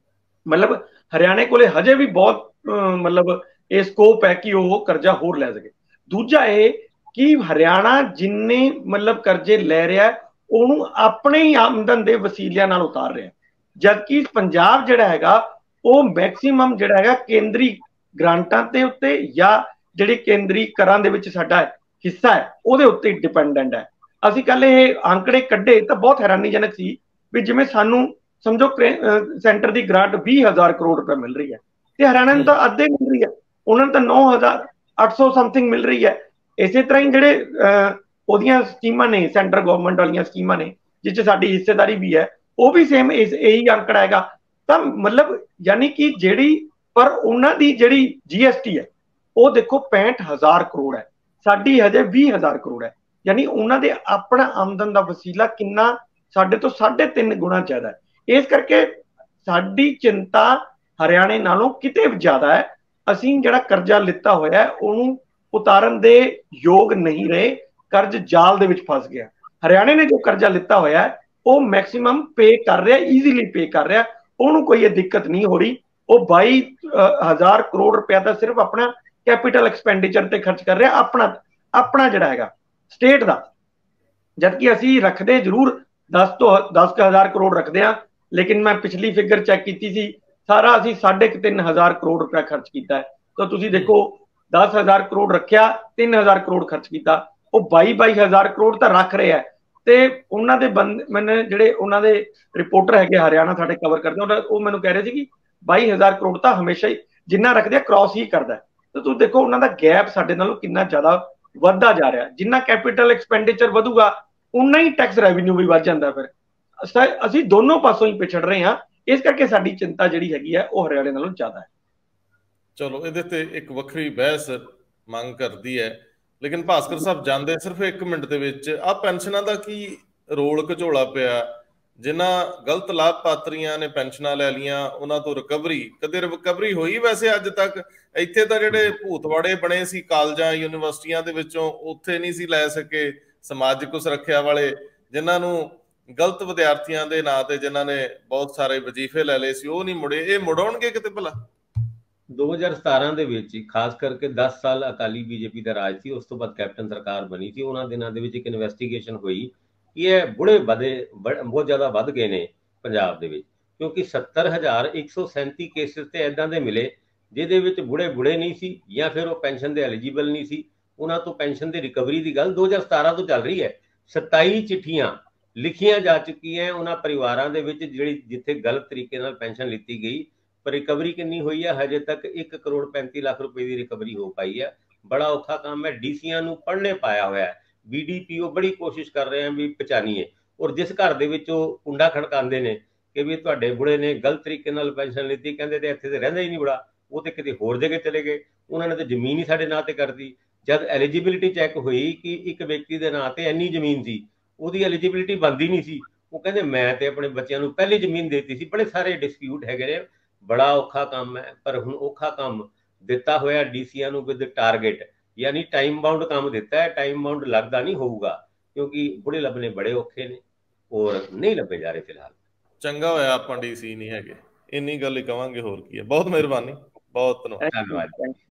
ਮਤਲਬ ਹਰਿਆਣੇ ਕੋਲੇ ਹਜੇ ਵੀ ਬਹੁਤ ਮਤਲਬ ਇਹ ਸਕੋਪ ਹੈ ਕਿ ਉਹ ਕਰਜ਼ਾ ਹੋਰ ਲੈ ਸਕੇ। ਦੂਜਾ ਇਹ ਕਿ ਹਰਿਆਣਾ ਜਿੰਨੇ ਮਤਲਬ ਕਰਜ਼ੇ ਲੈ ਰਿਹਾ ਉਹਨੂੰ ਆਪਣੇ ਹੀ ਆਮਦਨ ਦੇ ਵਸੀਲਿਆਂ ਨਾਲ ਉਤਾਰ ਰਿਹਾ, ਜਦਕਿ ਪੰਜਾਬ ਜਿਹੜਾ ਹੈਗਾ ਉਹ ਮੈਕਸਿਮਮ ਜਿਹੜਾ ਹੈਗਾ ਕੇਂਦਰੀ ਗ੍ਰਾਂਟਾਂ ਦੇ ਉੱਤੇ ਜਾਂ ਜਿਹੜੀ ਕੇਂਦਰੀ ਕਰਾਂ ਦੇ ਵਿੱਚ ਸਾਡਾ ਹਿੱਸਾ ਹੈ ਉਹਦੇ ਉੱਤੇ ਡਿਪੈਂਡੈਂਟ ਹੈ। ਅਸੀਂ ਕੱਲ ਇਹ ਅੰਕੜੇ ਕੱਢੇ ਤਾਂ ਬਹੁਤ ਹੈਰਾਨੀਜਨਕ ਸੀ ਵੀ ਜਿਵੇਂ ਸਾਨੂੰ ਸਮਝੋ ਸੈਂਟਰ ਦੀ ਗ੍ਰਾਂਟ ਵੀਹ ਹਜ਼ਾਰ ਕਰੋੜ ਰੁਪਏ ਮਿਲ ਰਹੀ ਹੈ ਤੇ ਹਰਿਆਣਾ ਨੂੰ ਤਾਂ ਅੱਧੇ ਮਿਲ ਰਹੀ ਹੈ, ਉਹਨਾਂ ਨੂੰ ਤਾਂ ਨੌ ਹਜ਼ਾਰ ਅੱਠ ਸੌ ਸਮਥਿੰਗ ਮਿਲ ਰਹੀ ਹੈ। ਇਸੇ ਤਰ੍ਹਾਂ ਹੀ ਜਿਹੜੇ ਉਹਦੀਆਂ ਸਕੀਮਾਂ ਨੇ, ਸੈਂਟਰ ਗਵਰਨਮੈਂਟ ਵਾਲੀਆਂ ਸਕੀਮਾਂ ਨੇ ਜਿਸ 'ਚ ਸਾਡੀ ਹਿੱਸੇਦਾਰੀ ਵੀ ਹੈ, ਉਹ ਵੀ ਸੇਮ ਇਸ ਇਹੀ ਅੰਕੜਾ ਹੈਗਾ। ਤਾਂ ਮਤਲਬ ਯਾਨੀ ਕਿ ਜਿਹੜੀ ਪਰ ਉਹਨਾਂ ਦੀ ਜਿਹੜੀ ਜੀ ਐਸ ਟੀ ਹੈ ਉਹ ਦੇਖੋ ਪੈਂਹਠ ਹਜ਼ਾਰ ਕਰੋੜ ਹੈ, ਸਾਡੀ ਹਜੇ ਵੀਹ ਹਜ਼ਾਰ ਕਰੋੜ ਹੈ, ਯਾਨੀ ਉਹਨਾਂ ਦੇ ਆਪਣਾ ਆਮਦਨ ਦਾ ਵਸੀਲਾ ਕਿੰਨਾ ਸਾਡੇ ਤੋਂ ਸਾਢੇ ਤਿੰਨ ਗੁਣਾ ਜ਼ਿਆਦਾ ਹੈ। ਇਸ ਕਰਕੇ ਸਾਡੀ ਚਿੰਤਾ ਹਰਿਆਣੇ ਨਾਲੋਂ ਕਿਤੇ ਜ਼ਿਆਦਾ ਹੈ। ਅਸੀਂ ਜਿਹੜਾ ਕਰਜ਼ਾ ਲਿੱਤਾ ਹੋਇਆ ਉਹਨੂੰ ਉਤਾਰਨ ਦੇ ਯੋਗ ਨਹੀਂ ਰਹੇ, ਕਰਜ਼ ਜਾਲ ਦੇ ਵਿੱਚ ਫਸ ਗਿਆ। ਹਰਿਆਣੇ ਨੇ ਜੋ ਕਰਜ਼ਾ ਲਿੱਤਾ ਹੋਇਆ ਉਹ ਮੈਕਸਿਮਮ ਪੇ ਕਰ ਰਿਹਾ, ਈਜ਼ੀਲੀ ਪੇ ਕਰ ਰਿਹਾ, ਉਹਨੂੰ ਕੋਈ ਇਹ ਦਿੱਕਤ ਨਹੀਂ ਹੋ ਰਹੀ। ਉਹ ਬਾਈ ਹਜ਼ਾਰ ਕਰੋੜ ਰੁਪਇਆ ਤਾਂ ਸਿਰਫ ਆਪਣਾ ਕੈਪੀਟਲ ਐਕਸਪੈਂਡੀਚਰ ਤੇ ਖਰਚ ਕਰ ਰਿਹਾ, ਆਪਣਾ ਆਪਣਾ ਜਿਹੜਾ ਹੈਗਾ ਸਟੇਟ ਦਾ, ਜਦਕਿ ਅਸੀਂ ਰੱਖਦੇ ਜ਼ਰੂਰ ਦਸ ਤੋਂ ਦਸ ਹਜ਼ਾਰ ਕਰੋੜ ਰੱਖਦੇ ਹਾਂ, ਲੇਕਿਨ ਮੈਂ ਪਿਛਲੀ ਫਿਗਰ ਚੈੱਕ ਕੀਤੀ ਸੀ, ਸਾਰਾ ਅਸੀਂ ਸਾਢੇ ਕੁ ਤਿੰਨ ਹਜ਼ਾਰ ਕਰੋੜ ਰੁਪਇਆ ਖਰਚ ਕੀਤਾ ਹੈ। ਤਾਂ ਤੁਸੀਂ ਦੇਖੋ ਦਸ ਹਜ਼ਾਰ ਕਰੋੜ ਰੱਖਿਆ, ਤਿੰਨ ਹਜ਼ਾਰ ਕਰੋੜ ਖਰਚ ਕੀਤਾ, ਉਹ ਬਾਈ ਬਾਈ ਹਜ਼ਾਰ ਕਰੋੜ ਤਾਂ ਰੱਖ ਰਿਹਾ ਹੈ। ਤੇ ਉਹਨਾਂ ਦੇ ਬੰਦੇ ਮੈਨੂੰ ਜਿਹੜੇ ਉਹਨਾਂ ਦੇ ਰਿਪੋਰਟਰ ਹੈਗੇ ਹਰਿਆਣਾ ਸਾਡੇ ਕਵਰ ਕਰਦੇ, ਉਹ ਮੈਨੂੰ ਕਹਿ ਰਹੇ ਸੀ ਕਿ ਬਾਈ ਹਜ਼ਾਰ ਕਰੋੜ ਤਾਂ ਹਮੇਸ਼ਾ ਹੀ ਜਿੰਨਾ ਰੱਖਦੇ ਆ ਕ੍ਰਾਸ ਹੀ ਕਰਦਾ। ਤਾਂ ਤੁਸੀਂ ਦੇਖੋ ਉਹਨਾਂ ਦਾ ਗੈਪ ਸਾਡੇ ਨਾਲੋਂ ਕਿੰਨਾ ਜ਼ਿਆਦਾ ਵੱਧਦਾ ਜਾ ਰਿਹਾ। ਜਿੰਨਾ ਕੈਪੀਟਲ ਐਕਸਪੈਂਡੀਚਰ ਵਧੂਗਾ ਉਨਾ ਹੀ ਟੈਕਸ ਰੈਵਨਿਊ ਵੀ ਵੱਧ ਜਾਂਦਾ। ਫਿਰ ਅਸੀਂ ਦੋਨੋਂ ਪਾਸੋਂ ਹੀ ਪਿਛੜ ਰਹੇ ਹਾਂ, ਇਸ ਕਰਕੇ ਸਾਡੀ ਚਿੰਤਾ ਜਿਹੜੀ ਹੈਗੀ ਹੈ ਉਹ ਹਰਿਆਣੇ ਨਾਲੋਂ ਜ਼ਿਆਦਾ ਹੈ। ਚਲੋ ਇਹਦੇ ਤੇ ਇੱਕ ਵੱਖਰੀ ਬਹਿਸ ਮੰਗ ਕਰਦੀ ਹੈ, ਲੇਕਿਨ ਭਾਸਕਰ ਸਾਹਿਬ ਜਾਂਦੇ ਸਿਰਫ ਇੱਕ ਮਿੰਟ ਦੇ ਵਿੱਚ ਆਹ ਪੈਨਸ਼ਨਾਂ ਦਾ ਕੀ ਰੋਲ ਘਚੋਲਾ ਪਿਆ? ਜਿਨ੍ਹਾਂ ਗਲਤ ਲਾਭਪਾਤਰੀਆਂ ਨੇ ਪੈਨਸ਼ਨਾਂ ਲੈ ਲਈਆਂ ਉਹਨਾਂ ਤੋਂ ਰਿਕਵਰੀ, ਕਦੇ ਰਿਕਵਰੀ ਹੋਈ ਵੈਸੇ ਅੱਜ ਤੱਕ? ਇੱਥੇ ਤਾਂ ਜਿਹੜੇ ਭੂਤਵਾੜੇ ਬਣੇ ਸੀ ਕਾਲਜਾਂ ਯੂਨੀਵਰਸਿਟੀਆਂ ਦੇ ਵਿੱਚੋਂ, ਉੱਥੇ ਨਹੀਂ ਸੀ ਲੈ ਸਕੇ। ਸਮਾਜਿਕ ਸੁਰੱਖਿਆ ਵਾਲੇ ਜਿਨ੍ਹਾਂ ਨੂੰ ਗਲਤ ਵਿਦਿਆਰਥੀਆਂ ਦੇ ਨਾਂ ਤੇ ਜਿਨ੍ਹਾਂ ਨੇ ਬਹੁਤ ਸਾਰੇ ਵਜ਼ੀਫੇ ਲੈ ਲਏ ਸੀ, ਉਹ ਨਹੀਂ ਮੁੜੇ, ਇਹ ਮੁੜਾਉਣਗੇ ਕਿਤੇ ਭਲਾ? ਦੋ ਹਜ਼ਾਰ ਸਤਾਰਾਂ ਦੇ ਵਿੱਚ ਖਾਸ ਕਰਕੇ ਦਸ ਸਾਲ ਅਕਾਲੀ ਬੀਜੇਪੀ ਦਾ ਰਾਜ ਸੀ, ਉਸ ਤੋਂ ਬਾਅਦ ਕੈਪਟਨ ਸਰਕਾਰ ਬਣੀ ਸੀ। ਉਹਨਾਂ ਦਿਨਾਂ ਦੇ ਵਿੱਚ ਇੱਕ ਇਨਵੈਸਟੀਗੇਸ਼ਨ ਹੋਈ ਕਿ ਇਹ ਬੁੜੇ ਵਧੇ ਬਹੁਤ ਜ਼ਿਆਦਾ ਵੱਧ ਗਏ ਨੇ ਪੰਜਾਬ ਦੇ ਵਿੱਚ, ਕਿਉਂਕਿ ਸੱਤਰ ਹਜ਼ਾਰ ਇੱਕ ਸੌ ਸੈਂਤੀ ਕੇਸਿਸ ਤੇ ਇਦਾਂ ਦੇ ਮਿਲੇ ਜਿਹਦੇ ਵਿੱਚ ਬੁੜੇ ਬੁੜੇ ਨਹੀਂ ਸੀ ਜਾਂ ਫਿਰ ਉਹ ਪੈਨਸ਼ਨ ਦੇ ਐਲੀਜੀਬਲ ਨਹੀਂ ਸੀ। ਉਹਨਾਂ ਤੋਂ ਪੈਨਸ਼ਨ ਦੀ ਰਿਕਵਰੀ ਦੀ ਗੱਲ ਦੋ ਹਜ਼ਾਰ ਸਤਾਰਾਂ ਤੋਂ ਚੱਲ ਰਹੀ ਹੈ। ਸਤਾਈ ਚਿੱਠੀਆਂ ਲਿਖੀਆਂ ਜਾ ਚੁੱਕੀਆਂ ਉਹਨਾਂ ਪਰਿਵਾਰਾਂ ਦੇ ਵਿੱਚ ਜਿਹੜੀ ਜਿੱਥੇ ਗਲਤ ਤਰੀਕੇ ਨਾਲ ਪੈਨਸ਼ਨ ਲਿੱਤੀ ਗਈ, ਪਰ ਰਿਕਵਰੀ ਕਿੰਨੀ ਹੋਈ ਹੈ? ਹਜੇ ਤੱਕ ਇੱਕ ਕਰੋੜ ਪੈਂਤੀ ਲੱਖ ਰੁਪਏ ਦੀ ਰਿਕਵਰੀ ਹੋ ਪਾਈ ਹੈ। ਬੜਾ ਔਖਾ ਕੰਮ ਹੈ। ਡੀਸੀਆਂ ਨੂੰ ਪੜ੍ਹਨੇ ਪਾਇਆ ਹੋਇਆ ਹੈ, ਬੀ ਡੀ ਪੀ ਓ ਬੜੀ ਕੋਸ਼ਿਸ਼ ਕਰ ਰਹੇ ਹਨ ਵੀ ਪਛਾਣੀਏ, ਔਰ ਜਿਸ ਘਰ ਦੇ ਵਿੱਚ ਉਹ ਕੁੰਡਾ ਖੜਕਾਉਂਦੇ ਨੇ ਕਿ ਵੀ ਤੁਹਾਡੇ ਬੁੜੇ ਨੇ ਗਲਤ ਤਰੀਕੇ ਨਾਲ ਪੈਨਸ਼ਨ ਲਿੱਤੀ, ਕਹਿੰਦੇ ਤੇ ਇੱਥੇ ਤੇ ਰਹਿੰਦਾ ਹੀ ਨਹੀਂ ਬੁੜਾ, ਉਹ ਤੇ ਕਿਤੇ ਹੋਰ ਜਗ੍ਹਾ ਚਲੇ ਗਏ, ਉਹਨਾਂ ਨੇ ਤਾਂ ਜ਼ਮੀਨ ਹੀ ਸਾਡੇ ਨਾਂ ਤੇ ਕਰਤੀ। ਜਦ ਐਲੀਜੀਬਿਲਿਟੀ ਚੈੱਕ ਹੋਈ ਕਿ ਇੱਕ ਵਿਅਕਤੀ ਦੇ ਨਾਂ ਤੇ ਇੰਨੀ ਜ਼ਮੀਨ ਸੀ, ਉਹਦੀ ਐਲੀਜੀਬਿਲਿਟੀ ਬਣਦੀ ਨਹੀਂ ਸੀ, ਉਹ ਕਹਿੰਦੇ ਮੈਂ ਤੇ ਆਪਣੇ ਬੱਚਿਆਂ ਨੂੰ ਪਹਿਲੀ ਜ਼ਮੀਨ ਦੇਤੀ ਸੀ। ਬੜੇ ਸਾਰੇ ਡਿਸਪਿਊਟ ਹੈਗੇ ਨੇ, ਬੜਾ ਔਖਾ ਕੰਮ ਹੈ। ਪਰ ਹੁਣ ਔਖਾ ਕੰਮ ਦਿੱਤਾ ਹੋਇਆ ਡੀਸੀਆਂ ਨੂੰ ਵਿਦ ਟਾਰਗੇਟ, ਯਾਨੀ ਟਾਈਮ ਬਾਉਂਡ ਕੰਮ ਦਿੱਤਾ ਹੈ। ਟਾਈਮ ਬਾਉਂਡ ਲੱਗਦਾ ਨਹੀਂ ਹੋਊਗਾ ਕਿਉਂਕਿ ਬੁੜੇ ਲੱਭਣੇ ਬੜੇ ਔਖੇ ਨੇ ਔਰ ਨਹੀਂ ਲੱਭੇ ਜਾ ਰਹੇ ਫਿਲਹਾਲ। ਚੰਗਾ ਹੋਇਆ ਆਪਾਂ ਡੀਸੀ ਨਹੀਂ ਹੈਗੇ, ਇੰਨੀ ਗੱਲ ਹੀ ਕਵਾਂਗੇ, ਹੋਰ ਕੀ ਹੈ। ਬਹੁਤ ਮਿਹਰਬਾਨੀ, ਬਹੁਤ ਧੰਨਵਾਦ।